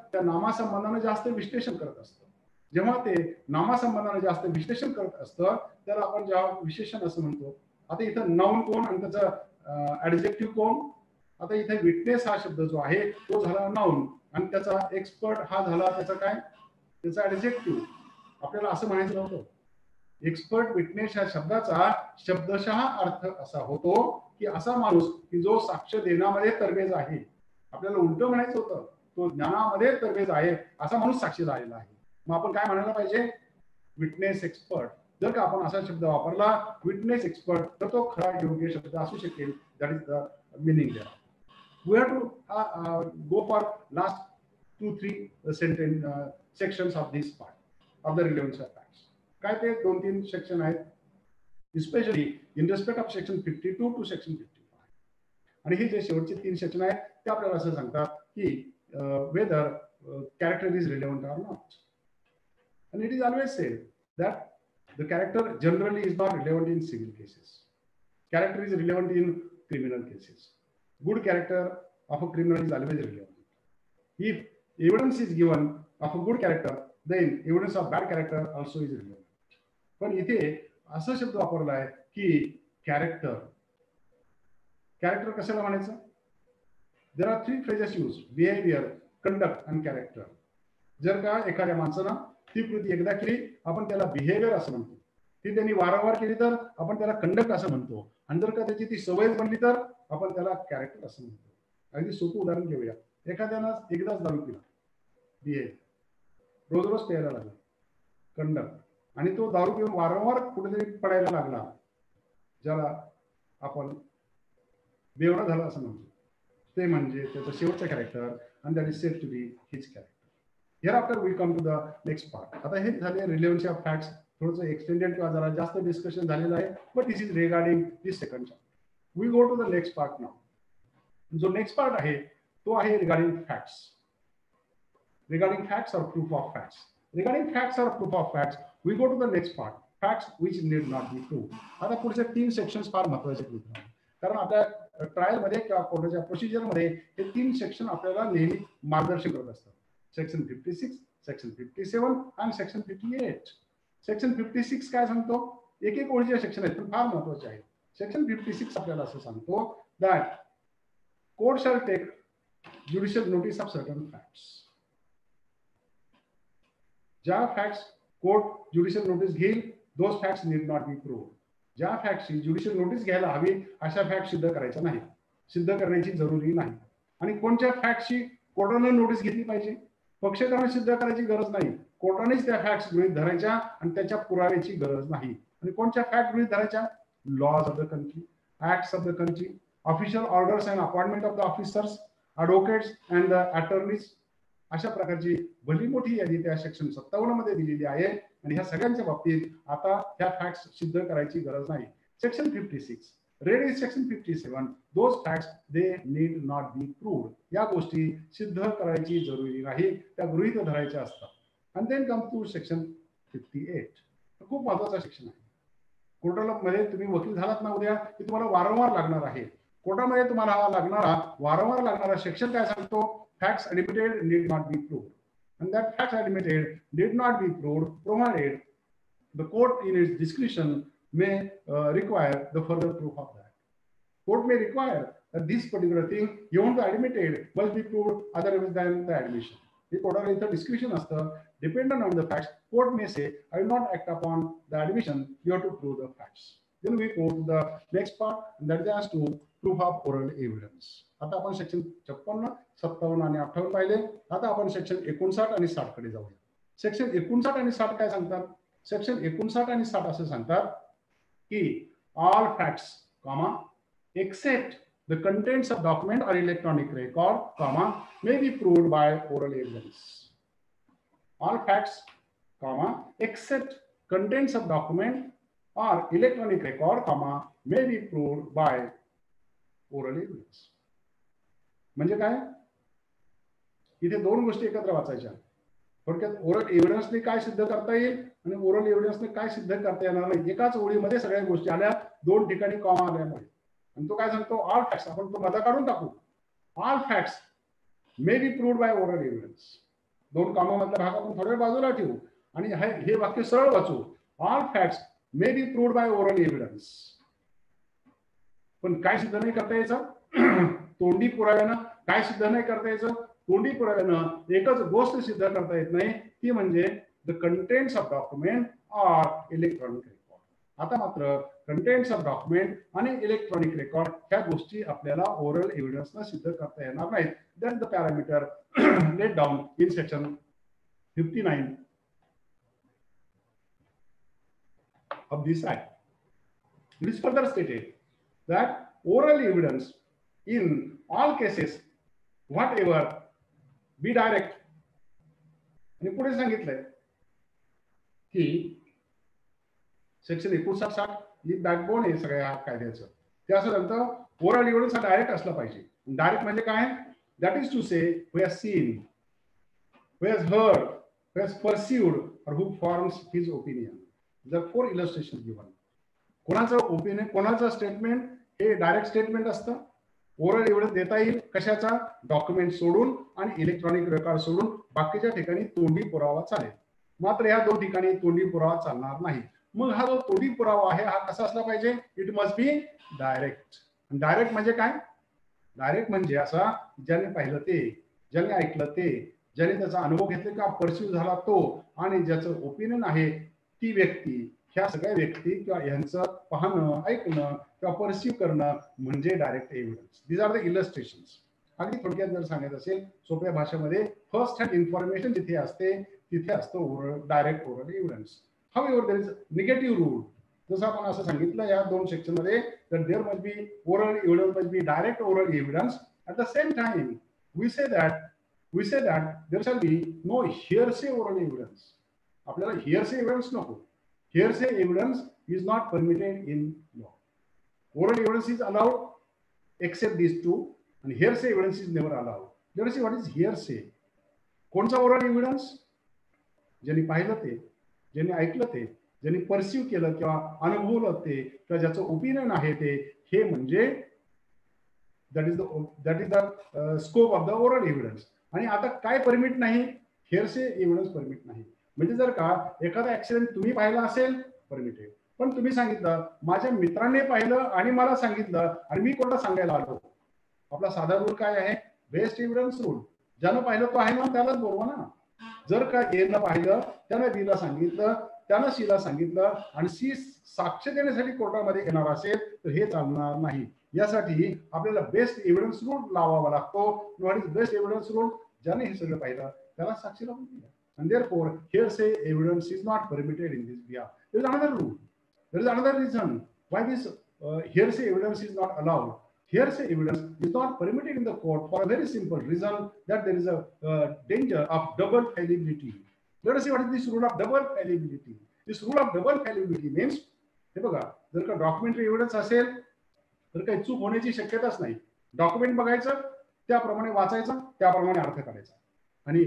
त्या नामासंबंधाने जास्त विश्लेषण करत असतं. जेव्हा ते नामासंबंधाने जास्त विश्लेषण करत असतं त्याला आपण जेव्हा विशेषण असं म्हणतो. आता इथं नाउन कोण आणि त्याचं ऍडजेक्टिव्ह कोण. आता इथे विटनेस हा शब्द जो आहे तो झाला नाउन आणि त्याचा एक्सपर्ट हा झाला त्याचा काय त्याचा ऍडजेक्टिव्ह. आपल्याला असं म्हणायचं नव्हतं. एक्सपर्ट विटनेस या शब्दाचा शब्दशः अर्थ असा होतो की असा माणूस की जो साक्ष देण्यामध्ये तरबेज आहे. आपल्याला उलट म्हणायचं होतं तो ज्ञानामध्ये तरबेज आहे असा माणूस साक्षी झालेला आहे. मग आपण काय म्हणायला पाहिजे विटनेस एक्सपर्ट. जर का आपण असा शब्द वापरला विटनेस एक्सपर्ट तर तो खरा योग्य शब्द असू शकेल. That is the meaning there. We have to go for last two three sentence sections of this part of the relevance of facts. काय ते दोन तीन सेक्शन आहेत specially in respect of section fifty two to section fifty five. आणि हे जे शेवटचे तीन सेक्शन आहेत ते आपल्याला असं सांगतात की whether character is relevant or not. And it is always said that the character generally is not relevant in civil cases. Character is relevant in criminal cases. Good character of a criminal is always relevant. If evidence is given of a good character, then evidence of bad character also is relevant. पण इथे असा शब्द वापरला आहे की character. Character कशाला म्हणायचं. There are three phrases use behaviour conduct and character. जर का एखाद्या माणसानं ती कृती एकदा केली आपण त्याला बिहेवियर असं म्हणतो. ती त्यांनी वारंवार केली तर आपण त्याला कंडक्ट असं म्हणतो. आणि जर का त्याची ती सवय बनली तर आपण त्याला कॅरेक्टर असं म्हणतो. अगदी सोपं उदाहरण घेऊया. एखाद्यानं एकदाच दारू पिला बिहेवियर. रोज रोज प्यायला लागला कंडक्ट. आणि तो दारू पिऊन वारंवार कुठेतरी पडायला लागला ज्याला आपण बेवडा झाला असं म्हणतो. ते म्हणजे त्याचं शेवटचं कॅरेक्टर आणि that is said to be his character. Hereafter we come to the next part. आता हे झाले रिलेव्हन्सी ऑफ फॅक्ट्स. थोडंसं एक्सटेंडेड किंवा जरा जास्त डिस्कशन झालेलं आहे but this is regarding this second chapter. We go to the next part now. जो नेक्स्ट पार्ट आहे तो आहे regarding facts. Regarding facts or proof of facts. Regarding facts or proof of facts we go to the next part facts which need not be proved. आता पुढचे तीन sections फार महत्वाचे आहेत कारण आपल्या ट्रायलमध्ये किंवा कोर्टाच्या प्रोसिजरमध्ये हे तीन सेक्शन आपल्याला नेहमी मार्गदर्शन करत असतात. Section fifty six, section fifty seven आणि section fifty eight. Section fifty six काय सांगतो. एक एक ओळीचे सेक्शन आहेत पण फार महत्वाचे आहेत. सेक्शन फिफ्टी सिक्स आपल्याला असं सांगतो that court shall take judicial notice of certain facts. ज्या फॅक्ट्स कोर्ट ज्युडिशियल नोटीस घेईल those facts need not be proved. ज्या फॅक्ट्सची ज्युडिशियल नोटीस घ्यायला हवी अशा फॅक्ट सिद्ध करायच्या नाही. सिद्ध करण्याची जरुरी नाही. आणि कोणत्या फॅक्टची कोर्टाने नोटीस घेतली पाहिजे. पक्षकाराने सिद्ध करायची गरज नाही. कोर्टानेच त्या फॅक्ट्स गृहीत धरायच्या आणि त्याच्या पुराव्याची गरज नाही. आणि कोणत्या फॅक्ट गृहीत धरायच्या. Laws of the country, acts of the country, official orders and appointment of the officers, advocates and the attorneys. अशा प्रकारची भली मोठी यादी त्या सेक्शन सत्तावन्न मध्ये दिलेली आहे. आणि ह्या सगळ्यांच्या बाबतीत आता ह्या फॅक्ट्स सिद्ध करायची गरज नाही. Section fifty six read is section fifty seven those facts they need not be proved. या गोष्टी सिद्ध करायची जरुरी नाही त्या गृहीत धरायच्या असतात. आणि then come to section fifty eight. खूप महत्वाचा सेक्शन आहे. कोर्टाला मध्ये तुम्ही वकील झालात ना उद्या की तुम्हाला वारंवार लागणार आहे. कोर्टामध्ये तुम्हाला हा लागणारा वारंवार लागणारा सेक्शन काय सांगतो. Facts admitted need not be proved. And that facts admitted did not be proved provided the court in its discretion may uh, require the further proof of that. Court may require that this particular thing even though admitted must be proved otherwise than the admission. If court is the discretion असतं dependent on the facts, court may say I will not act upon the admission. You have to prove the facts. Then we go to the next part and that is to proof of oral evidence. आता आपण section छप्पन्न सत्तावन्न आणि अठ्ठावन्न पाहिले. आता आपण section एकोणसाठ आणि साठ कडे जाऊया. सेक्शन एकोणसाठ आणि साठ काय सांगतात. सेक्शन एकोणसाठ आणि साठ असं सांगतात की all facts comma except the contents of document or electronic record comma may be proved by oral evidence. All facts comma except contents of document or electronic record comma may be proved by oral evidence. म्हणजे काय इथे दोन गोष्टी एकत्र वाचायच्या. थोडक्यात oral एव्हिडन्सने काय सिद्ध करता येईल आणि ओरल एव्हिडन्सने काय सिद्ध करता येणार नाही. एकाच ओळीमध्ये सगळ्या गोष्टी आल्या दोन ठिकाणी कॉमा आल्यामुळे. आणि तो काय सांगतो ऑल फॅक्ट्स आपण तो मधा काढून टाकू. All facts may be proved by oral evidence. दोन कामामधला भाग आपण थोड्या वेळ बाजूला ठेवू आणि हे वाक्य सरळ वाचू. All facts may be proved by oral evidence. पण काय सिद्ध नाही करता यायचं? तोंडी पुराव्यानं काय सिद्ध नाही करता यायचं? तोंडी पुराव्यानं एकच गोष्ट सिद्ध करता येत नाही, ती म्हणजे the contents of document or electronic record. आता मात्र कंटेंट्स ऑफ डॉक्युमेंट आणि इलेक्ट्रॉनिक रेकॉर्ड ह्या गोष्टी आपल्याला ओरल एव्हिडन्सनं सिद्ध करता येणार नाहीत. That is the parameter laid down in section fifty nine of this act. It is further stated that oral evidence in all cases whatever be direct. आणि पुढे सांगितलंय की सेक्शन एकोणसाठ साठ ही बॅकबोन आहे सगळ्या कायद्याचं. ते असं नंतर ओरल एव्हिडन्स हा डायरेक्ट असला पाहिजे. डायरेक्ट म्हणजे काय? That is to say who has seen, who has heard, who has perceived or who forms his opinion. जर फोर इलस्ट्रेशन गिवन. कोणाचं ओपिनियन, कोणाचं स्टेटमेंट हे डायरेक्ट स्टेटमेंट असतं. ओरल एव्हिडन्स देता येईल कशाचा? डॉक्युमेंट सोडून आणि इलेक्ट्रॉनिक रेकॉर्ड सोडून बाकीच्या ठिकाणी तोंडी पुरावा चालेल. मात्र या दोन ठिकाणी तोंडी पुरावा चालणार नाही. मग हा जो तोंडी पुरावा आहे हा कसा असला पाहिजे? It must be direct. Direct म्हणजे काय? डायरेक्ट म्हणजे असा ज्याने पाहिलं ते, ज्याने ऐकलं ते, ज्याने त्याचा अनुभव घेतला किंवा परसिव्ह झाला तो, आणि ज्याचं ओपिनियन आहे ती व्यक्ती, ह्या सगळ्या व्यक्ती किंवा यांचं पाहणं, ऐकणं किंवा परसिव्ह करणं म्हणजे direct evidence. These are the illustrations. अगदी थोडक्यात जर सांगायचं असेल सोप्या भाषेमध्ये, फर्स्ट हँड इन्फॉर्मेशन जिथे असते तिथे असतो oral, direct oral evidence. However there is negative rule. जसं आपण असं सांगितलं या दोन सेक्शन मध्ये, तर there must be oral evidence must be direct oral evidence. At the same time we say that we say that there shall be no hearsay oral evidence. आपल्याला hearsay evidence नको. Hearsay evidence is not permitted in law. Oral evidence is allowed except this two, आणि hearsay evidence is never allowed. Let us see what is hearsay. कोणचा oral evidence? ज्यांनी पाहिलं ते, ज्यांनी ऐकलं ते, ज्यांनी परसिव्ह केलं किंवा अनुभवलं ते, किंवा ज्याचं ओपिनियन आहे ते, हे म्हणजे that is the that is the scope of the oral evidence. आणि आता काय परमिट नाही? हिअरसे एव्हिडन्स परमिट नाही. म्हणजे जर का एखादा ऍक्सिडेंट तुम्ही पाहिला असेल परमिटेड, पण तुम्ही सांगितलं माझ्या मित्राने पाहिलं आणि मला सांगितलं आणि मी कोणाला सांगायला आलो. आपला साधा रूल काय आहे? Best evidence rule. ज्यानं पाहिलं तो आहे ना त्यालाच बोलवा ना. जर का एनं पाहिलं, त्यानं बीला सांगितलं, त्यानं सीला सांगितलं आणि सी साक्ष देण्यासाठी कोर्टामध्ये येणार असेल तर हे चालणार नाही. यासाठी आपल्याला बेस्ट एव्हिडन्स रूल लावावा लागतो. What is best evidence rule? ज्याने हे सगळं पाहिलं त्याला साक्षी लावून दिलं. And therefore, hearsay evidence is not permitted in this behalf. There is another rule. There is another reason why this uh, hearsay evidence is not allowed. Hearsay evidence is not permitted in the court for a very simple reason that there is a uh, danger of double fallibility. Let us see what is this rule of double fallibility. This rule of double fallibility means, हे बघा, जर का documentary evidence असेल तर काही चूक होण्याची शक्यताच नाही. डॉक्युमेंट बघायचं, त्याप्रमाणे वाचायचं, त्याप्रमाणे अर्थ काढायचा. आणि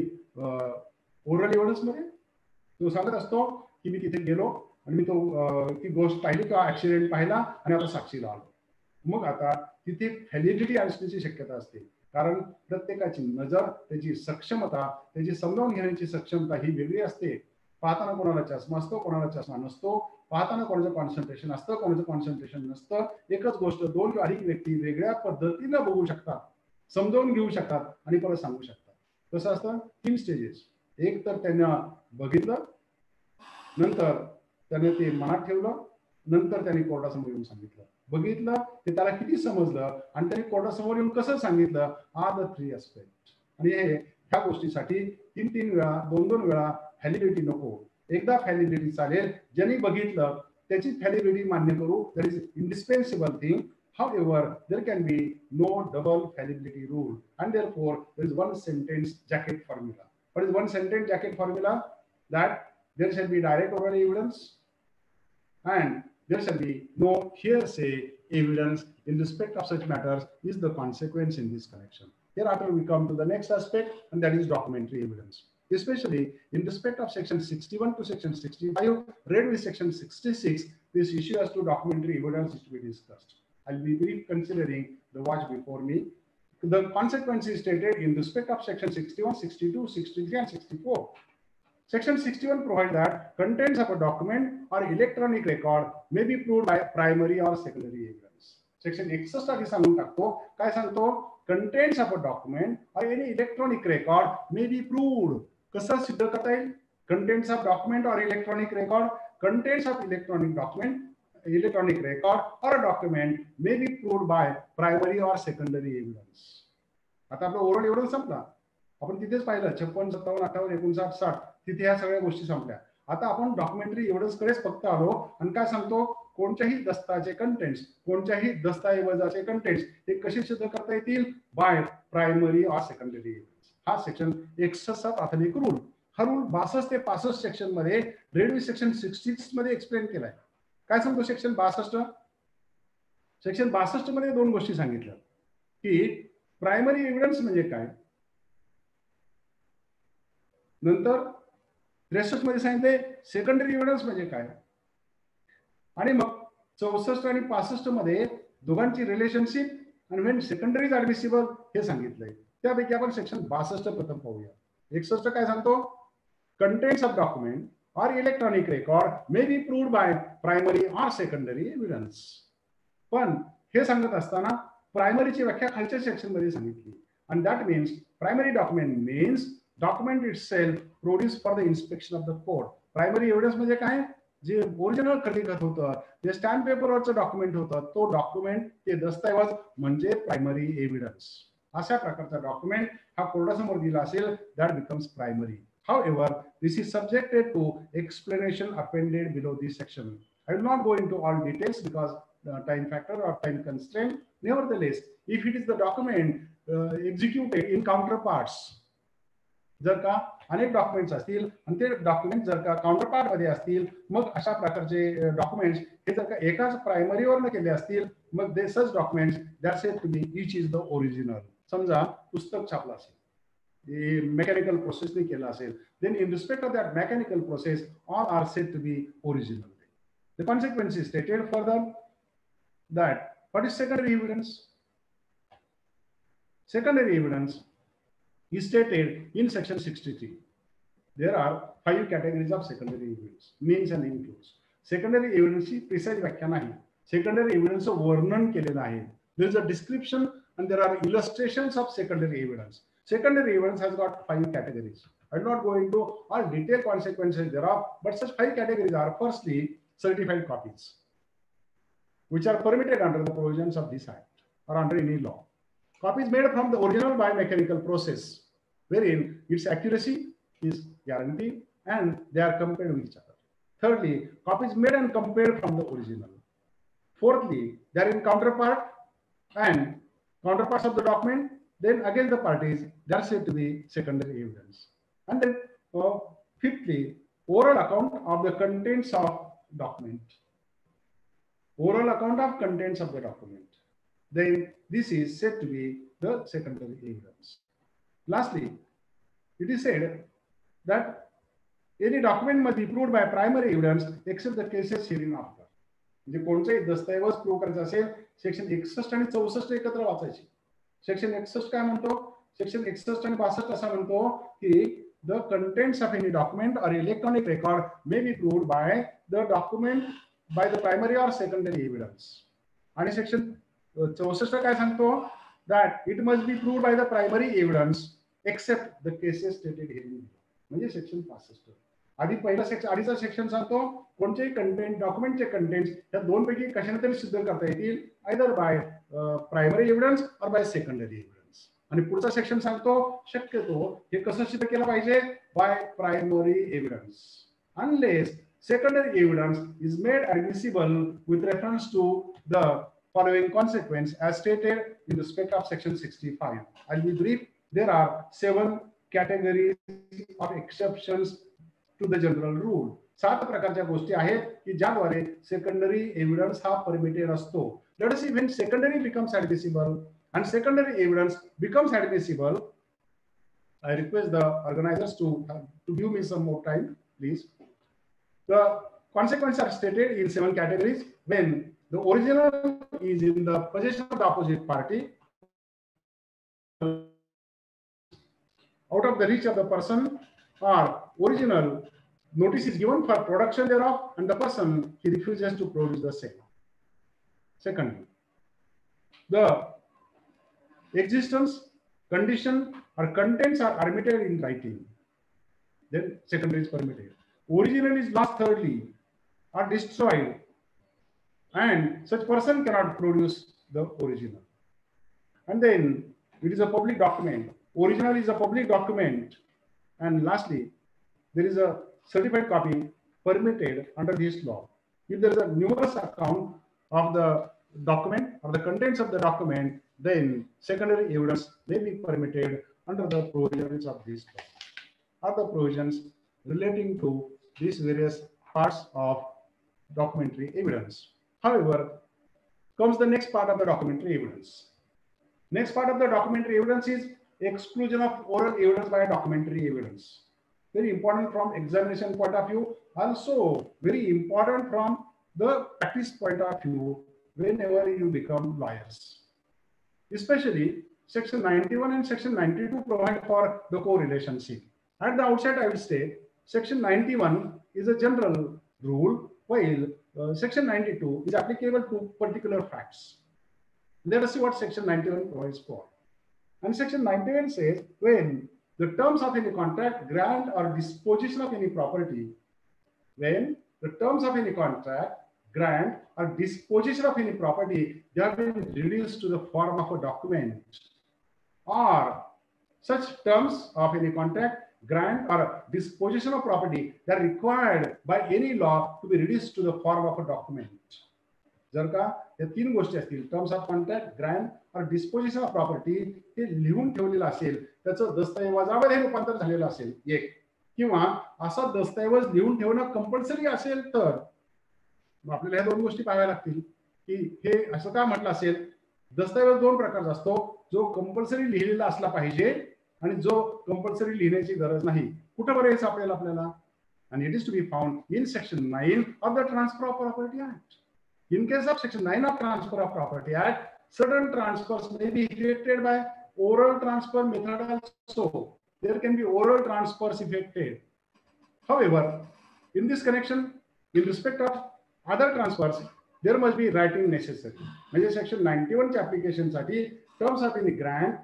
ओरल एव्हिडन्स मध्ये तो सांगत असतो की मी तिथे गेलो आणि मी तो ती गोष्ट पाहिली किंवा ऍक्सिडेंट पाहिला आणि आता साक्षीला आलो. मग आता तिथे फॅलिडिटी असण्याची शक्यता असते. कारण प्रत्येकाची नजर, त्याची सक्षमता, त्याची समजावून घेण्याची सक्षमता ही वेगळी असते. पाहताना कोणाला चष्मा असतो, कोणाला चष्मा नसतो. पाहताना कोणाचं कॉन्सन्ट्रेशन असतं, कोणाचं कॉन्सन्ट्रेशन नसतं. एकच गोष्ट दोन किंवा अधिक व्यक्ती वेगळ्या पद्धतीनं बघू शकतात, समजावून घेऊ शकतात आणि परत सांगू शकतात. कसं असतं? तीन स्टेजेस. एक तर त्यांना बघितलं, नंतर त्याने ते मनात ठेवलं, नंतर त्यांनी कोर्टासमोर येऊन सांगितलं. बघितलं ते त्याला किती समजलं आणि त्यांनी कोर्टासमोर येऊन कसं सांगितलं, आर द थ्री एस्पेक्ट. आणि हे ह्या गोष्टीसाठी तीन तीन वेळा, दोन दोन वेळा व्हॅलिडिटी नको. एकदा व्हॅलिडिटी चालेल. ज्यांनी बघितलं त्याची व्हॅलिडिटी मान्य करू. That is indispensable thing. However, there can be no double fallibility rule, and therefore there is one sentence jacket formula. What is one sentence jacket formula? That there shall be direct oral evidence and there shall be no hearsay evidence in respect of such matters is the consequence in this connection. Hereafter we come to the next aspect, and that is documentary evidence. Especially in respect of section sixty-one to section sixty-five, read with section sixty-six, this issue as to documentary evidence is to be discussed. I'll be brief considering the watch before me. the consequence is stated in respect of section sixty-one, sixty-two, sixty-three, and sixty-four. Section sixty-one provides that contents of a document or electronic record may be proved by primary or secondary evidence. Section एकसष्ट आधी सांगून टाकतो, काय सांगतो? Contents of a document or any electronic record may be proved. कसं सिद्ध करता येईल? Contents of document or electronic record, contents of electronic document, electronic record or a document may be proved by primary or secondary evidence. आता आपलं oral एवढं संपला. आपण तिथेच पाहिलं छप्पन सत्तावन्न अठ्ठावन्न एकोणसाठ साठ तिथे ह्या सगळ्या गोष्टी संपल्या. आता आपण डॉक्युमेंटरी एव्हिडन्स कडेच फक्त आलो आणि काय सांगतो? कोणत्याही दस्ताचे कंटेंट्स, कोणत्याही दस्तऐवजाचे कंटेंट्स हे कसे सिद्ध करता येतील? By primary or secondary evidence. हा सेक्शन एकसष्ट आधुनिक रूल. हा रूल बासष्ट ते पासष्ट सेक्शन मध्ये रेल्वे सेक्शन सिक्स्टी मध्ये एक्सप्लेन केलाय. काय सांगतो सेक्शन बासष्ट? सेक्शन बासष्ट मध्ये दोन गोष्टी सांगितल्या की प्रायमरी एव्हिडन्स म्हणजे काय, नंतर त्रेसष्ट मध्ये सांगितले सेकंडरी एव्हिडन्स म्हणजे काय, आणि मग चौसष्ट आणि पासष्ट मध्ये दोघांची रिलेशनशिप आणि व्हेन सेकंडरी इज ऍडमिसिबल हे सांगितलंय. त्यापैकी आपण सेक्शन बासष्ट प्रथम पाहूया. एकसष्ट काय सांगतो? Contents of document or electronic record may be proved by primary or secondary evidence. पण हे सांगत असताना प्रायमरीची व्याख्या खालच्या सेक्शन मध्ये सांगितली. and that means primary document means document itself produced for the inspection of the court. Primary evidence म्हणजे काय? जे ओरिजिनल खंडित होतं, जे स्टॅम्प पेपरवरचं डॉक्युमेंट होतं, तो डॉक्युमेंट, ते दस्तऐवज म्हणजे प्रायमरी एव्हिडन्स. अशा प्रकारचा डॉक्युमेंट हा कोर्टासमोर दिला असेल, that becomes primary. However, this is subjected to explanation appended below this section. I will not go into all details because the time factor or time constraint. Nevertheless, if it is the document uh, executed in counterparts, जर का अनेक documents असतील आणि ते document जर का counterpart मध्ये असतील, मग अशा प्रकारचे डॉक्युमेंट्स हे जर का एकाच प्रायमरीवर केले असतील, मग they such documents that said to be each is the original. समजा पुस्तक छापलं असेल, मेकॅनिकल प्रोसेसने केला असेल, then in respect of that mechanical process all are said to be original. The consequence is stated further that what is secondary evidence? Secondary evidence is stated in section sixty-three. There are five categories of secondary evidence, means and includes. Secondary evidence ची precise व्याख्या नाही, secondary evidence वर्णन केलेलं आहे. There is a description and there are illustrations of secondary evidence. Secondary evidence has got five categories. I will not go into all detailed consequences thereof, but such five categories are: firstly, certified copies, which are permitted under the provisions of this Act or under any law. Copies made from the original by mechanical process, wherein its accuracy is guaranteed and they are compared with each other. Thirdly, copies made and compared from the original. Fourthly, they are in counterpart and counterparts of the document. Then again the parties, they are said to be secondary evidence. And then uh, fifthly, oral account of the contents of document. Oral account of contents of the document. Then this is said to be the secondary evidence. Lastly, it is said that any document must be proved by primary evidence except the cases hereinafter. म्हणजे कोणताही दस्तऐवज prove करायचा असेल, section एकसष्ट आणि चौसष्ट एकत्र वाचायचे. सेक्शन एकसष्ट काय म्हणतो? सेक्शन एकसष्ट आणि बासष्ट असा म्हणतो की the contents of any document or electronic record may be proved by the document by the primary or secondary evidence. आणि सेक्शन चौसष्ट काय सांगतो? that it must be proved by the primary evidence except the cases stated herein. म्हणजे section पासष्ट. आधी पहिला section आधीचा section सांगतो कोणतेही कंटेंट, डॉक्युमेंटचे कंटेंट्स या दोन पैकी कशाने तरी सिद्ध करता येतील, either by primary evidence or by secondary evidence. आणि पुढचा सेक्शन सांगतो शक्यतो हे कसं सिद्ध केलं पाहिजे? By primary evidence, unless secondary evidence is made admissible with reference to the following consequence as stated in respect of section sixty-five. I'll be brief. There are seven categories of exceptions to the general rule. सात प्रकारच्या गोष्टी आहेत की ज्याद्वारे secondary evidence हा permitted असतो. Let us see when secondary becomes admissible and secondary evidence becomes admissible. I request the organizers to to give me some more time, please. The consequences are stated in seven categories when the original is in the possession of the opposite party, out of the reach of the person or original, notice is given for production thereof, and the person he refuses to produce the same. Secondly, the existence, condition, or contents are omitted in writing, then secondary is permitted. Original is lost thirdly, or destroyed, and such person cannot produce the original. And then it is a public document. Original is a public document. And lastly, there is a certified copy permitted under this law. If there is a numerous account of the document or the contents of the document, then secondary evidence may be permitted under the provisions of this law, or the provisions relating to these various parts of documentary evidence. However, comes the next part of the documentary evidence. Next part of the documentary evidence is exclusion of oral evidence by documentary evidence. Very important from examination point of view, also very important from the practice point of view whenever you become lawyers. Especially section ninety-one and section ninety-two provide for the correlationship. At the outset, I will say section ninety-one is a general rule, while uh, section ninety-two is applicable to particular facts. Let us see what section ninety-one provides for. And section ninety-one says, when the terms of any contract, grant, or disposition of any property, when the terms of any contract, grant, or disposition of any property, they have been reduced to the form of a document, or such terms of any contract, grant, or disposition of property that are required by any law to be reduced to the form of a document. जर का या तीन गोष्टी असतील, terms of contract, grant or disposition of property, हे लिहून ठेवलेलं असेल, त्याचं दस्तऐवजामध्ये रूपांतर झालेलं असेल एक, किंवा असा दस्तऐवज लिहून ठेवणं कंपल्सरी असेल तर आपल्याला ह्या दोन गोष्टी पाहाव्या लागतील की हे असं का म्हटलं असेल. दस्तऐवज दोन प्रकारचा असतो, जो कंपल्सरी लिहिलेला असला पाहिजे आणि जो कंपल्सरी लिहिण्याची गरज नाही. कुठं बरं हे सापडेल आपल्याला? आणि it is to be found in section nine of the transfer of property act. In case of section nine of Transfer of Property Act, certain transfers may be effected by oral transfer method also. There can be oral transfers effected. However, in this connection, in respect of other transfers, there must be writing necessary. म्हणजे section ninety-one च्या application साठी terms of any grant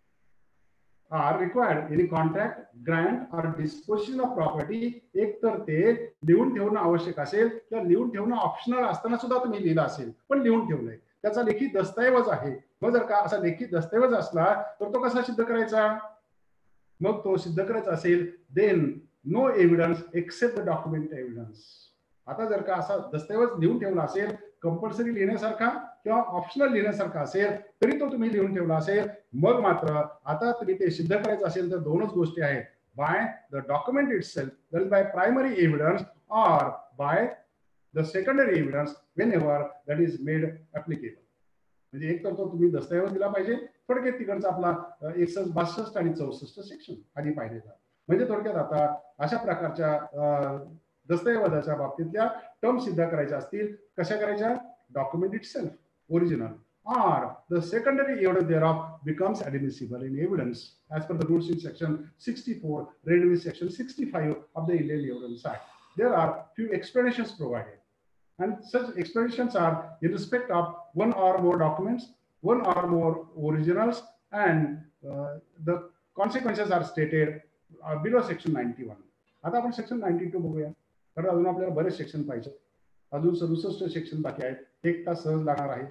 are required, any contract, grant or disposition of property, एक तर ते लिहून ठेवणं आवश्यक असेल किंवा लिहून ठेवणं ऑप्शनल असताना सुद्धा तुम्ही लिहिलं असेल, पण लिहून ठेवलंय, त्याचा लेखी दस्तऐवज आहे. मग जर का असा लेखी दस्तऐवज असला तर तो कसा सिद्ध करायचा? मग तो सिद्ध करायचा असेल, then no evidence except the document evidence. आता जर का असा दस्तऐवज लिहून ठेवला असेल, कंपल्सरी लिहिण्यासारखा किंवा ऑप्शनल लिहिण्यासारखा असेल, तरी तो तुम्ही लिहून ठेवला असेल, मग मात्र आता तुम्ही ते सिद्ध करायचं असेल तर दोनच गोष्टी आहेत, by the document itself, that is by primary evidence, or by the secondary evidence whenever that is made applicable. म्हणजे एक तर तो तुम्ही दस्तऐवज दिला पाहिजे, थोडक्यात तिकडचा आपला एकसष्ट बासष्ट आणि चौसष्ट सेक्शन आधी पाहिलेला. म्हणजे थोडक्यात आता अशा प्रकारच्या दस्तऐवजाच्या बाबतीतल्या टर्म सिद्ध करायच्या असतील, कशा करायच्या? Document itself, original, or the secondary evidence thereof becomes admissible in evidence as per the rules in section sixty-four, read with section sixty-five of the Illegal Evidence Act. There are few explanations provided, and such explanations are in respect of one or more documents, one or more originals, and uh, the consequences are stated uh, below section ninety-one. आता आपण section ninety-two बघूया, कारण अजून आपल्याला बरेच section पाहिजे. अजून सदुसष्ट सेक्शन बाकी आहेत, एक तास सहज लागणार आहे.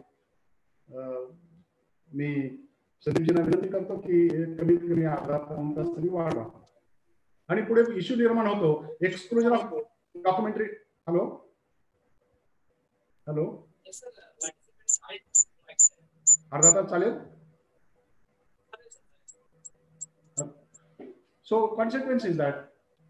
मी संदीपजींना विनंती करतो की कमीत कमी अर्धा पाऊण तास तरी वाढवा. आणि पुढे इश्यू निर्माण होतो exclusion of documentary. Hello hello अर्धा तास चालेल? So consequence is that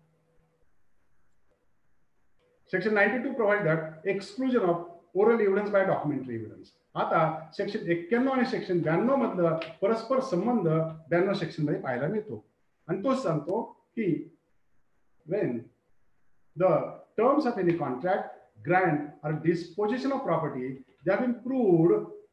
section ninety-two provide that exclusion of oral evidence by documentary evidence. आता सेक्शन एक्क्याण्णव आणि सेक्शन ब्याण्णव मधलं परस्पर संबंध ब्याण्णव सेक्शन मध्ये पाहायला मिळतो, आणि तो सांगतो की when the terms of any contract, grant or disposition of property they have been proved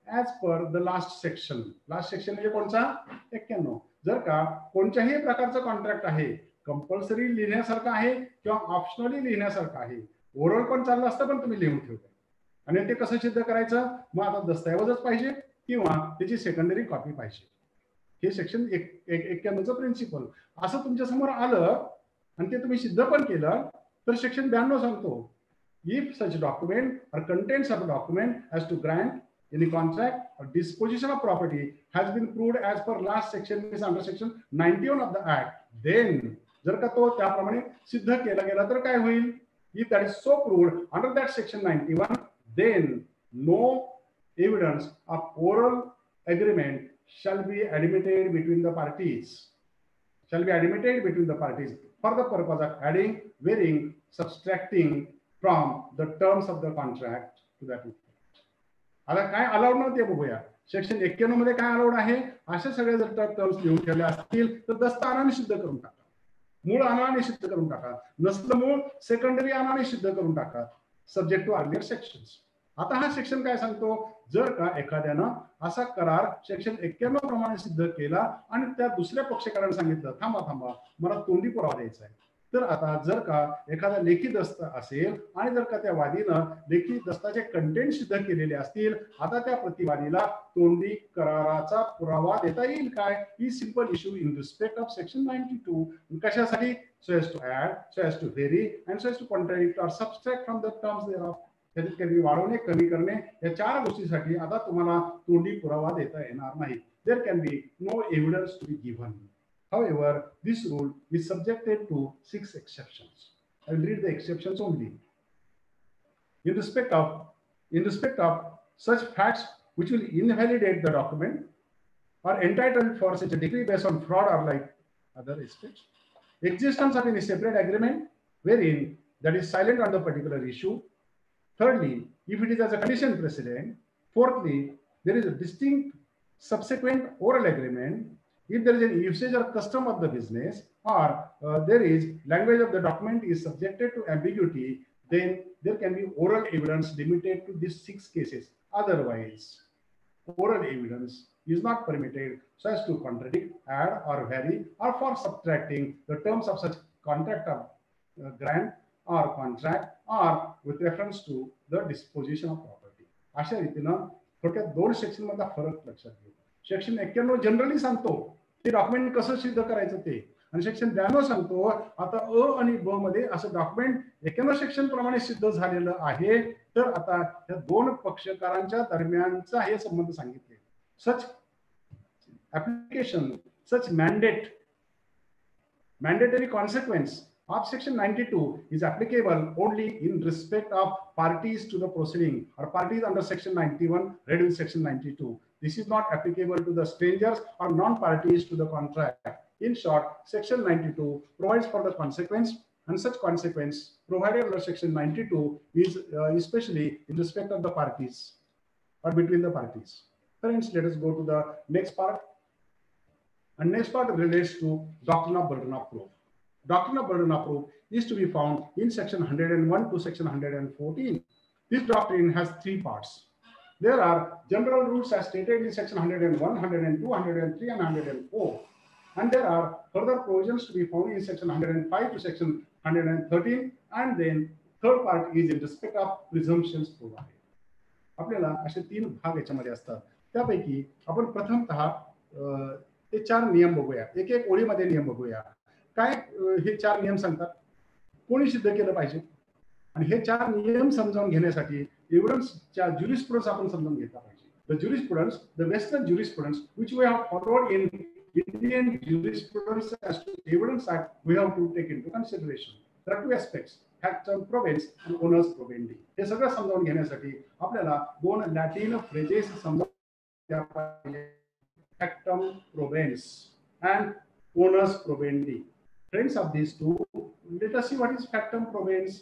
as per the last section. Last section म्हणजे कोणचा? एक्क्याण्णव. जर का कोणत्याही प्रकारचं कॉन्ट्रॅक्ट आहे, कंपल्सरी लिहिण्यासारखं आहे किंवा ऑप्शनली लिहिण्यासारखं आहे, ओरल पण चाललं असतं पण तुम्ही लिहून ठेवलं, आणि ते कसं सिद्ध करायचं? मग आता दस्तऐवजच पाहिजे किंवा त्याची सेकंडरी कॉपी पाहिजे. हे सेक्शन एक्क्याण्णवचं प्रिन्सिपल असं तुमच्या समोर आलं आणि ते तुम्ही सिद्ध पण केलं तर सेक्शन ब्याण्णव सांगतो, if such document or contents of a document as to grant any contract or disposition of property has been proved as per last section is under section ninety-one of the act, then जर का तो त्याप्रमाणे सिद्ध केला गेला तर काय होईल? If that is so proved under that section ninety-one, then no evidence of oral agreement shall be admitted between the parties. Shall be admitted between the parties for the purpose of adding, varying, subtracting from the terms of the contract to that. आता काय allowed नव्हते बघूया. Section एक्क्याण्णव मध्ये काय allowed आहे? अशा सगळ्या जर टर्म्स लिहून ठेवले असतील तर दस्त अनाने सिद्ध करून टाका, मूळ अनाने सिद्ध करून टाका, नसलं मूळ सेकंडरी अनाने सिद्ध करून टाका, सब्जेक्ट टू अर्लियर सेक्शन्स. आता हा सेक्शन काय सांगतो? जर का एखाद्यानं असा करार सेक्शन एक्क्याण्णव प्रमाणे सिद्ध केला आणि त्या दुसऱ्या पक्षकाराने सांगितलं थांबा थांबा मला तोंडी पुरावा द्यायचा आहे, तर आता जर का एखादा लेखी दस्त असेल आणि जर का त्या वादीनं लेखी दस्ताचे कंटेंट सिद्ध केलेले असतील, आता त्या प्रतिवादीला तोंडी कराराचा पुरावा देता येईल काय? ही simple issue in respect of section ninety two. कशासाठी? So as to add, so as to vary and so as to contradict or subtract from the terms thereof. त्याच्यात कधी वाढवणे कमी करणे या चार गोष्टीसाठी आता तुम्हाला तोंडी पुरावा देता येणार नाही. There can be no evidence to be given. However, this rule is subjected to six exceptions. I will read the exceptions only. In respect of, in respect of such facts which will invalidate the document or entitled for such a decree based on fraud or like other aspects, existence of any separate agreement wherein that is silent on the particular issue. Thirdly, if it is as a condition precedent. Fourthly, there is a distinct subsequent oral agreement. If there is an usage or custom of the business or uh, there is language of the document is subjected to ambiguity, then there can be oral evidence limited to these six cases. Otherwise, oral evidence is not permitted so as to contradict, add or vary or for subtracting the terms of such contract of uh, grant or contract or with reference to the disposition of property. अशा रीतीनं थोडक्यात दोन section मधला फरक लक्षात घेऊ. Section एक्क्याण्णव generally सांगतो ते डॉक्युमेंट कसं सिद्ध करायचं ते, आणि सेक्शन ब्याण्णव सांगतो आता अ आणि ब मध्ये असं डॉक्युमेंट एक्क्याण्णव सेक्शन प्रमाणे सिद्ध झालेलं आहे तर आता त्या दोन पक्षकारांच्या दरम्यानचा हे संबंध सांगितले. Such application, such mandate, mandatory consequence of section ninety-two is applicable only in respect of parties to the proceeding or parties under section ninety-one read with section ninety-two. This is not applicable to the strangers or non-parties to the contract. In short, section ninety-two provides for the consequence, and such consequence provided under section ninety-two is uh, especially in respect of the parties or between the parties. Friends, let us go to the next part. And next part relates to doctrine of burden of proof. Doctrine of burden of proof is to be found in section one hundred one to section one hundred fourteen. This doctrine has three parts. There are general rules as stated in section one hundred one, one hundred two, one hundred three, and one hundred four. And there are further provisions to be found in section one hundred five to section one hundred thirteen. And then third part is in respect of presumptions provided. आपल्याला असे तीन भाग याच्यामध्ये असतात. त्यापैकी आपण प्रथमतः ते चार नियम बघूया, एक एक ओळीमध्ये नियम बघूया. काय हे चार नियम सांगतात, कोणी सिद्ध केलं पाहिजे, आणि हे चार नियम समजावून घेण्यासाठी एव्हिडन्सच्या ज्युरिस्प्रुडन्स आपण समजून घेतला पाहिजे. The jurisprudence, the western jurisprudence which we have followed in Indian jurisprudence as to evidence act, we have to take into consideration. There are two aspects, factum probans and onus probendi. हे सगळं समजावून घेण्यासाठी आपल्याला दोन Latin phrases समजावून पाहिजे, factum probans and onus probendi. Friends of these two, let us see what is factum probans.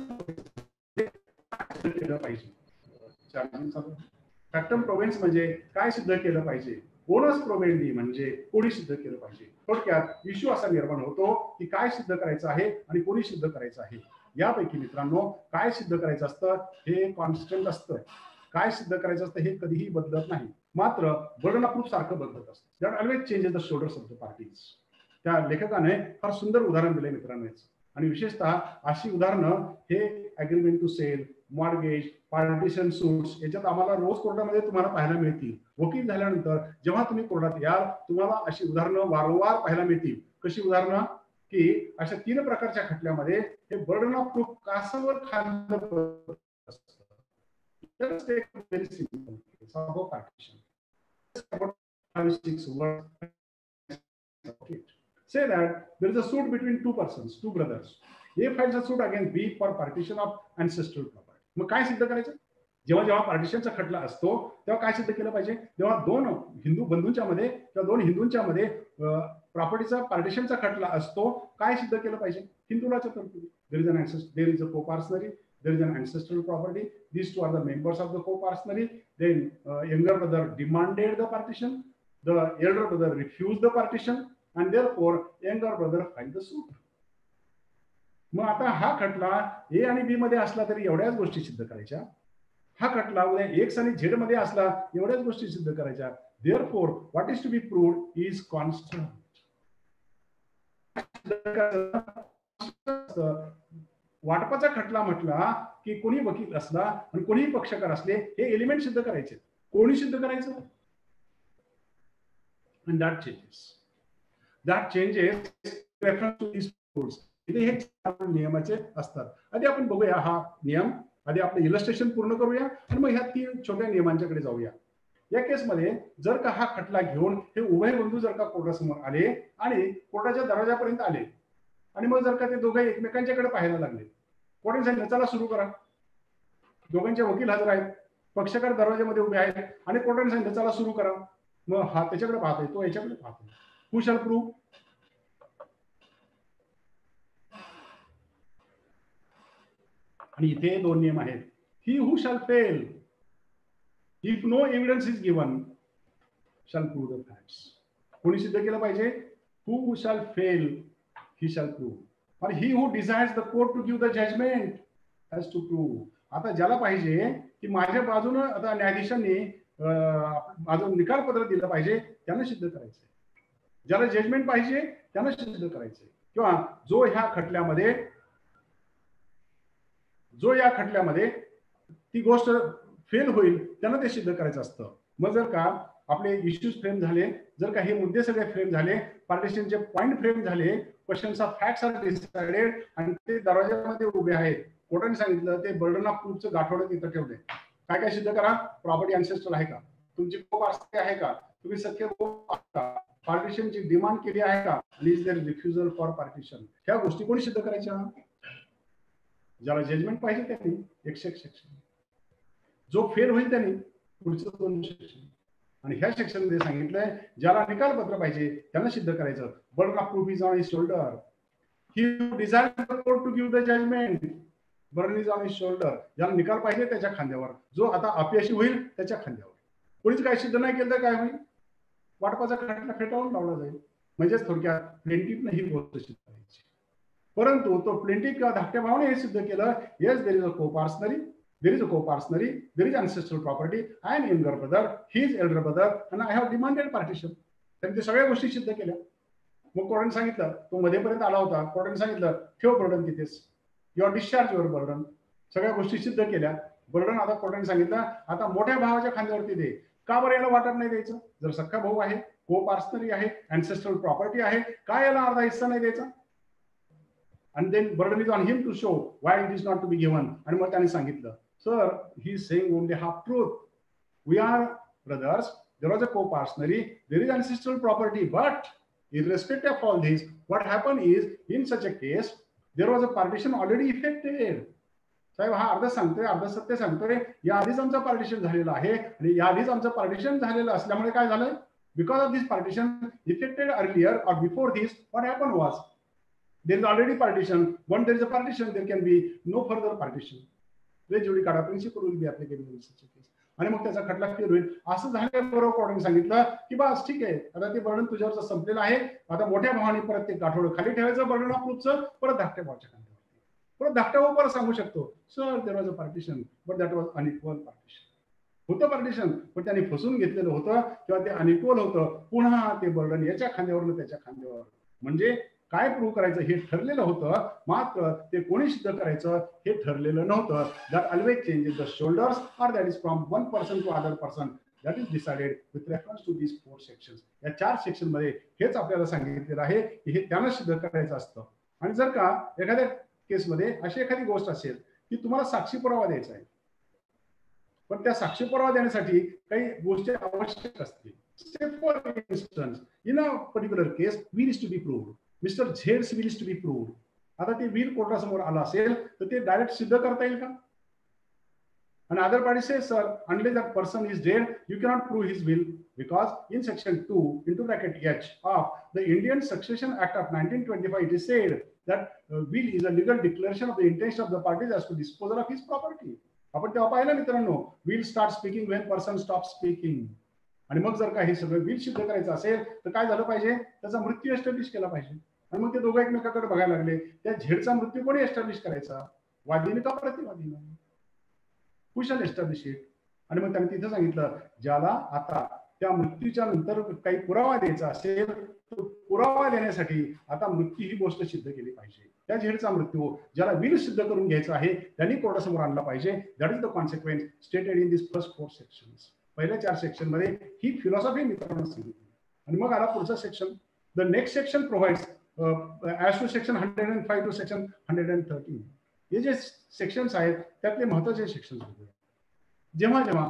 फॅक्टम प्रोव्हेन्स म्हणजे काय सिद्ध केलं पाहिजे, ओनस प्रोबेंडी म्हणजे कोणी सिद्ध केलं पाहिजे. थोडक्यात इश्यू असा निर्माण होतो की काय सिद्ध करायचं आहे आणि कोणी सिद्ध करायचं आहे. यापैकी मित्रांनो काय सिद्ध करायचं असतं हे कॉन्स्टंट असतं, काय सिद्ध करायचं असतं हे कधीही बदलत नाही. मात्र बर्डन ऑफ प्रूफ सारखं बदलत असतं. That always changes the shoulders of the parties. त्या लेखकाने फार सुंदर उदाहरण दिले मित्रांनो. आणि विशेषतः अशी उदाहरणं हे agreement to sale, mortgage, partition suits याच्यात आम्हाला रोज कोर्टामध्ये तुम्हाला पाहायला मिळतील. वकील झाल्यानंतर जेव्हा तुम्ही कोर्टात याल तुम्हाला अशी उदाहरणं वारंवार पाहायला मिळतील. कशी उदाहरणं की अशा तीन प्रकारच्या खटल्यामध्ये हे बर्डन ऑफ प्रूफ कासावर खांद असतं. Just take a very simple case of a partition. About five, six words. Okay. Say that there is a suit between two persons, two brothers. A files a suit against B for partition of ancestral property. मग काय सिद्ध करायचं? जेव्हा जेव्हा पार्टिशनचा खटला असतो तेव्हा काय सिद्ध केलं पाहिजे? जेव्हा दोन हिंदू बंधूंच्या मध्ये किंवा दोन हिंदूंच्या मध्ये प्रॉपर्टीचा पार्टिशनचा खटला असतो, काय सिद्ध केलं पाहिजे? हिंदूलाच्या तरतुदी. There is an ancestor, there is a co-parcenary, there is an ancestral property. These two are the members of the co-parcenary. Then uh, younger brother demanded the partition. The elder brother refused the partition, and therefore younger brother filed the suit. मग आता हा खटला ए आणि बी मध्ये असला तरी एवढ्याच गोष्टी सिद्ध करायच्या. हा खटला उद्या एक्स आणि झेड मध्ये असला एवढ्याच गोष्टी सिद्ध करायच्या. Therefore, what is to be proved is constant. वाटपाचा खटला म्हटला की कोणी वकील असला आणि कोणीही पक्षकार असले हे एलिमेंट सिद्ध करायचे. कोणी सिद्ध करायचं? and that changes that changes reference to these rules. इथे हे चार नियमाचे असतात. आधी आपण बघूया हा नियम. आधी आपलं इलस्ट्रेशन पूर्ण करूया आणि मग ह्या तीन छोट्या नियमांच्याकडे जाऊया. या केसमध्ये जर का हा खटला घेऊन हे उभय बंधू जर का कोर्टासमोर आले आणि कोर्टाच्या दरवाजापर्यंत आले आणि मग जर का ते दोघे एकमेकांच्याकडे पाहायला लागले, कोर्टाने सांगितलं चला सुरू करा. दोघांचे वकील हजर आहेत, पक्षकार दरवाजामध्ये उभे आहेत आणि कोर्टाने सांगितलं चला सुरू करा. मग हा त्याच्याकडे पाहतोय, तो याच्याकडे पाहतोय. Who shall prove? आणि इथे दोन नियम आहेत. He who shall fail if no evidence is given shall prove the facts. कोणी सिद्ध केलं पाहिजे? Who shall fail he shall prove. Or he who desires the court to give the judgment has to prove. आता ज्याला पाहिजे की माझ्या बाजूने आता न्यायाधीशांनी माझं निकाल पत्र दिलं पाहिजे त्यानं सिद्ध करायचंय. ज्याला जजमेंट पाहिजे त्यानं सिद्ध करायचंय. किंवा जो ह्या खटल्यामध्ये जो या खटल्यामध्ये ती गोष्ट फेल होईल त्यानं ते सिद्ध करायचं असतं. मग जर का आपले इश्यूज फ्रेम झाले, जर का हे मुद्दे सगळे फ्रेम झाले, पार्टिशनचे पॉइंट फ्रेम झाले, questions of facts are decided आणि ते दरवाजामध्ये उभे आहेत, कोर्टाने सांगितलं ते बर्डन ऑफ प्रूफचं गाठोडं तिथं ठेवले. काय काय सिद्ध करा? प्रॉपर्टी अनसेस्ट्रल आहे का, तुमची को-पार्सनरी आहे का, तुम्ही सख्य का, पार्टिशनची डिमांड केली आहे का, आणि is there refusal for partition. ह्या गोष्टी कोणी सिद्ध करायच्या? ज्याला जजमेंट पाहिजे त्यांनी एकशे एक सेक्शन, जो फेल होईल त्यांनी पुढचं दोन सेक्शन. आणि ह्या सेक्शन मध्ये सांगितलंय ज्याला निकाल पत्र पाहिजे त्यांना सिद्ध करायचं. Burden of proof is on his shoulder. He desires the court to give the judgement, burden is on his shoulder. ज्याला निकाल पाहिजे त्याच्या खांद्यावर, जो आता अपयशी होईल त्याच्या खांद्यावर. कोणीच काय सिद्ध नाही केलं तर काय होईल? वाटपाचा खटला फेटाळून लावला जाईल. म्हणजेच थोडक्यात प्लेंटिफनं ही गोष्ट सिद्ध करायची. परंतु तो प्लेंटिफ किंवा धाकट्या भावाने हे सिद्ध केलं, yes there is a coparcenary, there is a co-parcenary, there is ancestral property, I am younger brother, he is elder brother, and I have demanded partition. त्यांनी सगळ्या गोष्टी सिद्ध केल्या. मग कोर्टाने सांगितलं, तो मध्येपर्यंत आला होता, कोर्टाने सांगितलं ठेव बर्डन तिथेच, युअर डिस्चार्ज युअर बर्डन. सगळ्या गोष्टी सिद्ध केल्या. बर्डन आता कोर्टाने सांगितलं आता मोठ्या भावाच्या खांद्यावरती दे. का बरं याला वाटप नाही द्यायचं? जर सख्खा भाऊ आहे, को-पार्सनरी आहे, अँसेस्ट्रल प्रॉपर्टी आहे, काय याला अर्धा हिस्सा नाही द्यायचा? आणि then burden is on him to show why it is not to be given. आणि मग त्याने सांगितलं sir, he is saying only half truth. We are brothers, there was a co-parcenary, there is ancestral property, but irrespective of all this, what happened is in such a case there was a partition already effected. साहेब हा अर्ध सांगतोय, अर्ध सत्य सांगतोय. या आधीच आमचं partition झालेलं आहे आणि या आधीच आमचं पार्टिशन झालेलं असल्यामुळे काय झालं? Because of this partition effected earlier or before this, what happened was there is already partition. Once there is a partition, there can be no further partition. Judicata principle will be applicable in such a case. आणि मग त्याचा खटला clear होईल. असं झाल्याबरोबर कोर्टाने सांगितलं की बस ठीक आहे, आता ते बर्डन तुझ्यावर संपलेलं आहे. आता मोठ्या भावाने परत ते गाठोडं खाली ठेवायचं बर्डन ऑफ प्रूफचं, परत धाकट्या भावाच्या खांद्यावरती. परत धाकट्या भाऊ परत सांगू शकतो sir there was a partition but that was unequal partition. होतं पार्टिशन, पण त्यांनी फसून घेतलेलं होतं किंवा ते अनइक्वल होतं. पुन्हा ते बर्डन याच्या खांद्यावरनं त्याच्या खांद्यावर, म्हणजे काय प्रूव्ह करायचं हे ठरलेलं होतं, मात्र ते कोणी सिद्ध करायचं हे ठरलेलं नव्हतं. That always changes the shoulders or that is from one person to other person, that is decided with reference to these four sections. या चार सेक्शन मध्ये हेच आपल्याला सांगितलेलं आहे की हे त्यांना सिद्ध करायचं असतं. आणि जर का एखाद्या केसमध्ये अशी एखादी गोष्ट असेल की तुम्हाला साक्षी पुरावा द्यायचा आहे, पण त्या साक्षी पुरावा देण्यासाठी काही गोष्टी आवश्यक असतील. For instance, in a particular case will is to be proved, mister झेड्स will is to be proved. आता ते विल कोर्टासमोर आला असेल तर ते डायरेक्ट सिद्ध करता येईल का? And other party says, sir, unless that person is dead, you cannot prove his will, because in section two, into bracket H of the Indian Succession Act of nineteen twenty-five, it is said that uh, will is a legal declaration of the intention of the parties as to disposal of his property. आपण तेव्हा पाहिलं मित्रांनो, will start speaking when person stop speaking. आणि मग जर का हे सगळं विल सिद्ध करायचं असेल तर काय झालं पाहिजे, त्याचा मृत्यू एस्टॅब्लिश केला पाहिजे. आणि मग ते दोघं एकमेकाकडे बघायला लागले, त्या झेडचा मृत्यू कोणी एस्टॅब्लिश करायचा, वादीने का प्रतिवादीने? कुशल एस्टॅब्लिश इट. आणि मग त्यांनी तिथं सांगितलं, ज्याला आता त्या मृत्यूच्या नंतर काही पुरावा द्यायचा असेल तर पुरावा देण्यासाठी आता मृत्यू ही गोष्ट सिद्ध केली पाहिजे. त्या झेडचा मृत्यू ज्याला विल सिद्ध करून घ्यायचा आहे त्यांनी कोर्टासमोर आणला पाहिजे. That is the consequence stated in this first four sections. पहिल्या चार सेक्शन मध्ये ही फिलॉसॉफी मित्रांनो सांगितली. आणि मग आला पुढचा section. The next section provides as to section hundred and five to section hundred and thirteen. हे जे सेक्शन्स आहेत त्यातले महत्वाचे सेक्शन्स होते. जेव्हा जेव्हा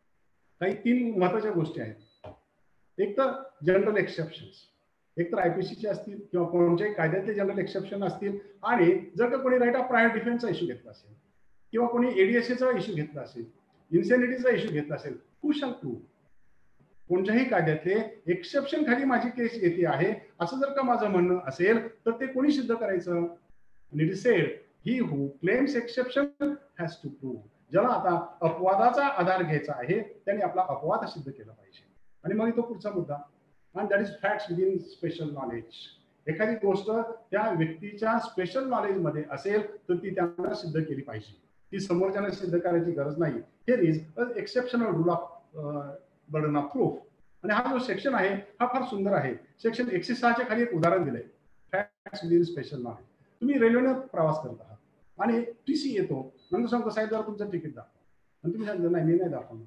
काही तीन महत्वाच्या गोष्टी आहेत, एक तर जनरल एक्सेप्शन्स, एक तर आयपीसीचे असतील किंवा कोणत्याही कायद्यातले जनरल एक्सेप्शन असतील. आणि जर का कोणी राईट ऑफ प्रायर डिफेन्सचा इश्यू घेतला असेल किंवा कोणी एडीएसएचा इश्यू घेतला असेल, इन्सेनिटीचा इश्यू घेतला असेल, हू शॅल प्रूव्ह? कोणत्याही कायद्यातले एक्सेप्शन खाली माझी केस येते आहे असं जर का माझं म्हणणं असेल तर ते कोणी सिद्ध करायचं? It is said he who claims exception has to prove. ज्याला आता अपवादाचा आधार घ्यायचा आहे त्याने आपला अपवाद सिद्ध केला पाहिजे. आणि मग तो पुढचा मुद्दा, आणि that is facts within special knowledge. एखादी गोष्ट त्या व्यक्तीच्या स्पेशल नॉलेज मध्ये असेल तर ती त्यांना सिद्ध केली पाहिजे, ती समोरच्याला सिद्ध करायची गरज नाही. Here is a exceptional rule of burden of proof. आणि हा जो सेक्शन आहे हा फार सुंदर आहे. सेक्शन एकशे सहाच्या खाली एक उदाहरण दिलंय, फॅक्ट्स विदिन स्पेशल नॉलेज. तुम्ही रेल्वेने प्रवास करत आहात आणि टीसी येतो, नंतर सांगतो साहेब जरा तुमचं तिकीट दाखवा, आणि तुम्ही सांगता नाही मी नाही दाखवणार.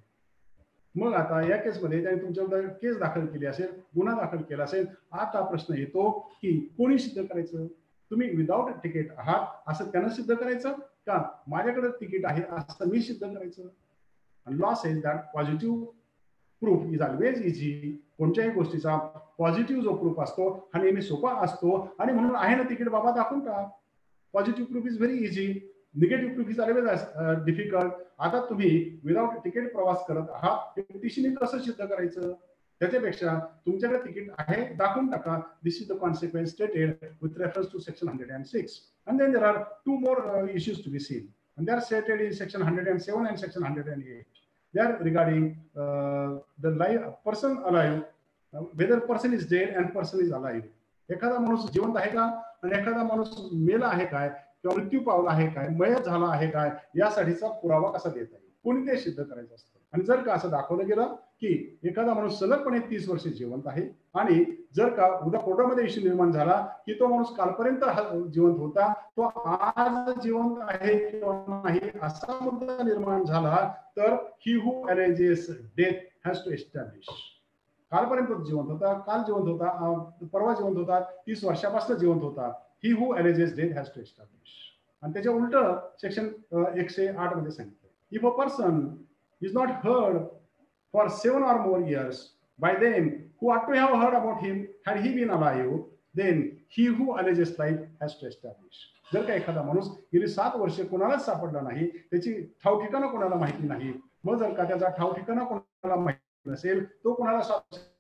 मग आता या केसमध्ये त्यांनी तुमच्यावर केस दाखल केली असेल, गुन्हा दाखल केला असेल. आता प्रश्न येतो की कोणी सिद्ध करायचं? तुम्ही विदाउट तिकीट आहात असं त्यांना सिद्ध करायचं का माझ्याकडे तिकीट आहे असं मी सिद्ध करायचं? आणि law says that positive proof is always easy. कोणत्याही गोष्टीचा पॉझिटिव्ह जो प्रूफ असतो हा नेहमी सोपा असतो. आणि म्हणून आहे ना तिकीट बाबा दाखवून टाक. Positive proof is very easy, negative proof is always difficult. आता तुम्ही विदाउट तिकीट प्रवास करत आहात, टीसीने कसं सिद्ध करायचं? त्याच्यापेक्षा तुमच्याकडे तिकीट आहे दाखवून टाका. This is the consequence stated with reference to section hundred and six. And then there are two more issues to be seen, and they are stated in section one hundred seven and section one hundred eight. They are regarding uh, the life person alive, uh, whether person is dead and person is alive. एखादा माणूस जिवंत आहे का आणि एखादा माणूस मेला आहे काय किंवा मृत्यू पावला आहे काय, मयत झाला आहे काय, यासाठीचा पुरावा कसा देता येईल, कोणी ते सिद्ध करायचं असतं. आणि जर का असं दाखवलं गेलं की एखादा माणूस सलगपणे तीस वर्षे जिवंत आहे आणि जर का उद्या कोर्टामध्ये इश्यू निर्माण झाला की तो माणूस कालपर्यंत जिवंत होता, तो आज जिवंत आहे किंवा नाही असा मुद्दा निर्माण झाला, तर he who arranges death has to establish. कालपर्यंत जिवंत होता, काल जिवंत होता, परवा जिवंत होता, तीस वर्षापासून जिवंत होता, he who arranges death has to establish. आणि त्याच्या उलट सेक्शन एकशे आठ मध्ये सांगितलं, if a person is not heard for seven or more years by them who ought to have heard about him had he been alive, then he who alleges life has to establish. जर का एखादा माणूस गेली सात वर्षे कोणालाच सापडला नाही, त्याची ठाव ठिकाणं कोणाला माहिती नाही, मग जर का त्याचा ठाव ठिकाणं कोणाला माहिती नसेल, तो कोणाला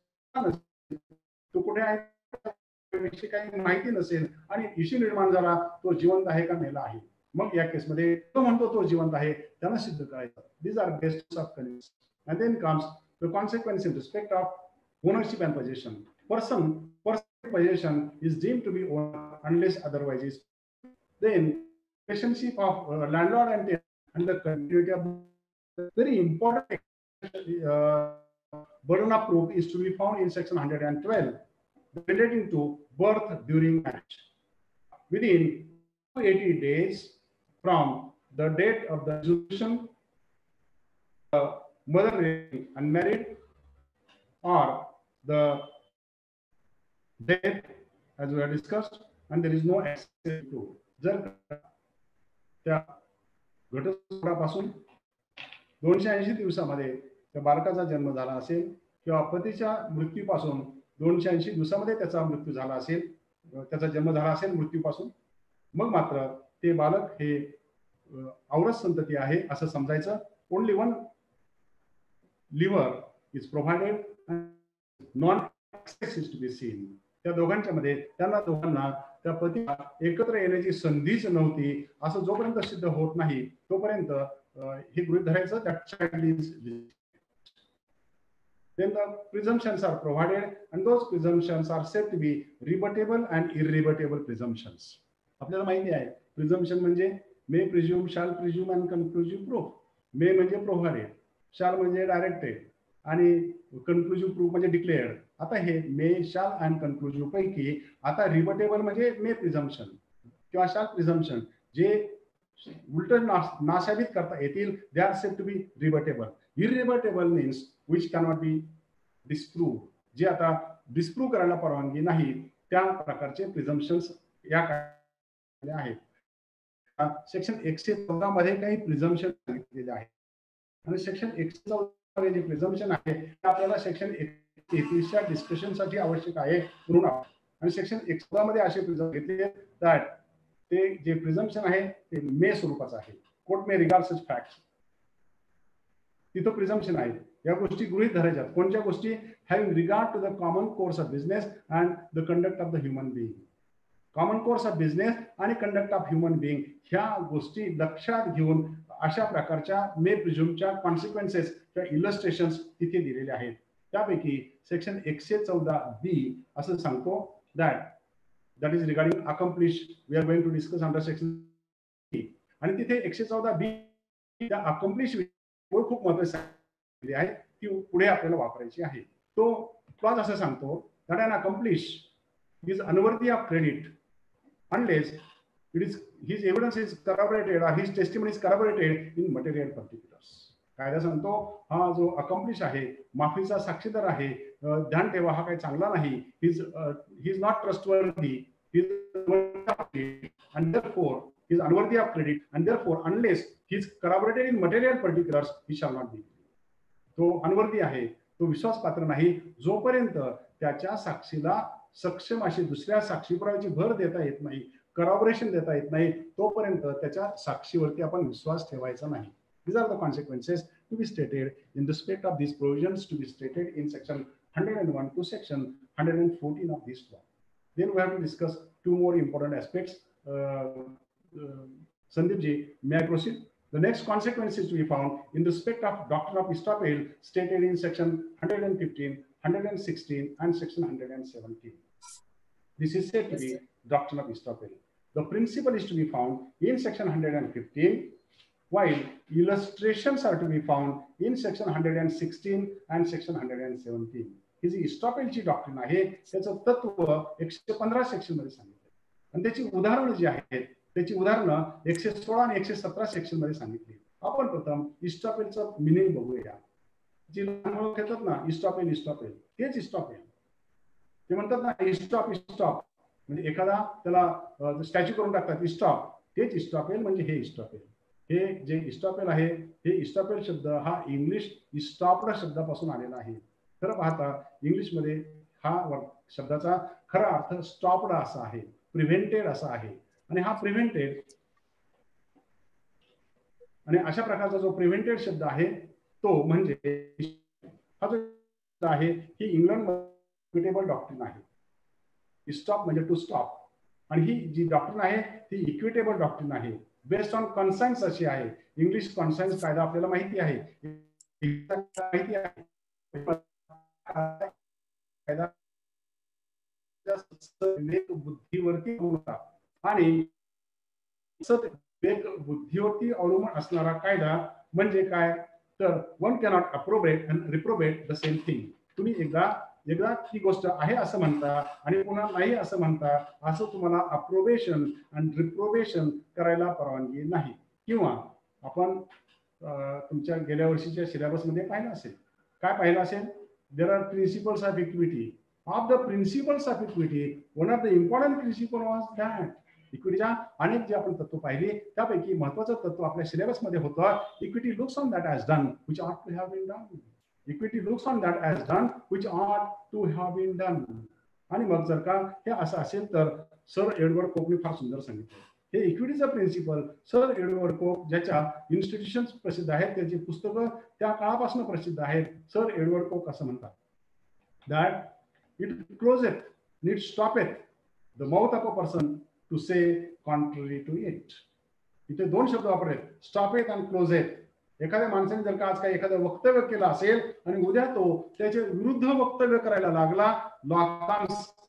तो कुठे आहे काही माहिती नसेल आणि इश्यू निर्माण झाला, तो जिवंत आहे का मेला आहे, मग या केसमध्ये तो म्हणतो तो जिवंत आहे, त्यांना सिद्ध करायचं. These are basis of conviction. And then comes the consequence in respect of ownership and possession. Person, personal possession is deemed to be owned unless otherwise is. Then relationship of uh, landlord and tenant and the continuity of the very important uh, burden of proof is to be found in section one hundred twelve relating to birth during marriage. Within eighty days from the date of the resolution, the mother remaining unmarried or the death, as we have discussed, and there is no access to. जर त्या घटस्फोटापासून दोनशे ऐंशी दिवसामध्ये त्या बालकाचा जन्म झाला असेल किंवा पतीच्या मृत्यूपासून दोनशे ऐंशी दिवसामध्ये त्याचा मृत्यू झाला असेल, त्याचा जन्म झाला असेल मृत्यूपासून, मग मात्र ते बालक हे औरस संतती आहे असं समजायचं. Only one liver is provided, non access is to be seen. त्या दोघांच्या मध्ये त्यांना दोघांना त्या पतीला एकत्र येण्याची संधीच नव्हती असं जोपर्यंत सिद्ध होत नाही तोपर्यंत हे गृहीत धरायचं that child is living. Then the presumptions are provided and those presumptions are said to be rebuttable and irrebuttable presumptions. आपल्याला माहिती आहे प्रिझम्पशन म्हणजे मे प्रिज्यूम, शाल प्रिज्यूम आणि कन्क्लुजिव्ह प्रूफ. मे म्हणजे प्रोव्हाइडेड, शाल म्हणजे डायरेक्टेड आणि कन्क्लुजिव्ह प्रूफ म्हणजे डिक्लेअर्ड. आता हे मे, शाल आणि कन्क्लुजिव्ह पैकी आता रिबटेबल म्हणजे मे प्रिझम्पशन किंवा शाल प्रिझम्पशन जे उलट नासाबित करता येतील, they are said to be rebuttable. Irrebuttable means which cannot be disprove, जे आता डिस्प्रूव्ह करायला परवानगी नाही त्या प्रकारचे प्रिझम्पशन्स या आहेत. सेक्शन एकशे चौदा मध्ये काही प्रिझम्पशन सांगितलेले आहेत आणि सेक्शन एकशे चौदा जे प्रिझम्पशन आहे ते आपल्याला सेक्शन तेहतीसच्या डिस्कशन साठी आवश्यक आहे म्हणून. आणि सेक्शन एकशे चौदा मध्ये असे प्रिझम्पशन घेतले दॅट ते जे प्रिझम्पशन आहे ते मे स्वरूपाचं आहे. Court may regard such facts. तिथं प्रिझम्पशन आहे, या गोष्टी गृहीत धरायच्यात. कोणत्या गोष्टी? Having regard to the common course of business and the conduct of the human being. Common course of business आणि कंडक्ट ऑफ ह्युमन बिईंग ह्या गोष्टी लक्षात घेऊन अशा प्रकारच्या मे प्रिझ्युमच्या कॉन्सिक्वेन्सेस किंवा इलस्ट्रेशन्स तिथे दिलेले आहेत. त्यापैकी सेक्शन एकशे चौदा बी असं सांगतो that that is regarding accomplice. We are going to discuss under section. आणि तिथे एकशे चौदा बी त्या अकम्प्लिश खूप महत्वाची आहे ती पुढे आपल्याला वापरायची आहे. तो क्लॉज असं सांगतो that an accomplice is unworthy of credit unless it is his evidence is corroborated or his testimony is corroborated in material particulars. कायदा सांगतो हा जो अकम्प्लिश आहे, माफीचा साक्षीदार आहे, ध्यान ठेवा हा काही चांगला नाही, he is not trustworthy, he is and therefore he is unworthy of credit and therefore unless he is corroborated in material particulars he shall not be. तो अनवर्दी आहे, तो विश्वासपात्र नाही जोपर्यंत त्याच्या साक्षीला सक्षम अशी दुसऱ्या साक्षी पुराव्याची भर देता येत नाही, करॉबरेशन देता येत नाही, तोपर्यंत त्याच्या साक्षीवरती आपण विश्वास ठेवायचा नाही. These are the consequences to be stated in respect of these provisions to be stated in section one hundred one to section one hundred fourteen of this law. Then we have to discuss two more important aspects. Uh, uh, Sandeep ji, may I proceed? The next consequences to be found in respect of doctrine of estoppel stated in section one hundred fifteen, one hundred sixteen, and section one hundred seventeen. This is said to be doctrine of estoppel. The principle is to be found in section one hundred fifteen, while illustrations are to be found in section one hundred sixteen and section one hundred seventeen. ही जी इस्टॉपेलची doctrine आहे त्याचं तत्व एकशे पंधरा section मध्ये सांगितलं आणि त्याची उदाहरणं जी आहेत त्याची उदाहरणं एकशे सोळा आणि एकशे सतरा सेक्शन मध्ये सांगितली. आपण प्रथम इस्टॉपेलचं मिनिंग बघूया. जी लहान घेतात ना इस्टॉपेल इस्टॉपेल तेच इस्टॉपेल. ते म्हणतात ना इस्टॉप इस्टॉप म्हणजे एखादा त्याला स्टॅच्यू करून टाकतात इस्टॉप, तेच इस्टॉपेल म्हणजे हे इस्टॉपेल. हे जे इस्टॉपेल आहे हे इस्टॉपेल शब्द हा इंग्लिश इस्टॉप्ड शब्दापासून आलेला आहे. खरं पाहता इंग्लिशमध्ये हा शब्दाचा खरा अर्थ स्टॉप्ड असा आहे, प्रिव्हेंटेड असा आहे. आणि हा प्रिव्हेंटेड आणि अशा प्रकारचा जो प्रिव्हेंटेड शब्द आहे तो म्हणजे हा जो आहे ही इंग्लंड इक्विटेबल डॉक्ट्रिन आहे. स्टॉप म्हणजे टू स्टॉप आणि ही जी डॉक्ट्रिन आहे ती इक्विटेबल डॉक्ट्रिन आहे, बेस्ड ऑन कन्सायन्स अशी आहे. इंग्लिश कन्सायन्स कायदा आपल्याला माहिती आहे माहिती आहे कायदा बुद्धीवरती आणि बुद्धीवरती अवलंबून असणारा कायदा म्हणजे काय तर one cannot approbate and reprobate the same thing. तुम्ही एकदा एकदा ती गोष्ट आहे असं म्हणता आणि पुन्हा नाही असं म्हणता, असं तुम्हाला अप्रोबेशन आणि रिप्रोबेशन करायला परवानगी नाही. किंवा आपण तुमच्या गेल्या वर्षीच्या सिलेबसमध्ये पाहिलं असेल, काय पाहिलं असेल, there are principles of equity. Of the principles of equity one of the important principle was that इक्विटीच्या अनेक जे आपण तत्व पाहिली त्यापैकी महत्वाचं तत्व आपल्या सिलेबसमध्ये होतं, equity looks on that as done which ought to have been done. Equity looks on that as done which ought to have been done. आणि मग जर का हे असं असेल तर सर एडवर्ड कोकने फार सुंदर सांगितलं. हे इक्विटीचं प्रिन्सिपल सर एडवर्ड कोक ज्याच्या इन्स्टिट्यूशन्स प्रसिद्ध आहेत, त्याची पुस्तकं त्या काळापासून प्रसिद्ध आहेत. सर एडवर्ड कोक असं म्हणतात that it closeth neat stoppeth the mouth of a person to say contrary to it. इथे दोन शब्द वापरले, स्टॉपेथ आणि क्लोजेथ. एखाद्या माणसाने जर का आज काही एखादं वक्तव्य केलं असेल आणि उद्या तो त्याच्या विरुद्ध वक्तव्य करायला लागला, law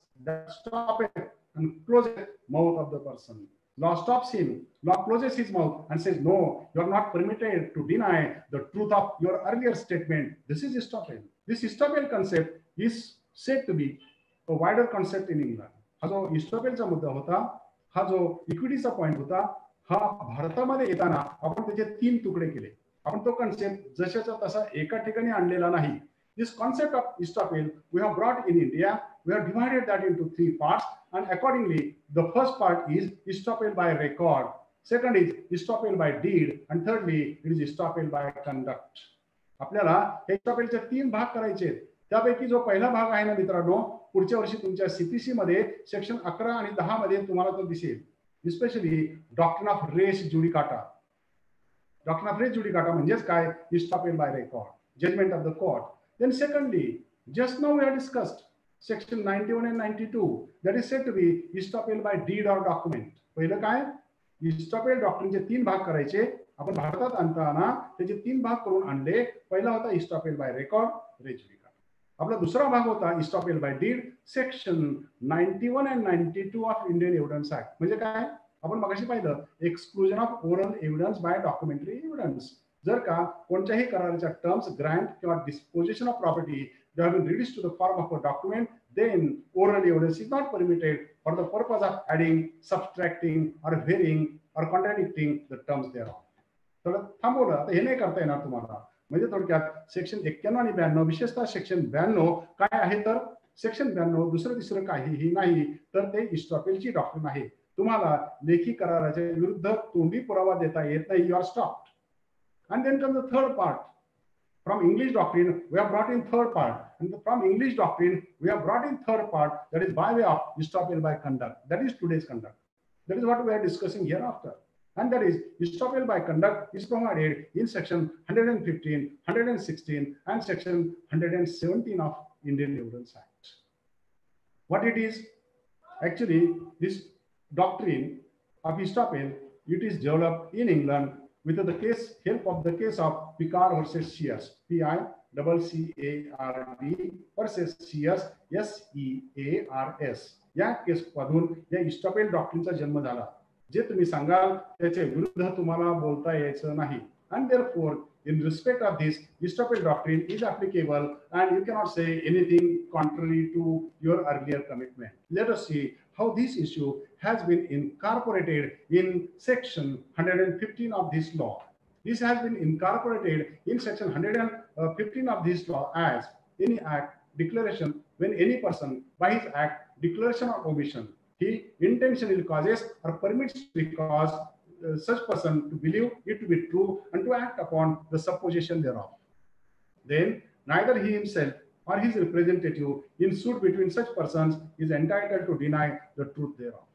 stoppeth and closes mouth of the person. Law stops him. Law closes his mouth and says, no, you are not permitted to deny the truth of your earlier statement. This is estoppel. This estoppel concept is said to be a wider concept in England. हा जो estoppelचा मुद्दा होता, हा जो इक्विटीचा point होता, हा भारतामध्ये येताना आपण त्याचे तीन तुकडे केले. आपण तो कन्सेप्ट जशाचा तसा एका ठिकाणी आणलेला नाही. This concept of estoppel we have brought in India. We have divided that into three parts, and accordingly, the first part is estoppel by record. Second is estoppel by deed, and thirdly, it is estoppel by conduct. आपल्याला estoppelचे तीन भाग करायचे. त्यापैकी जो पहिला भाग आहे ना मित्रांनो, पुढच्या वर्षी तुमच्या सीपीसी मध्ये सेक्शन अकरा आणि दहा मध्ये तुम्हाला तो दिसेल. Specially doctrine of res judicata. Doctrine of res judicata म्हणजेच काय, estoppel by record, judgment of the court. Then secondly, just now we have discussed section ninety-one and ninety-two, that is said to be estoppel by deed or document. पहिलं काय, estoppel डॉक्ट्रिनचे तीन भाग करायचे. आपण भारतात आणताना त्याचे तीन भाग करून आणले. पहिला होता estoppel by record, res judicata. आपला दुसरा भाग होता estoppel by deed, section ninety-one and ninety-two of Indian Evidence Act. म्हणजे काय, आपण मगाशी पाहिलं, exclusion of oral evidence by documentary evidence. जर का कोणत्याही कराराच्या टर्म्स, ग्रँट किंवा disposition of property they have been reduced to the form of a document, then oral evidence is not permitted for the purpose of adding, subtracting, or varying, or contradicting the terms thereof. तर थांबवलं, आता हे नाही करता येणार तुम्हाला. म्हणजे थोडक्यात सेक्शन एक्क्याण्णव आणि ब्याण्णव, विशेषतः सेक्शन ब्याण्णव काय आहे, तर सेक्शन ब्याण्णव दुसरं तिसरं काहीही नाही, तर ते estoppelची डॉक्ट्रिन आहे. तुम्हाला लेखी कराराच्या विरुद्ध तोंडी पुरावा देता येत नाही. You are stopped. And then comes the third part. From English doctrine, we have brought in third part. And from English doctrine, we have brought in third part, that is by way of estoppel by conduct. That is today's conduct. That is what we are discussing hereafter. And that is estoppel by conduct is provided in section one fifteen, one sixteen, and section one seventeen of Indian Evidence Act. What it is? Actually, this doctrine of estoppel, it is developed in England with the case help of the case of Picard versus Sears, P I C C A R D versus Sears, S E A R S. या केस मधून या estoppel डॉक्ट्रिनचा जन्म झाला. जे तुम्ही सांगाल त्याच्या विरुद्ध तुम्हाला बोलता यायचं नाही. And therefore, in respect of this, estoppel doctrine is applicable, and you cannot say anything contrary to your earlier commitment. Let us see how this issue has been incorporated in section one fifteen of this law. This has been incorporated in section one fifteen of this law as any act, declaration, when any person by his act, declaration or omission, he intentionally causes or permits to cause uh, such person to believe it to be true and to act upon the supposition thereof. Then neither he himself or his representative in suit between such persons is entitled to deny the truth thereof.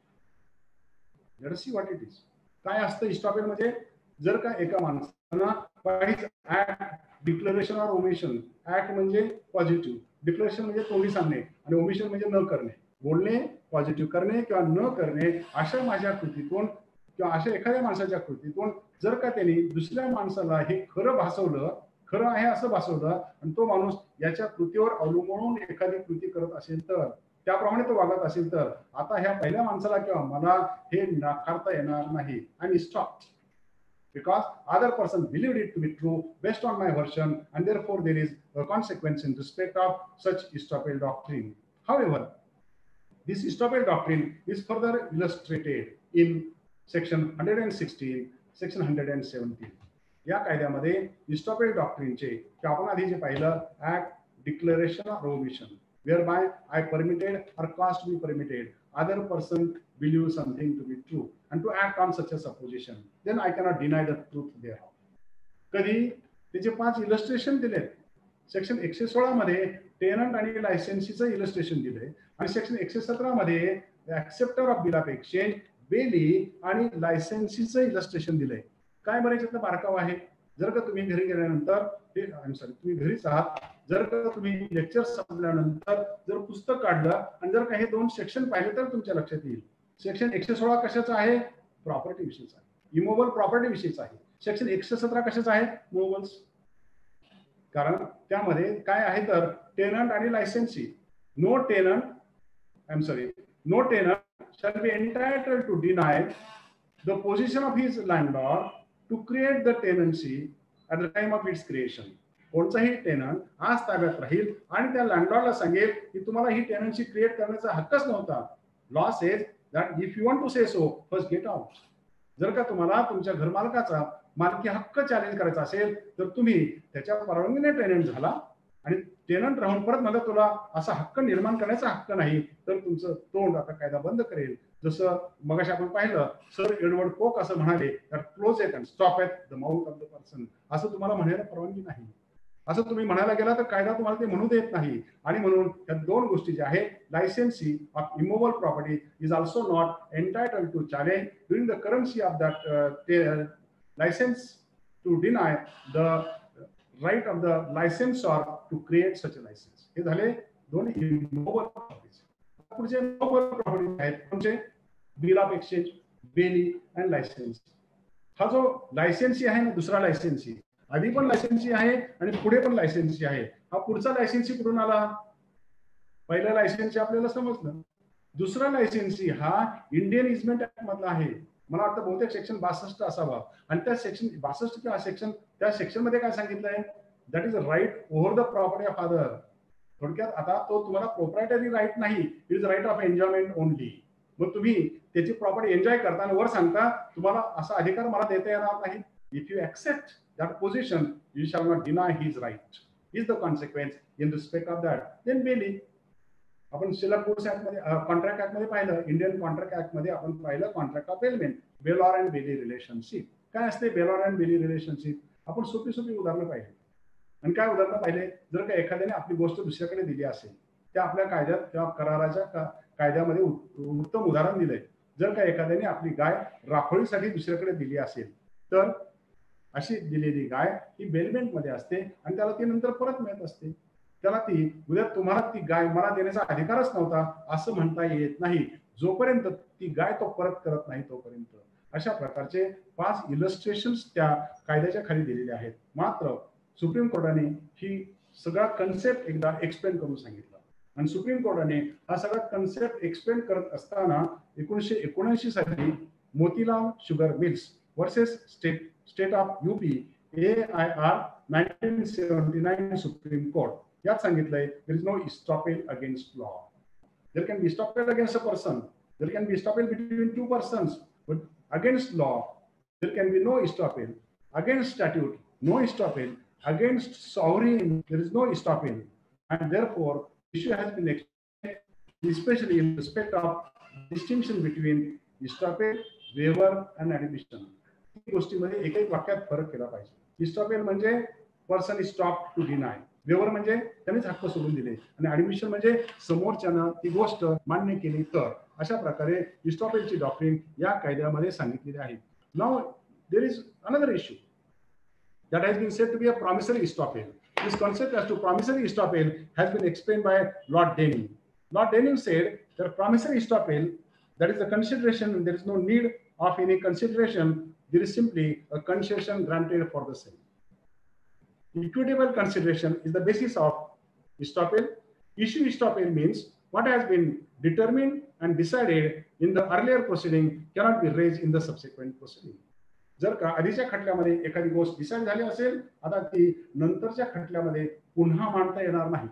Let us see what it is. काय असतं estoppel मध्ये, जर का एका माणसाला by his act, declaration or omission, act म्हणजे positive, declaration म्हणजे तोंडी सांगणे, आणि ओमिशन म्हणजे न करणे, बोलणे, पॉझिटिव्ह करणे किंवा न करणे, अशा माझ्या कृतीतून किंवा अशा एखाद्या माणसाच्या कृतीतून जर का त्यांनी दुसऱ्या माणसाला हे खरं भासवलं, खरं आहे असं भासवलं, आणि तो माणूस याच्या कृतीवर अवलंबून एखादी कृती करत असेल तर, त्याप्रमाणे तो वागत असेल तर, आता ह्या पहिल्या माणसाला किंवा मला हे नाकारता येणार नाही. आणि stop. because other person believed it to be true based on my version, and therefore there is a consequence in respect of such estoppel doctrine. However, this estoppel doctrine is further illustrated in section one hundred sixteen, section one hundred seventeen. या कायद्यामध्ये estoppel डॉक्ट्रिनचे की आपण आधी जे पाहिलं act declaration of omission whereby I permitted or caused be permitted other person believe something to be true and to act on such a supposition then I cannot deny the truth there. कधी त्याचे पाच illustration दिलेत. Section एकशे सोळा मध्ये tenant आणि लायसेन्सीचं illustration दिलंय आणि सेक्शन एकशे सतरा मध्ये acceptor of bill of exchange, bailee आणि लायसेन्सीचं इलस्ट्रेशन दिलंय. काय बरं याच्यातलं बारकाव आहे? जर का तुम्ही घरी गेल्यानंतर ते आय सॉरी तुम्ही घरीच आहात, जर का तुम्ही लेक्चर संपल्यानंतर जर पुस्तक काढलं आणि जर का हे दोन सेक्शन पाहिले तर तुमच्या लक्षात येईल. सेक्शन एकशे सोळा कशाचं आहे? प्रॉपर्टी विषयीचा आहे, इमोबल प्रॉपर्टी विषयीचा आहे. सेक्शन एकशे सतरा कशाचं आहे? मोबल्स. कारण त्यामध्ये काय आहे तर टेनंट आणि licensee. No tenant I am sorry no tenant shall be entitled to deny the position of his landlord to create the tenancy at the time of its creation. कोणताही टेनंट आज ताब्यात राहील आणि त्या लँडलॉर्डला सांगेल की तुम्हाला ही टेनन्सी क्रिएट करण्याचा हक्कच नव्हता. Law says that if you want to say so first get out. जर का तुम्हाला तुमच्या घरमालकाचा मालकी हक्क चॅलेंज करायचा असेल तर तुम्ही त्याच्या परवानगीने टेनंट झाला आणि टेनंट राहून परत मला तुला असा हक्क निर्माण करण्याचा हक्क नाही तर तुमचं तोंड आता कायदा बंद करेल. जसं मगाशी आपण पाहिलं सर एडवर्ड कोक असं म्हणाले close it and stop at the mouth of the person. असं तुम्हाला म्हणायला परवानगी नाही. असं तुम्ही म्हणायला गेला तर कायदा तुम्हाला ते म्हणू देत नाही. आणि म्हणून या दोन गोष्टी ज्या आहेत, licensee of immovable property is also not entitled to challenge during the currency of that license to deny the right of the licensor to create such a license. हे झाले दोन इमोबल प्रॉपर्टीज. पुढचे इमोबल प्रॉपर्टीज आहेत म्हणजे bill of exchange, bailee and license. हा जो लायसेन्सी आहे ना, दुसरा लायसेन्सी, आधी पण लायसेन्सी आहे आणि पुढे पण लायसेन्सी आहे. हा पुढचा लायसेन्सी कुठून आला? पहिला लायसेन्सी आपल्याला समजलं. दुसरा लायसेन्सी हा इंडियन इजमेंट ऍक्ट मधला आहे. मला वाटतं बहुतेक सेक्शन बासष्ट असावा. आणि त्या सेक्शन बासष्ट किंवा सेक्शन त्या सेक्शन मध्ये काय सांगितलंय? That is a right over the property of other. थोडक्यात आता तो तुम्हाला प्रोप्रायटरी राईट नाही, it is right of enjoyment only. मग तुम्ही त्याची प्रॉपर्टी एन्जॉय करताना वर सांगता तुम्हाला असा अधिकार मला देता येणार नाही. If you accept that position you shall not deny his right is the consequence in respect of that. Then bailee आपण सिलर कोर्स ऍक्ट मध्ये कॉन्ट्रॅक्ट ऍक्ट मध्ये पाहिलं, इंडियन कॉन्ट्रॅक्ट ऍक्ट मध्ये आपण पाहिलं contract of element, bailor and bailee relationship. काय असते बेलॉर अँड बेली रिलेशनशिप? आपण सोपी सोपी उदाहरणं पाहिली. आणि काय उदाहरणं पाहिले? जर का एखाद्याने आपली गोष्ट दुसऱ्याकडे दिली असेल, त्या आपल्या कायद्यात किंवा कराराच्या कायद्यामध्ये उत्तम उदाहरण दिलंय. जर का एखाद्याने आपली गाय राखोळीसाठी दुसऱ्याकडे दिली असेल तर अशी दिलेली गाय ही बेलमेंट मध्ये असते आणि त्याला ती नंतर परत मिळत असते. त्याला ती उद्या तुम्हाला ती गाय मला देण्याचा अधिकारच नव्हता असं म्हणता येत नाही जोपर्यंत ती गाय तो परत करत नाही तोपर्यंत. अशा प्रकारचे पाच इलस्ट्रेशन्स त्या कायद्याच्या खाली दिलेले आहेत. मात्र सुप्रीम कोर्टाने ही सगळा कन्सेप्ट एकदा एक्सप्लेन करून सांगितलं आणि सुप्रीम कोर्टाने हा सगळा कन्सेप्ट एक्सप्लेन करत असताना एकोणीसशे एकोणऐंशी साली Motilal sugar mills versus state state of UP A I R nineteen seventy nine Supreme Court यात सांगितलंय there is no estoppel against law. There can be estoppel against a person, there can be estoppel between two persons, but against law there can be no estoppel. Against statute no estoppel. Against sovereign, there is no estoppel, and therefore issue has been explained, especially in respect of distinction between estoppel, waiver, and admission. ही गोष्टीमध्ये एक एक वाक्यात फरक केला पाहिजे. Estoppel म्हणजे person is stop to deny, waiver म्हणजे त्यांनीच हक्क सोडून दिले, आणि ऍडमिशन म्हणजे समोरच्यानं ती गोष्ट मान्य केली तर. अशा प्रकारे इस्टॉपेलची डॉक्ट्रिन या कायद्यामध्ये सांगितलेली आहे. Now there is another issue that has been said to be a promissory estoppel. This concept as to promissory estoppel has been explained by Lord Denning. Lord Denning said that promissory estoppel, that is the consideration, there is no need of any consideration, there is simply a concession granted for the same. Equitable consideration is the basis of estoppel. Issue estoppel means what has been determined and decided in the earlier proceeding cannot be raised in the subsequent proceeding. जर का आधीच्या खटल्यामध्ये एखादी गोष्ट decide झाली असेल, आता ती नंतरच्या खटल्यामध्ये पुन्हा मांडता येणार नाही.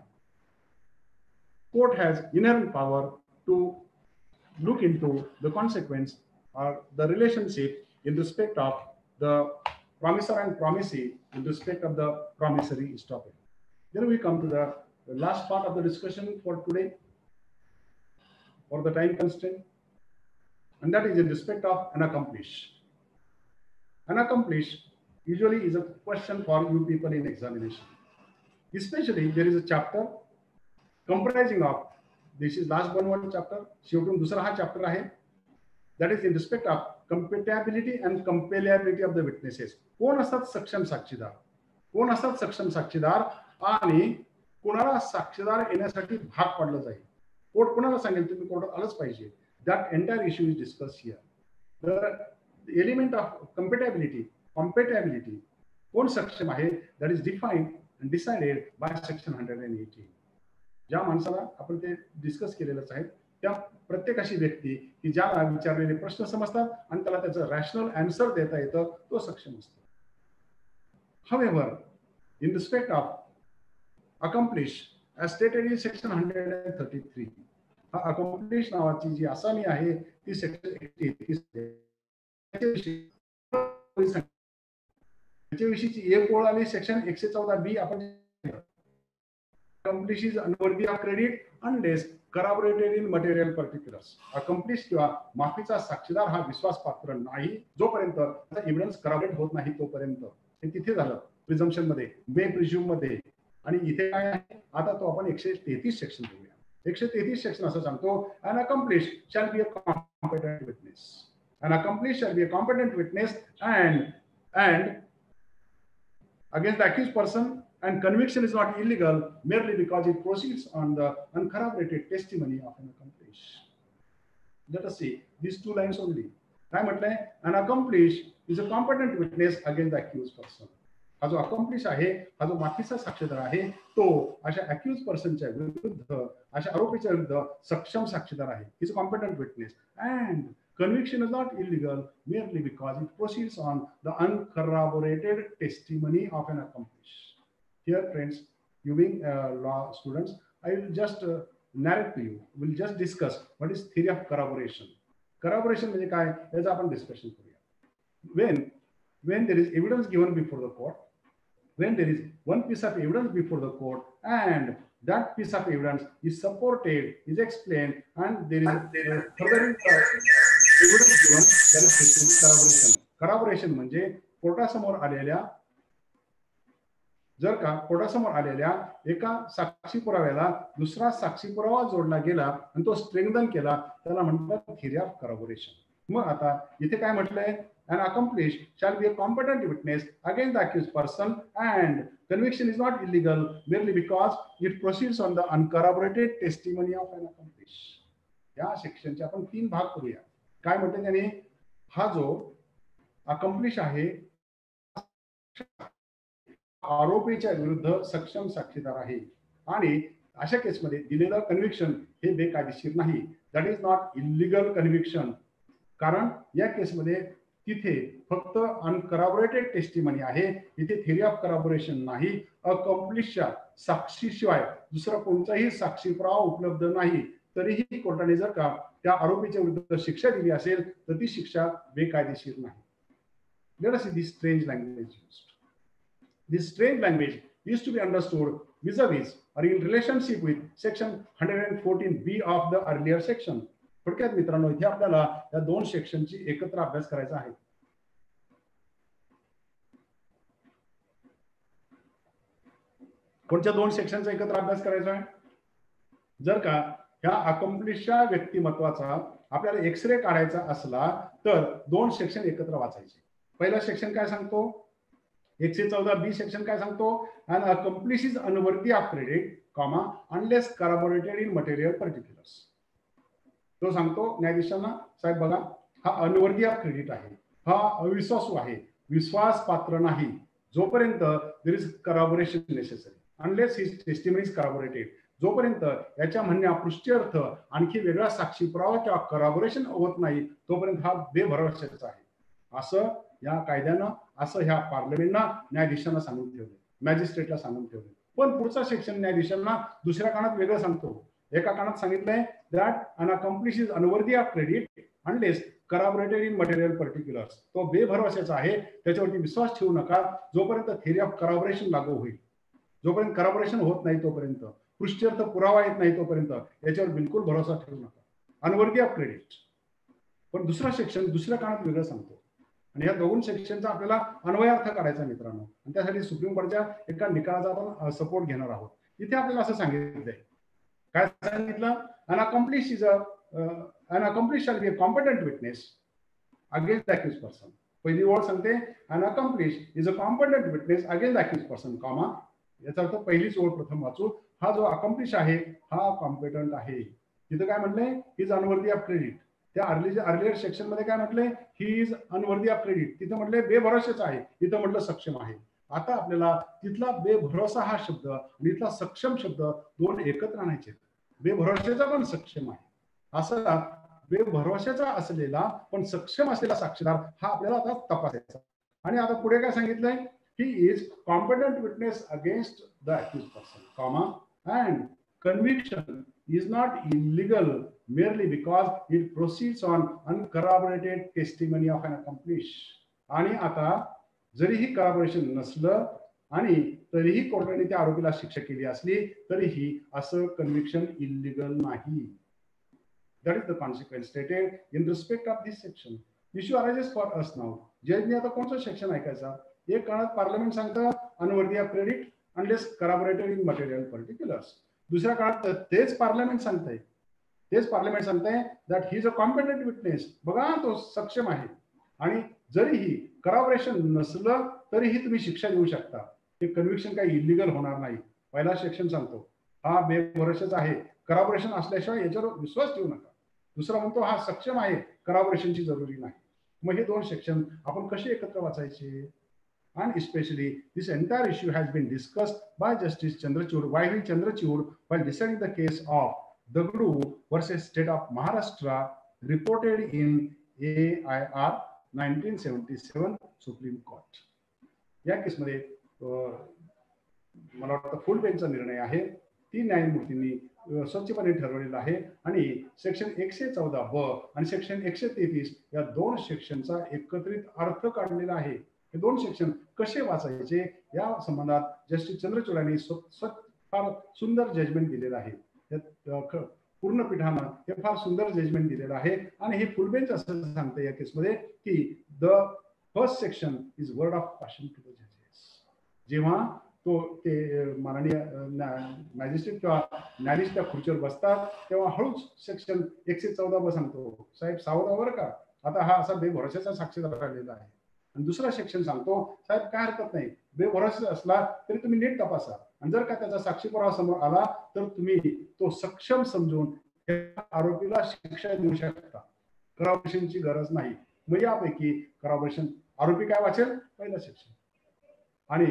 Court has inherent power to look into the consequence or the relationship in respect of the promisor and promisee in respect of the promissory estoppel. Then we come to the, the last part of the discussion for today for the time constraint, and that is in respect of unaccomplished. Unaccomplished usually is a question for you people in examination. Especially there is a chapter comprising of, this is last one one chapter, शेवटून दुसरा हा chapter आहे, that is in respect of compatibility and compellability of the witnesses. कोण असतात सक्षम साक्षीदार, कोण असतात सक्षम साक्षीदार आणि कोणाला साक्षीदार येण्यासाठी भाग पाडलं जाईल, कोर्ट कोणाला सांगेल तुम्ही कोर्टात आलंच पाहिजे. That entire issue is discussed here. The element of compatibility, compatibility, कोण सक्षम आहे, that is defined and decided by section one eighteen. ज्या माणसाला आपण ते डिस्कस केलेलंच आहे, त्या प्रत्येकाशी व्यक्ती की ज्याला विचारलेले प्रश्न समजतात आणि त्याला त्याचं रॅशनल आन्सर देता येतं, तो सक्षम असतो. However, in respect of accomplished, as stated in section one thirty-three, हा accomplished नावाची जी आसामी आहे ती सेक्शन एकशे एकतीस त्याच्याविषयीची एक ओळ आली सेक्शन एकशे चौदा बी. आपण Accomplish is unworthy of credit unless corroborated in material particulars. Accomplish किंवा माफीचा साक्षीदार हा विश्वासपात्र नाही जोपर्यंत त्याचा एव्हिडन्स करॉबोरेट होत नाही तोपर्यंत. हे तिथे झालं प्रिझम्पशन मध्ये, मे प्रिझ्युम मध्ये. आणि इथे काय आहे, आता तो आपण एकशे तेहतीस सेक्शन बघूया. एकशे तेहतीस सेक्शन असं सांगतो, an accomplished shall be a competent witness. An accomplished shall be a competent witness and and against the accused person, and conviction is not illegal merely because it proceeds on the uncorroborated testimony of an accomplished. Let us see these two lines only. काय म्हटलंय, an accomplished is a competent witness against the accused person. हा जो accomplish आहे, हा जो माफीचा साक्षीदार आहे, तो अशा अक्यूज पर्सनच्या विरुद्ध, अशा आरोपीच्या विरुद्ध सक्षम साक्षीदार आहे. He is a competent witness and conviction is not illegal merely because it proceeds on the uncorroborated testimony of an accomplished. Here, friends, you being uh, law students, I will just uh, narrate to you. We'll just discuss what is theory of corroboration. Corroboration म्हणजे काय, याचं आपण discussion करूया. When when there is evidence given before the court, when there is one piece of evidence before the court, and that piece of evidence is supported, is explained, and there is uh, further evidence given, that is corroboration. Corroboration म्हणजे कोर्टासमोर आलेल्या, जर का कोर्टासमोर आलेल्या एका साक्षी पुराव्याला दुसरा साक्षी पुरावा जोडला गेला आणि तो स्ट्रेंथन केला, त्याला म्हणतात थिअरी ऑफ करॉबोरेशन. मग आता इथे काय म्हटलंय, an accomplished shall be a competent witness against the accused person and conviction is not illegal merely because it proceeds on the uncorroborated testimony of an accomplished. या सेक्शनचे आपण तीन भाग करूया. काय म्हणते त्याने, हा जो अकम्प्लिश आहे आरोपीच्या विरुद्ध सक्षम साक्षीदार आहे आणि अशा केसमध्ये दिलेलं कन्व्हिक्शन हे बेकायदेशीर नाही. That is not illegal conviction. कारण या केसमध्ये तिथे फक्त अनकरॉबोरेटेड टेस्टिमनी आहे, इथे थिअरी ऑफ करॉबोरेशन नाही. अकम्प्लिशच्या साक्षीशिवाय दुसरा कोणताही साक्षी पुरावा उपलब्ध नाही, तरीही कोर्टाने जर का त्या आरोपीच्या विरुद्ध शिक्षा दिली असेल तर ती शिक्षा बेकायदेशीर नाही. Let us see this strange language used. This strange language is to be understood vis-a-vis or in relationship with section one fourteen B of the earlier section. थोडक्यात मित्रांनो, इथे आपल्याला या दोन सेक्शनची एकत्र अभ्यास करायचा आहे. कोणत्या दोन सेक्शनचा एकत्र अभ्यास करायचा आहे? जर का ह्या अकम्प्लिशच्या व्यक्तिमत्वाचा आपल्याला एक्सरे काढायचा असला तर दोन सेक्शन एकत्र वाचायचे. पहिला सेक्शन काय सांगतो, एकशे चौदा बी सेक्शन काय सांगतो, an accomplice is unworthy of credit, comma unless corroborated in material particulars. तो सांगतो न्यायाधीशांना, साहेब बघा, हा अनवर्दी ऑफ क्रेडिट आहे, हा अविश्वासू आहे, विश्वास पात्र नाही जोपर्यंत there is corroboration necessary, unless his testimony is corroborated. जोपर्यंत याच्या म्हणण्या पृष्ठ्यर्थ आणखी वेगळा साक्षी पुरावा किंवा करॉबोरेशन होत नाही तोपर्यंत हा बेभरवशाचा आहे. असं या कायद्यानं असं ह्या पार्लमेंटना न्यायाधीशांना सांगून ठेवले, मॅजिस्ट्रेटला सांगून ठेवले. पण पुढचा सेक्शन न्यायाधीशांना दुसऱ्या कानात वेगळं सांगतो. एका कानात सांगितलंय that an accomplice is unworthy of credit unless corroborated in material particulars. तो बेभरवशाचा आहे, त्याच्यावरती विश्वास ठेवू नका जोपर्यंत थिअरी ऑफ कराबोरेशन लागू होईल. जोपर्यंत कराबोरेशन होत नाही तोपर्यंत, पृष्ठ्यर्थ पुरावा येत नाही तोपर्यंत याच्यावर बिलकुल भरोसा ठेवू नका. Unworthy of credit. पण दुसरा सेक्शन दुसऱ्या कानात वेगळं सांगतो आणि या दोन सेक्शनचा आपल्याला अन्वयार्थ काढायचा मित्रांनो, आणि त्यासाठी सुप्रीम कोर्टच्या एका निकालाचा आपण सपोर्ट घेणार आहोत. इथे आपल्याला असं सांगितलंय, काय सांगितलं, an accomplice is a an accomplice shall be a competent witness against the accused person. पहिली ओळ सांगते an accomplice is a competent witness against the accused person, comma, याचा अर्थ पहिलीच ओळ प्रथम वाचू. हा जो अकम्प्लिश आहे हा कॉम्पिटंट आहे. तिथं काय म्हटलंय, इज अनवर्दी ऑफ क्रेडिट. त्या अर्ली अर्लियर सेक्शन मध्ये काय म्हटलंय, he is unworthy of credit. तिथं म्हटलंय बेभरोशाच आहे, इथं म्हटलं सक्षम आहे. आता आपल्याला तिथला बेभरोसा हा शब्द आणि इथला सक्षम शब्द दोन एकत्र आणायचे. बेभरोशाचा पण सक्षम आहे, असा बेभरोशाचा असलेला पण सक्षम असलेला साक्षीदार हा आपल्याला आता तपासायचा. आणि आता पुढे काय सांगितलंय, he is competent witness against the accused person, comma, and conviction is not illegal merely because it proceeds on uncorroborated testimony of an accomplice. आणि आता जरीही corroboration नसलं आणि तरीही कोर्टाने त्या आरोपीला शिक्षा केली असली तरीही असं कन्व्हिक्शन इल्लीगल नाही. That is the consequence stated in respect of this section. Issue arises for us now. जजने आता कोणतं सेक्शन ऐकायचा? एक काळात पार्लमेंट सांगतं unworthy of credit unless corroborated in material particulars. दुसऱ्या काळात तेच पार्लमेंट सांगताय तेच पार्लमेंट सांगताय that he is a competent witness. बघा तो सक्षम आहे आणि जरीही कराबोरेशन नसलं तरीही तुम्ही शिक्षा देऊ शकता. हे कन्व्हिक्शन काही इलिगल होणार नाही. पहिला सेक्शन सांगतो हा बेभरोशाचा आहे, कराबोरेशन असल्याशिवाय याच्यावर विश्वास ठेवू नका. दुसरा म्हणतो हा सक्षम आहे, कराबोरेशनची जरुरी नाही. मग हे दोन सेक्शन आपण कसे एकत्र वाचायचे? And especially this entire issue has been discussed by Justice Chandrachud, Y V Chandrachud, while deciding the case of Dagdu versus State of Maharashtra, reported in A I R nineteen seventy-seven Supreme Court. या केसमध्ये मला वाटतं फुल बेंचचा निर्णय आहे. तीन न्यायमूर्तींनी स्वच्छपणे ठरवलेला आहे आणि सेक्शन एकशे चौदा ब आणि सेक्शन एकशे तेहतीस या दोन सेक्शनचा एकत्रित अर्थ काढलेला आहे. हे दोन सेक्शन कसे वाचायचे या संबंधात जस्टिस चंद्रचूड यांनी फार सुंदर जजमेंट दिलेलं आहे. पूर्ण पीठानं हे फार सुंदर जजमेंट दिलेलं आहे आणि हे फुल बेंच असं सांगते या केसमध्ये की the first section is word of caution to the जजेस. जेव्हा तो ते माननीय मॅजिस्ट्रेट किंवा न्यायाधीश त्या खुर्चीवर बसतात तेव्हा हळूच सेक्शन एकशे चौदा ब सांगतो साहेब सावध बरं का, आता हा असा बेभरोशाचा साक्षीदार राहिलेला आहे. आणि दुसरा सेक्शन सांगतो साहेब काय हरकत नाही, बेभरोसा असला तरी तुम्ही नीट तपासा आणि जर का त्याचा साक्षी पुरावा समोर आला तर तुम्ही तो सक्षम समजून त्या आरोपीला शिक्षा देऊ शकता. कराबोरेशनची गरज नाही. मग यापैकी कराबोरेशन आरोपी काय वाचेल? पहिला सेक्शन. आणि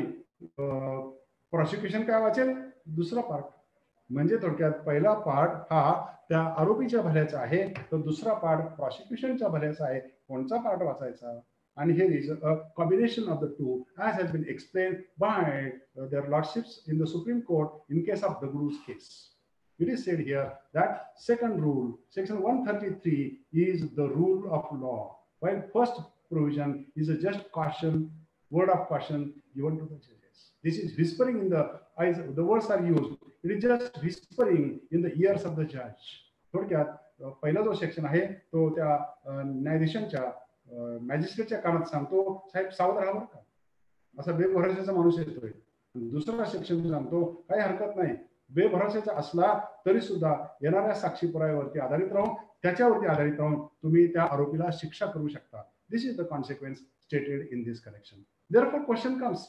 प्रॉसिक्युशन काय वाचेल? दुसरा पार्ट. म्हणजे थोडक्यात पहिला पार्ट हा त्या आरोपीच्या भल्याचा आहे तर दुसरा पार्ट प्रॉसिक्युशनच्या भल्याचा आहे. कोणचा पार्ट वाचायचा? And here is a combination of the two, as has been explained by uh, their lordships in the Supreme Court in case of Dagdu's case. It is said here that second rule, section one thirty-three, is the rule of law, while first provision is a just caution, word of caution given to the judges. This is whispering in the eyes, the words are used. It is just whispering in the ears of the judge. थोडक्यात पहिला जो section आहे तो त्या न्यायाधीशांच्या मॅजिस्ट्रेटच्या कानात सांगतो साहेब सावध राहा बरं का, असा बेभरोशाचा माणूस येतोय. दुसरा सेक्शन सांगतो काही हरकत नाही, बेभरोशाचा असला तरी सुद्धा येणाऱ्या साक्षी पुराव्यावरती आधारित राहून त्याच्यावरती आधारित राहून तुम्ही त्या आरोपीला शिक्षा करू शकता. This is the consequence stated in this connection. Therefore question comes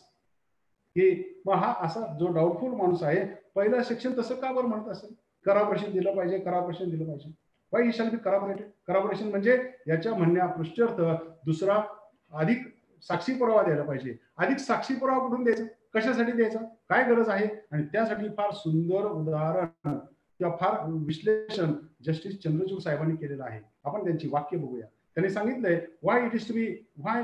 की मग हा असा जो डाऊटफुल माणूस आहे पहिला सेक्शन तसं का बरं म्हणत असेल? कराबोरेशन दिलं पाहिजे, कराबोरेशन दिलं पाहिजे. Why he shall be corroborated? Corroboration म्हणजे याच्या म्हणण्या पृष्ठ्यर्थ दुसरा अधिक साक्षी पुरावा द्यायला पाहिजे. अधिक साक्षी पुरावा कुठून द्यायचा? कशासाठी द्यायचा? काय गरज आहे? आणि त्यासाठी फार सुंदर उदाहरण किंवा फार विश्लेषण जस्टिस चंद्रचूड साहेबांनी केलेलं आहे. आपण त्यांची वाक्य बघूया. त्यांनी सांगितलंय why it is to be why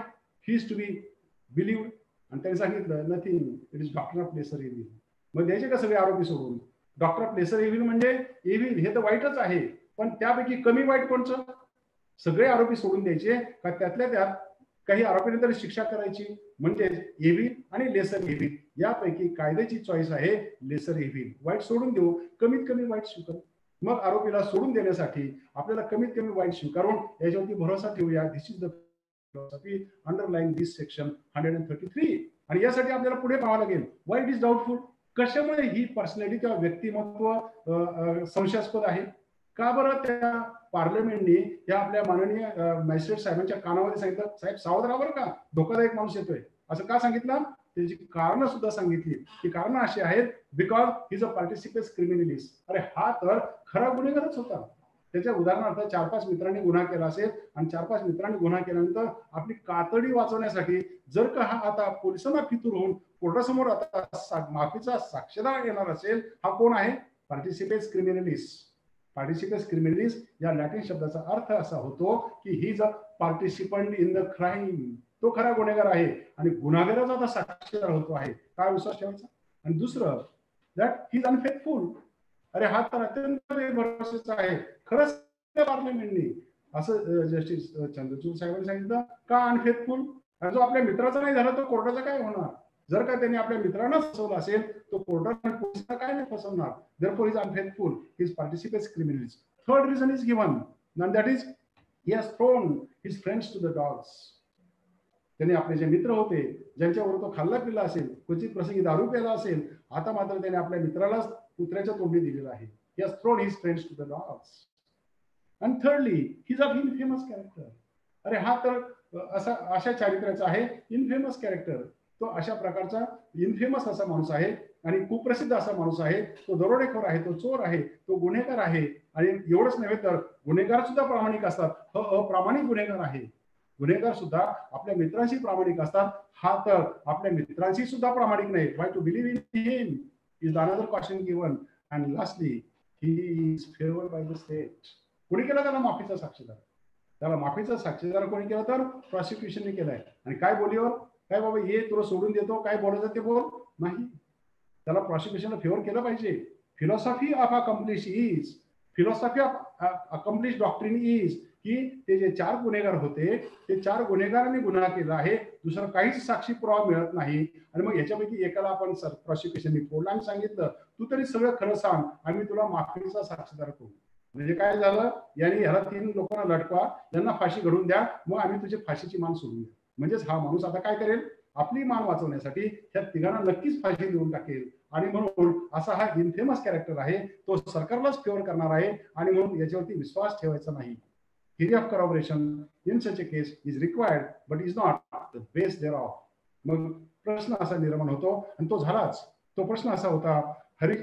he is to be believed. आणि त्यांनी सांगितलं nothing, it is doctor of lesser evil. मग द्यायचे का सगळे आरोपी सोडून? डॉक्टर ऑफ लेसर इव्हिल म्हणजे इव्हिल हे तर वाईटच आहे, पण त्यापैकी कमी वाईट कोणचं? सगळे आरोपी सोडून द्यायचे का त्यातल्या त्यात काही आरोपींना तरी शिक्षा करायची? म्हणजे इव्हिल आणि लेसर इव्हिल यापैकी कायद्याची चॉईस आहे लेसर इव्हिल. वाईट सोडून देऊ, कमीत कमी वाईट स्वीकार. मग आरोपीला सोडून देण्यासाठी आपल्याला कमीत कमी वाईट स्वीकारून याच्यावरती भरोसा ठेवूया. This is the philosophy underlying this section hundred and thirty three. आणि यासाठी आपल्याला पुढे पाहावं लागेल वाईट इज डाऊटफुल. कशामुळे ही पर्सनॅलिटी किंवा व्यक्तिमत्व संशयास्पद आहे? का बरं त्या पार्लमेंटने या आपल्या माननीय मॅजिस्ट्रेट साहेबांच्या कानामध्ये सांगितलं साहेब सावध राहा बरं का, धोकादायक माणूस येतोय, असं का सांगितलं? त्याची कारण सुद्धा सांगितली. की कारण अशी आहेत because he is a participate criminalist. अरे हा तर खरा गुन्हेगारच होता. त्याच्या उदाहरणार्थ चार पाच मित्रांनी गुन्हा केला असेल आणि चार पाच मित्रांनी गुन्हा केल्यानंतर आपली कातडी वाचवण्यासाठी जर का हा आता पोलिसांना फितूर होऊन कोर्टासमोर आता माफीचा साक्षीदार येणार असेल, हा कोण आहे? पार्टिसिपेट क्रिमिनलिस्ट. पार्टिसिपेट क्रिमिनलिस्ट या लॅटिन शब्दाचा अर्थ असा होतो की he is a participant in the crime. तो खरा गुन्हेगार आहे आणि गुन्हेगाराचा आता साक्षीदार होतो आहे. काय विश्वास ठेवायचा? आणि दुसरं दॅट ही इज अनफेथफुल. अरे हा तर अत्यंत भरोसाचा आहे. खरंच पार्लमेंटने असं जस्टिस चंद्रचूड साहेबांनी सांगितलं का अनफेथफुल? आणि जो आपल्या मित्राचा नाही झाला तो कोर्टाचा काय होणार? जर का त्यांनी आपल्या मित्रांना फसवलं असेल तो कोर्टात पोलिसांना काय नाही फसवणार. therefore he is unfaithful, he participates criminally. Third reason is given, and that is he has thrown his friends to the dogs. त्यांनी आपले जे मित्र होते ज्यांच्यावर तो खाल्ला पिल्ला असेल, क्वचित प्रसंगी दारू प्यायला असेल, आता मात्र त्याने आपल्या मित्राला कुत्र्याच्या तोंडी दिलेला आहे. He has thrown his friends to the dogs. And thirdly, he is a infamous character. अरे हा तर असा अशा चारित्र्याचा आहे, इनफेमस कॅरेक्टर. तो अशा प्रकारचा इनफेमस असा माणूस आहे आणि कुप्रसिद्ध असा माणूस आहे. तो दरोडेखोर आहे, तो चोर आहे, तो गुन्हेगार आहे. आणि एवढंच नव्हे तर गुन्हेगार सुद्धा प्रामाणिक असतात. अप्रामाणिक गुन्हेगार आहे. गुन्हेगार सुद्धा आपल्या मित्रांशी प्रामाणिक असतात. हा तर आपल्या मित्रांशी सुद्धा प्रामाणिक नाही. Why to believe in him is another question given. And lastly he is favoured by the state. कोणी केला त्याला माफीचा साक्षीदार? त्याला माफीचा साक्षीदार कोणी केला तर प्रॉसिक्युशनने केलाय. आणि काय बोलीवर? काय बाबा ये तुला सोडून देतो, काय बोलायचं ते बोल. नाही, त्याला प्रॉसिक्युशनला फेवर केलं पाहिजे. Philosophy of accomplice is philosophy of accomplice doctrine is की ते जे चार गुन्हेगार होते ते चार गुन्हेगारांनी गुन्हा केला आहे, दुसरा काहीच साक्षी पुरावा मिळत नाही. आणि मग याच्यापैकी एकाला आपण प्रॉसिक्युशनने फोडला आणि सांगितलं तू तरी सगळं खरं सांग, आम्ही तुला माफीचा साक्षीदार करू. म्हणजे काय झालं? यांनी ह्याला तीन लोकांना लटकवा, त्यांना फाशी घडून द्या, मग आम्ही तुझी फाशीची मान सोडून द्या. म्हणजेच हा माणूस आता काय करेल? आपली मान वाचवण्यासाठी ह्या तिघांना नक्कीच फाशी देऊन टाकेल. आणि म्हणून असा हा इनफेमस कॅरेक्टर आहे, तो सरकारलाच फेवर करणार आहे. आणि म्हणून याच्यावरती विश्वास ठेवायचा नाही. Theory of corroboration in such a case is required but is not the base there of. मग प्रश्न असा निर्माण होतो आणि तो झालाच. तो प्रश्न असा होता Hari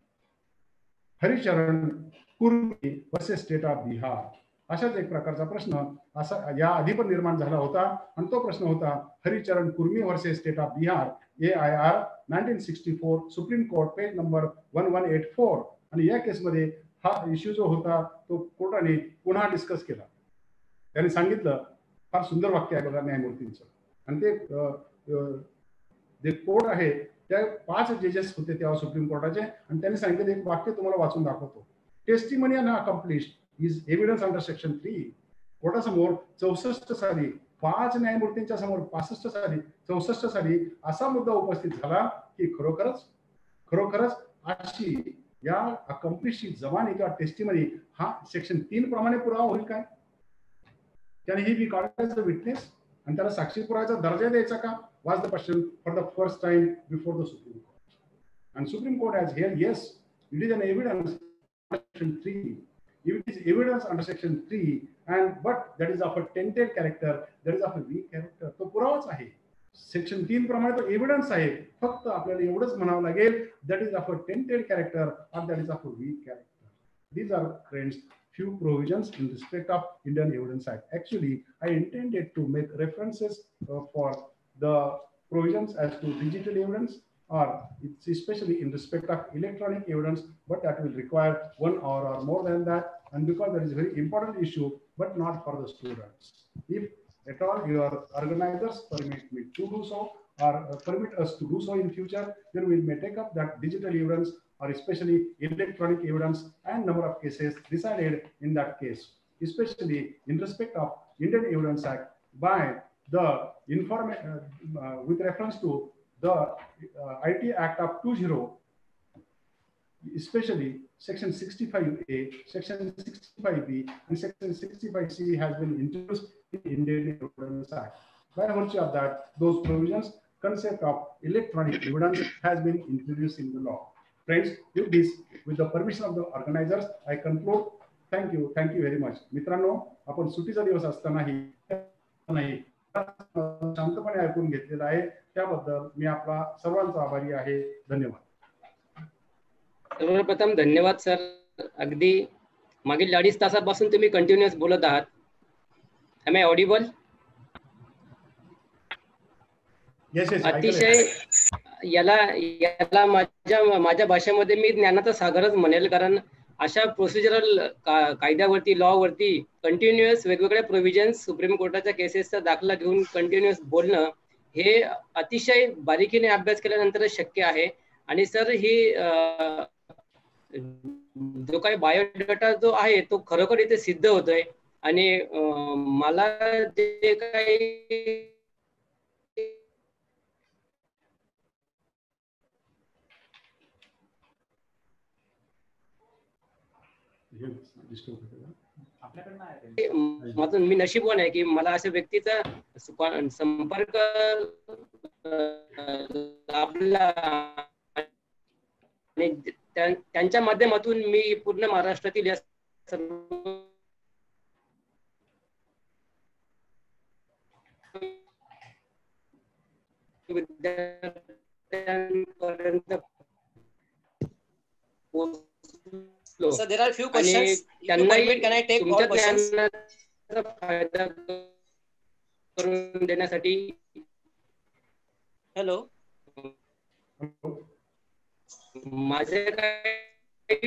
Haricharan Kurmi versus state of Bihar. अशाच एक प्रकारचा प्रश्न असा या आधी पण निर्माण झाला होता. आणि तो प्रश्न होता Haricharan Kurmi versus state of Bihar, A I R nineteen sixty four, Supreme Court, page number one one eight four. आणि या केसमध्ये हा इश्यू जो होता तो कोर्टाने पुन्हा डिस्कस केला. त्यांनी सांगितलं, फार सुंदर वाक्य आहे बघा न्यायमूर्तींचं. आणि ते जे कोर्ट आहे त्या पाच जजेस होते तेव्हा सुप्रीम कोर्टाचे. आणि त्यांनी सांगितलं एक वाक्य तुम्हाला वाचून दाखवतो. Testimony unaccomplished is evidence under section three. कोर्टासमोर चौसष्ट साली पाच न्यायमूर्तींच्या समोर पासष्ट साली चौसष्ट साली असा मुद्दा उपस्थित झाला की खरोखरच खरोखरच अशी या अकम्प्लिशची जबानी किंवा टेस्टिमनी हा सेक्शन तीन प्रमाणे पुरावा होईल काय? त्याने ही बी कॉल्ड विटनेस आणि त्याला साक्षी पुराव्याचा दर्जा द्यायचा का? Was the question for the first time before the Supreme Court. And Supreme Court has here yes it is an evidence section three. If it is evidence under section three, and but that is of a tainted character, that is of a weak character. तो पुरावाच आहे. Section तीन प्रमाणे तो evidence आहे. फक्त आपल्याला एवढंच म्हणावं लागेल that is of a tainted character or that is of a weak character. These are friends few provisions in respect of Indian Evidence Act. Actually, I intended to make references uh, for the provisions as to digital evidence, or it's especially in respect of electronic evidence, but that will require one hour or more than that. And because that is a very important issue, but not for the students. If at all, your organizers permit me to do so, or uh, permit us to do so in future, then we may take up that digital evidence or especially electronic evidence and number of cases decided in that case, especially in respect of Indian Evidence Act by the information uh, uh, with reference to the uh, I T Act of two thousand, especially section sixty-five A, section sixty-five B, and section sixty-five C has been introduced in Indian Evidence Act. By virtue of that, those provisions, concept of electronic evidence has been introduced in the law. Friends, with this, with the permission of the organizers, I conclude. Thank you. Thank you very much. मित्रांनो, आपण सुट्टीचा दिवस असतानाही नाही शांतपणे ऐकून घेतलेला आहे, त्याबद्दल मी आपला सर्वांचा आभारी आहे. धन्यवाद. सर्वप्रथम धन्यवाद सर. अगदी मागील अडीच तासापासून तुम्ही कंटिन्युअस बोलत आहात. Am I audible? अतिशय याला याला माझ्या माझ्या भाषेमध्ये मी ज्ञानाचा सागरच म्हणेल, कारण अशा प्रोसिजरल कायद्यावरती, लॉवरती कंटिन्युअस वेगवेगळ्या प्रोव्हिजन्स, सुप्रीम कोर्टाच्या केसेसचा दाखला घेऊन कंटिन्युअस बोलणं हे अतिशय बारीकीने अभ्यास केल्यानंतरच शक्य आहे. आणि सर ही जो काही बायोडाटा जो आहे तो खरोखर इथे सिद्ध होतोय. आणि मला जे काही माझं मी नशीबवान आहे की मला अशा व्यक्तीचा संपर्क लाभला आणि त्यांच्या माध्यमातून मी पूर्ण महाराष्ट्रातील या सर्व विद्यार्थ्यांपर्यंत So there are few questions. If you permit, can I take all questions? फायदा करून देण्यासाठी. Hello. माझे काही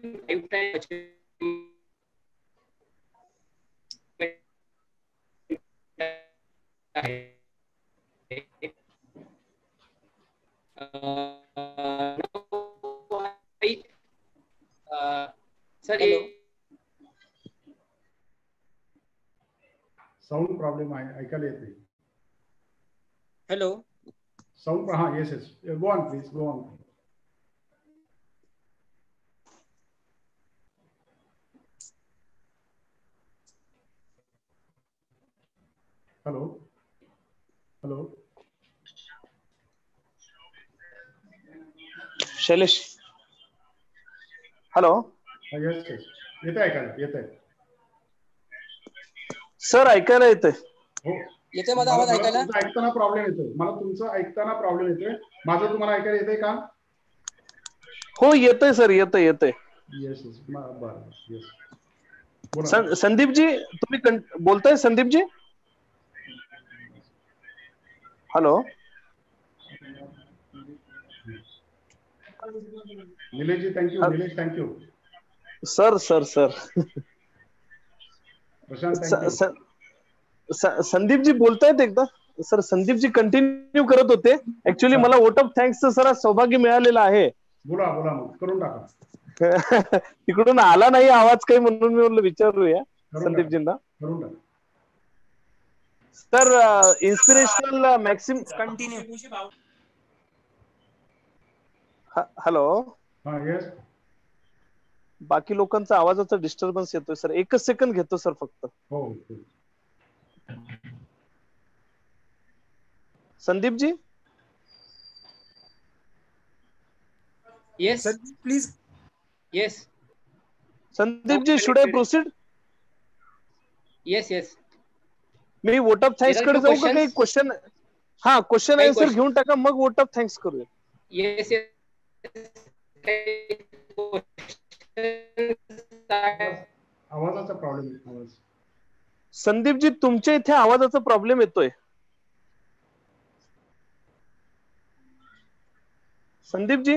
सर साऊंड प्रॉब्लेम आहे, ऐकायला येते. हॅलो. साऊंड, हा, yes yes, go on please, go on. Hello hello Shailesh. Hello. Yes yes, येते ऐकायला, येत आहे सर, ऐकायला येतंय. हो, येते माझा आवाज ऐकायला? ऐकताना प्रॉब्लेम येतोय मला, तुमचं ऐकताना प्रॉब्लेम येतोय. माझं तुम्हाला ऐकायला येतंय का? हो, येतंय सर, येतंय येतंय. येस येस, बरं, येस. संदीपजी तुम्ही बोलताय? Sandeepji, hello. Nileshji, thank you. Nilesh, thank you. Sir sir sir Prashant, Sandeepji बोलतायत एकदा? सर, संदीपजी कंटिन्यू करत होते. ऍक्च्युली मला वोट ऑफ थँक्सचं सर सौभाग्य मिळालेलं आहे. बोला बोला, मग करून टाका. तिकडून आला नाही आवाज काही, म्हणून मी म्हटलं विचारूया संदीपजींना. Sir, inspirational maxim continue. Hello. हा, येस. बाकी लोकांचा आवाजाचा डिस्टर्बन्स येतोय सर, एकच सेकंड घेतो सर फक्त. हो. Sandeepji. Yes please. Yes Sandeepji, should I proceed? Yes yes. Me vote of thanks कडे जाऊ का? काही क्वेश्चन? हा, क्वेश्चन आन्सर घेऊन टाका, मग वोट ऑफ थँक्स करूया. Yes yes. आवाजाचा प्रॉब्लेम आहे. संदीपजी, तुमच्या इथे आवाजाचा प्रॉब्लेम येतोय. Sandeepji.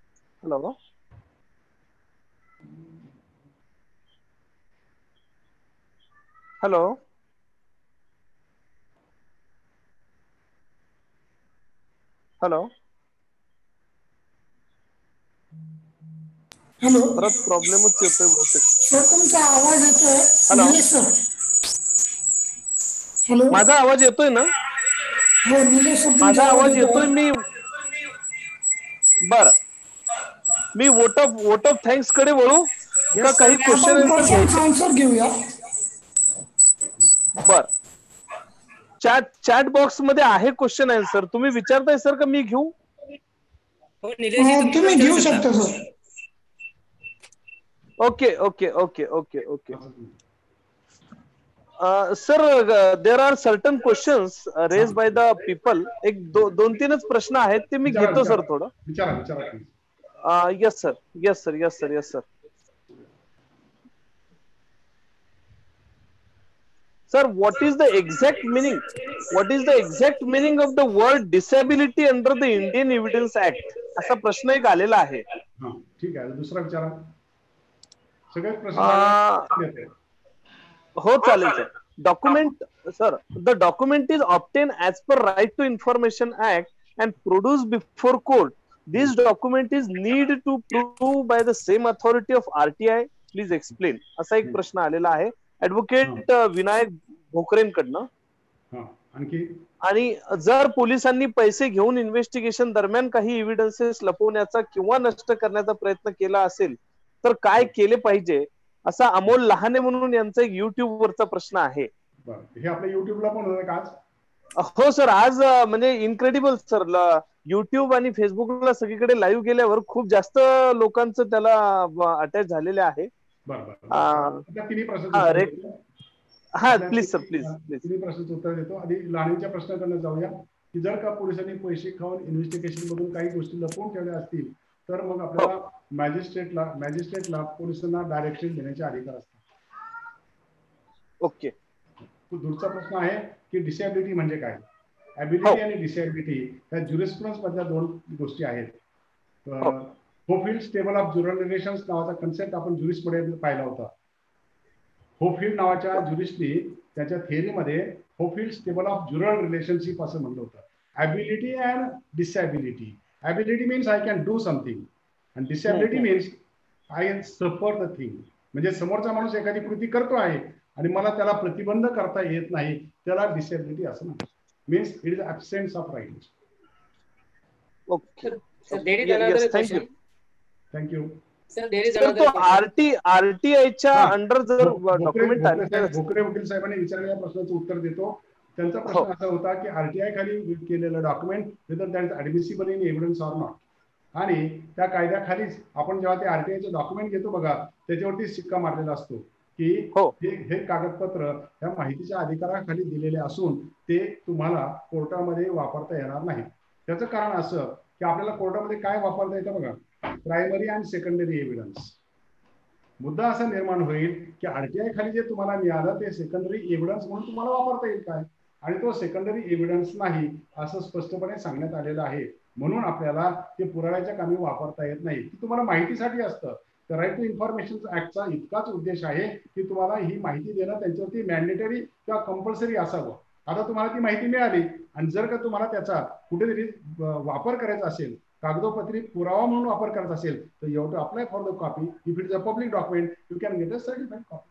Hello. Hello hello hello परत प्रॉब्लेमच येतोय बहुतेक. सर तुमचा आवाज येतोय. Hello Nilesh sir. हॅलो माझा आवाज येतोय ना? हो निलेश सर तुमचा माझा आवाज येतोय. येतोय. मी बर मी vote of vote of thanks कडे वळू का येस सर काही क्वेश्चन आपण आन्सर क्वेश्चन घ्यायचे? आन्सर घेऊया. बर चॅट चॅट बॉक्स मध्ये आहे क्वेश्चन आन्सर. तुम्ही विचारताय सर का मी घेऊ? हो निलेश जी तुम्ही तुम्ही विचारू घेऊ शकता. शकता sir. Okay okay okay okay okay sir there are certain questions raise by the people. एक दो, दोन तीनच प्रश्न आहेत ते मी विचारा घेतो सर विचारा थोडं. विचारा विचारा please. Yes sir yes sir yes sir yes sir Sir, what is the exact meaning? What is the exact meaning of the word disability under the Indian Evidence Act? असा प्रश्न एक आलेला आहे. हा ठीक आहे. दुसरा विचारा. सगळेच प्रश्न अं, झाले. हो चालेल sir. Document, sir, the document is obtained as per Right to Information Act and produced before court. This document is need to prove by the same authority of R T I. Please explain. असा एक प्रश्न आलेला आहे. Advocate Vinayak भोकरेंकडनं. आणखी आणि जर पोलिसांनी पैसे घेऊन इन्व्हेस्टिगेशन दरम्यान काही एव्हिडन्सेस लपवण्याचा किंवा नष्ट करण्याचा प्रयत्न केला असेल तर काय केले पाहिजे असा अमोल लहाने म्हणून यांचा एक युट्यूब वरचा प्रश्न आहे. हे आपल्या युट्यूबला पण होतं का आज? हो सर आज म्हणजे इनक्रेडिबल सर. युट्यूब आणि फेसबुकला सगळीकडे लाईव्ह गेल्यावर खूप जास्त लोकांचं त्याला अटॅच झालेले आहे. हा प्लीज सर प्लीज प्लीज तिन्ही प्रश्नाचं उत्तर देतो. आधी लहानच्या प्रश्नाकडे जाऊया की जर का पोलिसांनी पैसे खाऊन इन्व्हेस्टिगेशन मधून काही गोष्टी लपवून ठेवल्या असतील तर मग आपल्याला मॅजिस्ट्रेटला मॅजिस्ट्रेटला पोलिसांना डायरेक्शन देण्याचे अधिकार असतात. ओके. दूरचा प्रश्न आहे की डिसॅबिलिटी म्हणजे काय? ॲबिलिटी आणि डिसॅबिलिटी ह्या ज्युरिस्प्रुडन्स मधल्या दोन गोष्टी आहेत. Hohfeld table of jural relations नावाचा कन्सेप्ट आपण ज्युरिस्टमध्ये पाहिला होता. होफिल्ड नावाच्या ज्युरिस्टनी त्याच्या थिअरीमध्ये Hohfeld table of jural relationship असं म्हणलं होतं. Ability and disability. Ability means I can do something and disability means I can suffer the thing. म्हणजे समोरचा माणूस एखादी कृती करतो आहे आणि मला त्याला प्रतिबंध करता येत नाही त्याला डिसॅबिलिटी असं म्हणतात. Means it is absence of right. Okay. Sir, there is another question. Thank you. Sir, there is sir another तो question. आरटी आरटीआयच्या अंडर जर डॉक्युमेंट आले. भोकरे वकील साहेबांनी विचारलेल्या प्रश्नाचं उत्तर देतो. त्यांचा प्रश्न असा होता की आरटीआय खाली केलेलं document whether that is admissible in evidence or not. आणि त्या कायद्याखालीच आपण जेव्हा ते आरटीआयचं डॉक्युमेंट घेतो बघा त्याच्यावरती शिक्का मारलेला असतो की हे कागदपत्र ह्या माहितीच्या अधिकाराखाली दिलेले असून ते तुम्हाला कोर्टामध्ये वापरता येणार नाही. त्याचं कारण असं की आपल्याला कोर्टामध्ये काय वापरता येतं बघा, प्रायमरी आणि सेकंडरी एव्हिडन्स. मुद्दा असा निर्माण होईल की आरटीआय खाली जे तुम्हाला मिळालं ते सेकंडरी एव्हिडन्स म्हणून तुम्हाला वापरता येईल काय, आणि तो सेकंडरी एव्हिडन्स नाही असं स्पष्टपणे सांगण्यात आलेलं आहे. म्हणून आपल्याला ते पुराव्याच्या कामी वापरता येत नाही. ती तुम्हाला माहितीसाठी असतं. तर राईट टू इन्फॉर्मेशन ऍक्टचा इतकाच उद्देश आहे की तुम्हाला ही माहिती देणं त्यांच्यावरती मॅन्डेटरी किंवा कंपल्सरी असावं. आता तुम्हाला ती माहिती मिळाली आणि जर का तुम्हाला त्याचा कुठेतरी वापर करायचा असेल, कागदोपत्री पुरावा म्हणून वापर करत असेल तर you have to apply for the copy. If it is a public document you can get a certified copy.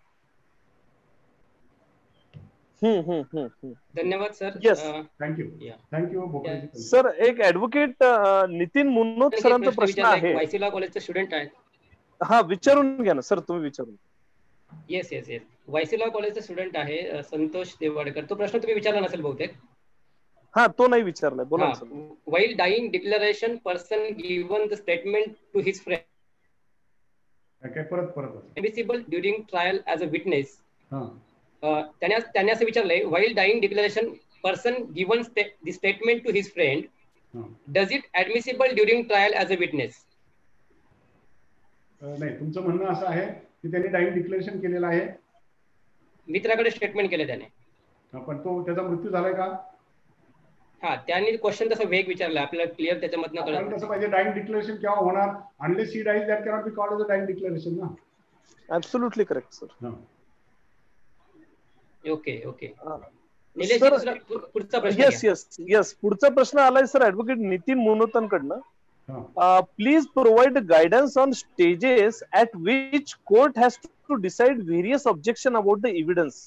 धन्यवाद sir. Yes thank you thank you. Sir एक ऍडव्होकेट नितीन मुन्नोत सरांचा प्रश्न आहे. वायसीला कॉलेजचे स्टुडंट आहेत. हा विचारून घ्या ना सर, तुम्ही विचारून. येस येस येस वायसीला कॉलेजचे स्टुडंट आहे संतोष देवाडकर. तो प्रश्न तुम्ही विचारला नसेल बहुतेक. हा तो नाही विचारलाय, बोला sir. while dying declaration person given the statement to his friend okay परत परत admissible during trial as a witness. हा त्याने त्याने असं विचारलंय while dying declaration person given the statement to his friend does it admissible during trial as a witness. नाही, तुमचं म्हणणं असं आहे की त्यांनी डाईंग डिक्लेरेशन केलेलं आहे, मित्राकडे स्टेटमेंट केलं त्याने, पण तो त्याचा मृत्यू झालाय का? हा त्यांनी क्वेश्चन तसं वेग विचारला, आपल्याला क्लिअर त्याच्यामधनं कळलं कसं पाहिजे डाईंग डिक्लेरेशन केव्हा होणार? Unless he dies that cannot be called as a dying declaration ना. Absolutely correct sir. Okay okay Nilesh ji, दुसरा पुढचा प्रश्न येस येस येस पुढचा प्रश्न आलाय सर ऍडव्होकेट नितीन मोनोतनकडनं. Please provide guidance on stages at which court has to decide various objection about the evidence.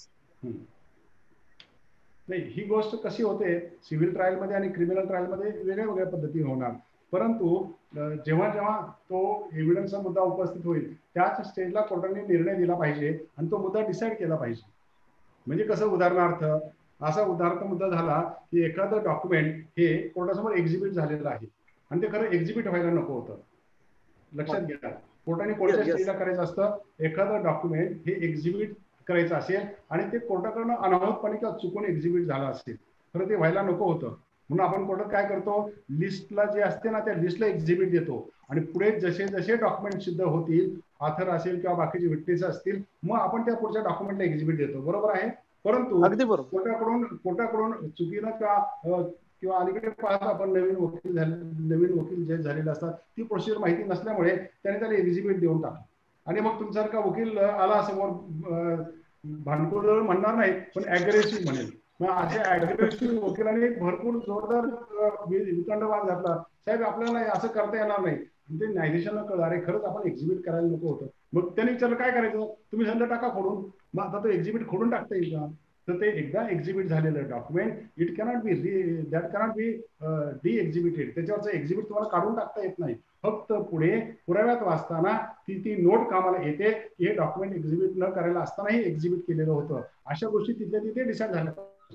नाही, ही गोष्ट कशी होते, सिव्हिल ट्रायल मध्ये आणि क्रिमिनल ट्रायल मध्ये वेगळ्या वेगळ्या पद्धती होणार. परंतु जेव्हा जेव्हा तो एव्हिडन्सचा मुद्दा उपस्थित होईल त्याच स्टेजला कोर्टाने निर्णय दिला पाहिजे आणि तो मुद्दा डिसाईड केला पाहिजे. म्हणजे कसं, उदाहरणार्थ असा उदाहरण मुद्दा झाला की एखादं डॉक्युमेंट हे कोर्टासमोर एक्झिबिट झालेलं आहे आणि ते खरं एक्झिबिट व्हायला नको होतं. लक्षात घ्या, कोर्टाने कोणत्या स्टेजला करायचं असतं, एखादं डॉक्युमेंट हे एक्झिबिट करायचं असेल आणि ते कोर्टाकडनं अनाहूतपणे किंवा चुकून एक्झिबिट झालं असेल, खरं ते व्हायला नको होतं. म्हणून आपण कोर्टात काय करतो, लिस्टला जे असते ना त्या लिस्टला एक्झिबिट देतो आणि पुढे जसे जसे डॉक्युमेंट सिद्ध होतील, ऑथर असेल किंवा बाकीचे विटनेस असतील, मग आपण त्या पुढच्या डॉक्युमेंटला एक्झिबिट देतो. बरोबर आहे. परंतु कोर्टाकडून कोर्टाकडून चुकीनं किंवा किंवा अलीकडे पाहता आपण नवीन वकील झाले नवीन वकील जे झालेले असतात ती प्रोसिजर माहिती नसल्यामुळे त्याने त्याला एक्झिबिट देऊन टाकतो आणि मग तुमच्यासारखा वकील आला समोर, भांडकुळ म्हणणार नाही पण अग्रेसिव्ह म्हणेल. मग अशा अग्रेसिव्ह वकिलांनी भरपूर जोरदार वितंडवाद घातला, साहेब आपल्याला असं करता येणार नाही. ते न्यायाधीशांना कळलं, अरे खरंच आपण एक्झिबिट करायला नको होतं. मग त्यांनी विचारलं काय करायचं, तुम्ही संद टाका खोडून. मग आता तो एक्झिबिट खोडून टाकता येईल का, तर ते एकदा एक्झिबिट झालेलं document it cannot be that cannot be deexhibited, त्याच्यावरचं एक्झिबिट तुम्हाला काढून टाकता येत नाही. फक्त पुढे पुराव्यात वाचताना ती ती नोट कामाला येते की हे डॉक्युमेंट एक्झिबिट न करायला असतानाही एक्झिबिट केलेलं होतं. अशा गोष्टी तिथल्या तिथे डिसाईड झाल्या.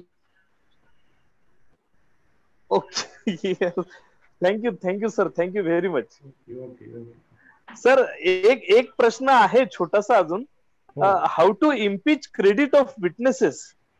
Okay, thank you thank you sir, thank you very much. Sir एक एक प्रश्न आहे छोटासा अजून, how to impeach credit of witnesses.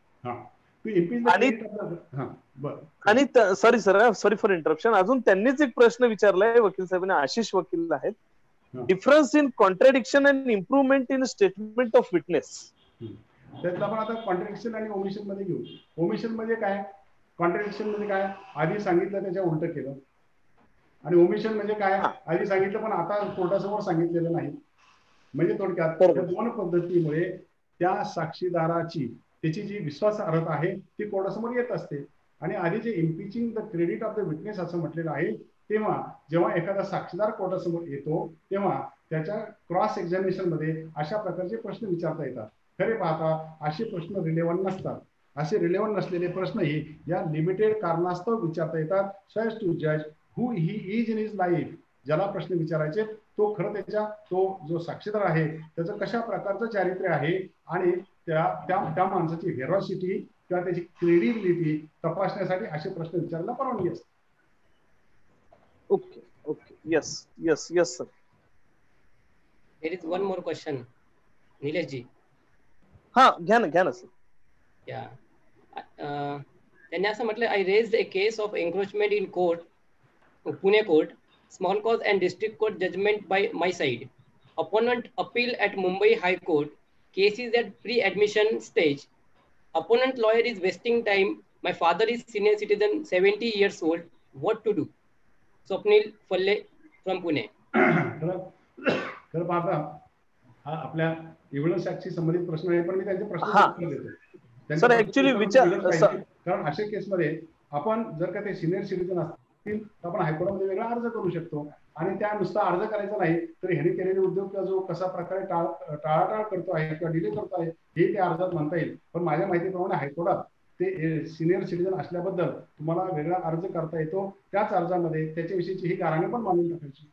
आणि sorry sir, sorry for interruption, अजून त्यांनीच एक प्रश्न विचारलाय वकील साहेबांनी, आशिष वकील आहेत. Difference in contradiction and improvement in statement of witness. त्यातला आपण आता कॉन्ट्रडिक्शन आणि ओमिशन मध्ये घेऊ. ओमिशन म्हणजे काय, कॉन्ट्रडिक्शन म्हणजे काय, आधी सांगितलं त्याच्या उलट केलं. आणि ओमिशन म्हणजे काय, आधी सांगितलं पण आता कोर्टासमोर सांगितलेलं नाही. म्हणजे थोडक्यात या दोन पद्धतीमुळे त्या साक्षीदाराची त्याची जी विश्वासार्हता आहे ती कोर्टासमोर येत असते. आणि आधी जे impeaching the credit of the witness असं म्हटलेलं आहे, तेव्हा जेव्हा एखादा साक्षीदार कोर्टासमोर येतो तेव्हा त्याच्या क्रॉस एक्झामिनेशन मध्ये अशा प्रकारचे प्रश्न विचारता येतात. खरे पाहता असे प्रश्न रिलेव्हंट नसतात. असे रिलेव्हंट नसलेले प्रश्नही या लिमिटेड कारणास्तव विचारता येतात. सो एज टू जज who he is in his life. ज्याला प्रश्न विचारायचे तो खरं त्याच्या तो जो साक्षीदार आहे त्याचं कशा प्रकारचं चारित्र्य आहे आणि त्या त्या त्या माणसाची व्हेरॉसिटी किंवा त्याची क्रेडिबिलिटी तपासण्यासाठी असे प्रश्न विचारायला परवानगी असते. Okay okay, yes yes yes sir. There is one more question Nilesh ji. हा घ्या ना घ्या ना सर. या त्यांनी असं म्हटलं, I raised a case of encroachment in court, Pune court, small cause and district court judgment by my side. Opponent appeal at Mumbai High Court. Case is at pre-admission stage. Opponent lawyer is wasting time. My father is senior citizen, seventy years old. What to do? Swapnil Falle from Pune. तर पाहता हा आपल्या evidence ऍक्टशी संबंधित प्रश्न आहे, पण मी त्यांचे प्रश्न उत्तर देतो. सर ऍक्च्युअली विचार, कारण अशा केसमध्ये आपण जर का ते सिनियर सिटीजन असतील तर आपण हायकोर्टामध्ये वेगळा अर्ज करू शकतो. आणि त्या नुसता अर्ज करायचा नाही तर ह्याने केलेले उद्योग किंवा जो कशा प्रकारे टाळ टाळाटाळ करतो आहे किंवा डिले करतो आहे हे त्या अर्जात म्हणता येईल. पण माझ्या माहितीप्रमाणे हायकोर्टात ते सिनियर सिटीजन असल्याबद्दल तुम्हाला वेगळा अर्ज करता येतो. त्याच अर्जामध्ये त्याच्याविषयीची ही कारणे पण मांडून टाकायची.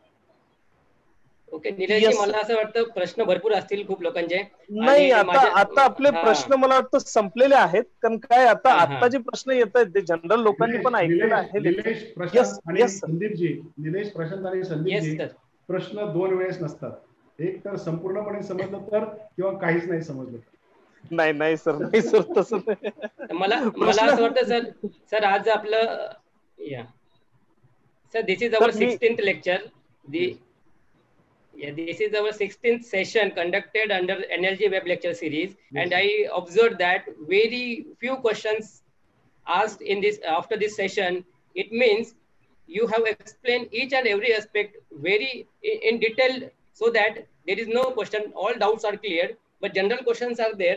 ओके निलेश जी, मला असं वाटतं प्रश्न भरपूर असतील खूप लोकांचे. नाही, आता आता आपले प्रश्न मला वाटतं संपलेले आहेत. कारण काय आता आता जे प्रश्न येत आहेत ते जनरल लोकांनी पण ऐकलेलं आहे. निलेश प्रशांत आणि संदीपजी, निलेश प्रशांत आणि संदीपजी, प्रश्न दोन वेळेस नसतात. एक तर संपूर्णपणे समजलं तर किंवा काहीच नाही समजलं. नाही नाही सर, नाही सर तसं नाही. मला मला असं वाटतं सर सर आज आपलं या sir this is our sixteenth lecture. The Yeah, this is our sixteenth session conducted under N L G web lecture series, yes. And I observed that very few questions asked in this after this session. It means you have explained each and every aspect very in, in detail, so that there is no question. All doubts are cleared, but general questions are there.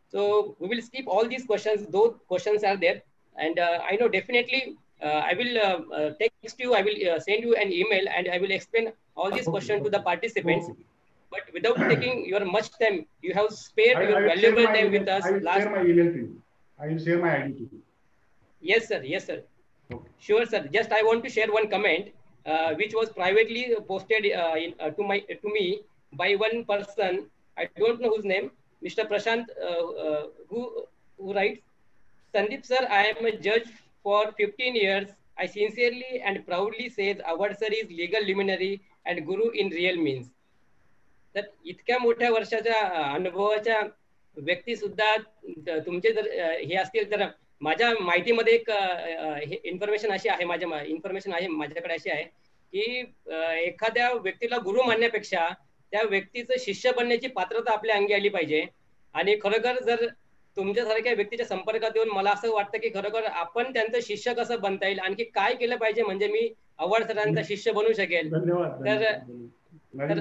So we will skip all these questions. Those questions are there, and uh, I know definitely uh, I will uh, uh, text you. I will uh, send you an email, and I will explain all these Okay, questions to okay. the participants. Okay. But without taking your much time, you have spared I, your I will valuable share my time email. with us. I will Last. share my email to you. I will share my I D to you. Yes, sir. Yes, sir. Okay. Sure, sir. Just I want to share one comment, uh, which was privately posted uh, in, uh, to my to me by one person. I don't know whose name. Mister Prashant, uh, uh, who who writes, Sandeep sir, I am a judge for fifteen years. I sincerely and proudly says our sir is legal luminary and guru in real means. तर इतक्या मोठ्या वर्षाच्या अनुभवाच्या व्यक्ती सुद्धा तुमचे जर हे असतील तर माझ्या माहितीमध्ये एक इन्फॉर्मेशन अशी आहे माझ्या इन्फॉर्मेशन आहे माझ्याकडे अशी आहे की एखाद्या व्यक्तीला गुरु मानण्यापेक्षा त्या व्यक्तीचं शिष्य बनण्याची पात्रता आपल्या अंगी आली पाहिजे. आणि खरोखर जर तुमच्यासारख्या व्यक्तीच्या संपर्कात येऊन मला असं वाटतं की खरोखर आपण त्यांचं शिष्य कसं बनता येईल, आणखी काय केलं पाहिजे म्हणजे मी आव्हाड सरांचा शिष्य बनू शकेल. तर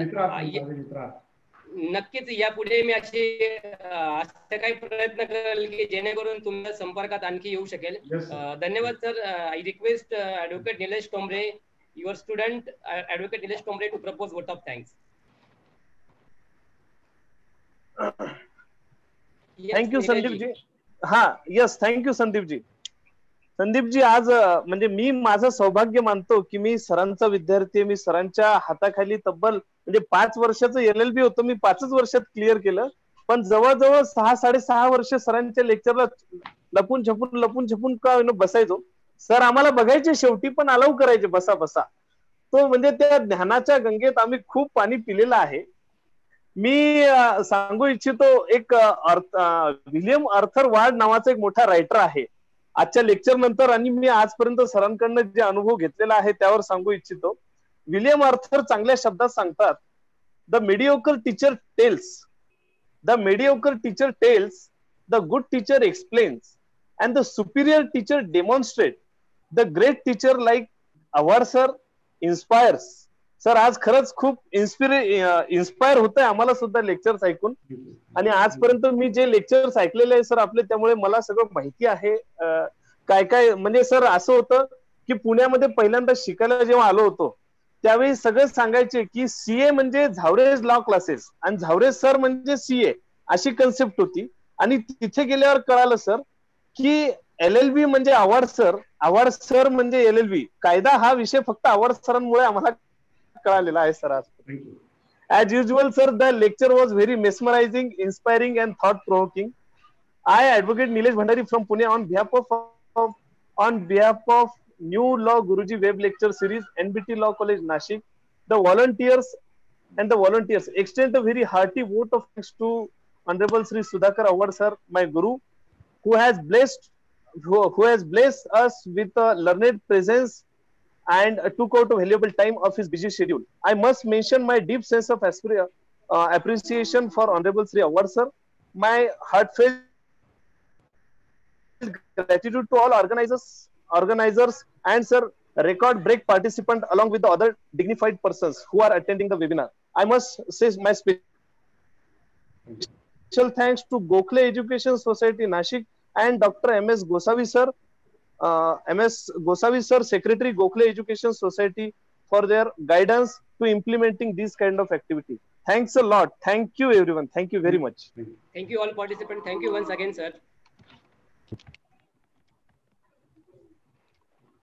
नक्कीच यापुढे मी असे असे काही प्रयत्न करेल की जेणेकरून तुमच्या संपर्कात आणखी येऊ शकेल. धन्यवाद sir. I request advocate Nilesh Tombre, your student advocate Nilesh Tombre to propose vote of thanks. Thank you Sandeepji. हा यस थँक्यू संदीपजी. संदीपजी आज म्हणजे मी माझं सौभाग्य मानतो की मी सरांचा विद्यार्थी, मी सरांच्या हाताखाली तब्बल म्हणजे पाच वर्षाचं एल एल बी होतं, मी पाचच वर्षात क्लिअर केलं. पण जवळजवळ सहा साडेसहा वर्ष सरांच्या लेक्चरला लपून छपून लपून छपून का बसायचो. सर आम्हाला बघायचे शेवटी पण अलाउ करायचे बसा बसा. तो म्हणजे त्या ज्ञानाच्या गंगेत आम्ही खूप पाणी पिलेलं आहे. मी सांगू इच्छितो एक विलियम आर्थर वार्ड नावाचा एक मोठा रायटर आहे. आजच्या लेक्चर नंतर आणि मी आजपर्यंत सरांकडनं जे अनुभव घेतलेला आहे त्यावर सांगू इच्छितो. विलियम आर्थर चांगल्या शब्दात सांगतात, the mediocre teacher tells the mediocre teacher tells the good teacher explains and the superior teacher demonstrate the great teacher like Awhad sir inspires. Sir आज खरंच खूप इन्स्पिरे इन्स्पायर होत आहे आम्हाला सुद्धा लेक्चर्स ऐकून. आणि आजपर्यंत मी जे लेक्चर्स ऐकलेले आहे सर आपले, त्यामुळे मला सगळं माहिती आहे काय काय. म्हणजे सर असं होतं की पुण्यामध्ये पहिल्यांदा शिकायला जेव्हा आलो होतो त्यावेळी सगळं सांगायचे की सीए म्हणजे झावरेज लॉ क्लासेस आणि झावरेज सर म्हणजे सीए अशी कन्सेप्ट होती. आणि तिथे गेल्यावर कळालं सर की एल एल बी म्हणजे आव्हाड सर, आव्हाड सर म्हणजे एल एल बी. कायदा हा विषय फक्त आव्हाड सरांमुळे आम्हाला कळालेला आहे सर आज. As usual, sir, the lecture was very mesmerizing, inspiring, and thought-provoking. I, Advocate Nilesh Bhandari from Pune, on behalf of, of on behalf of New Law Guruji Web Lecture Series, N B T Law College, Nashik, the volunteers and the volunteers extend a very hearty vote of thanks to Honorable Sri Sudhakar Aव्हाड sir, my guru, who has blessed who, who has blessed us with a learned presence and took out a valuable time of his busy schedule. I must mention my deep sense of uh, appreciation for Honorable Sri Aव्हाड sir. My heartfelt gratitude to all organizers, organizers and sir record break participant along with the other dignified persons who are attending the webinar. I must say my special thanks to Gokhale Education Society Nashik and Doctor M S Gosavi sir. Uh, M S Gosavi sir, Secretary Gokhale Education Society, for their guidance to implementing this kind of activity. Thanks a lot. Thank you everyone. Thank you very much. Thank you all participants. Thank you once again, sir.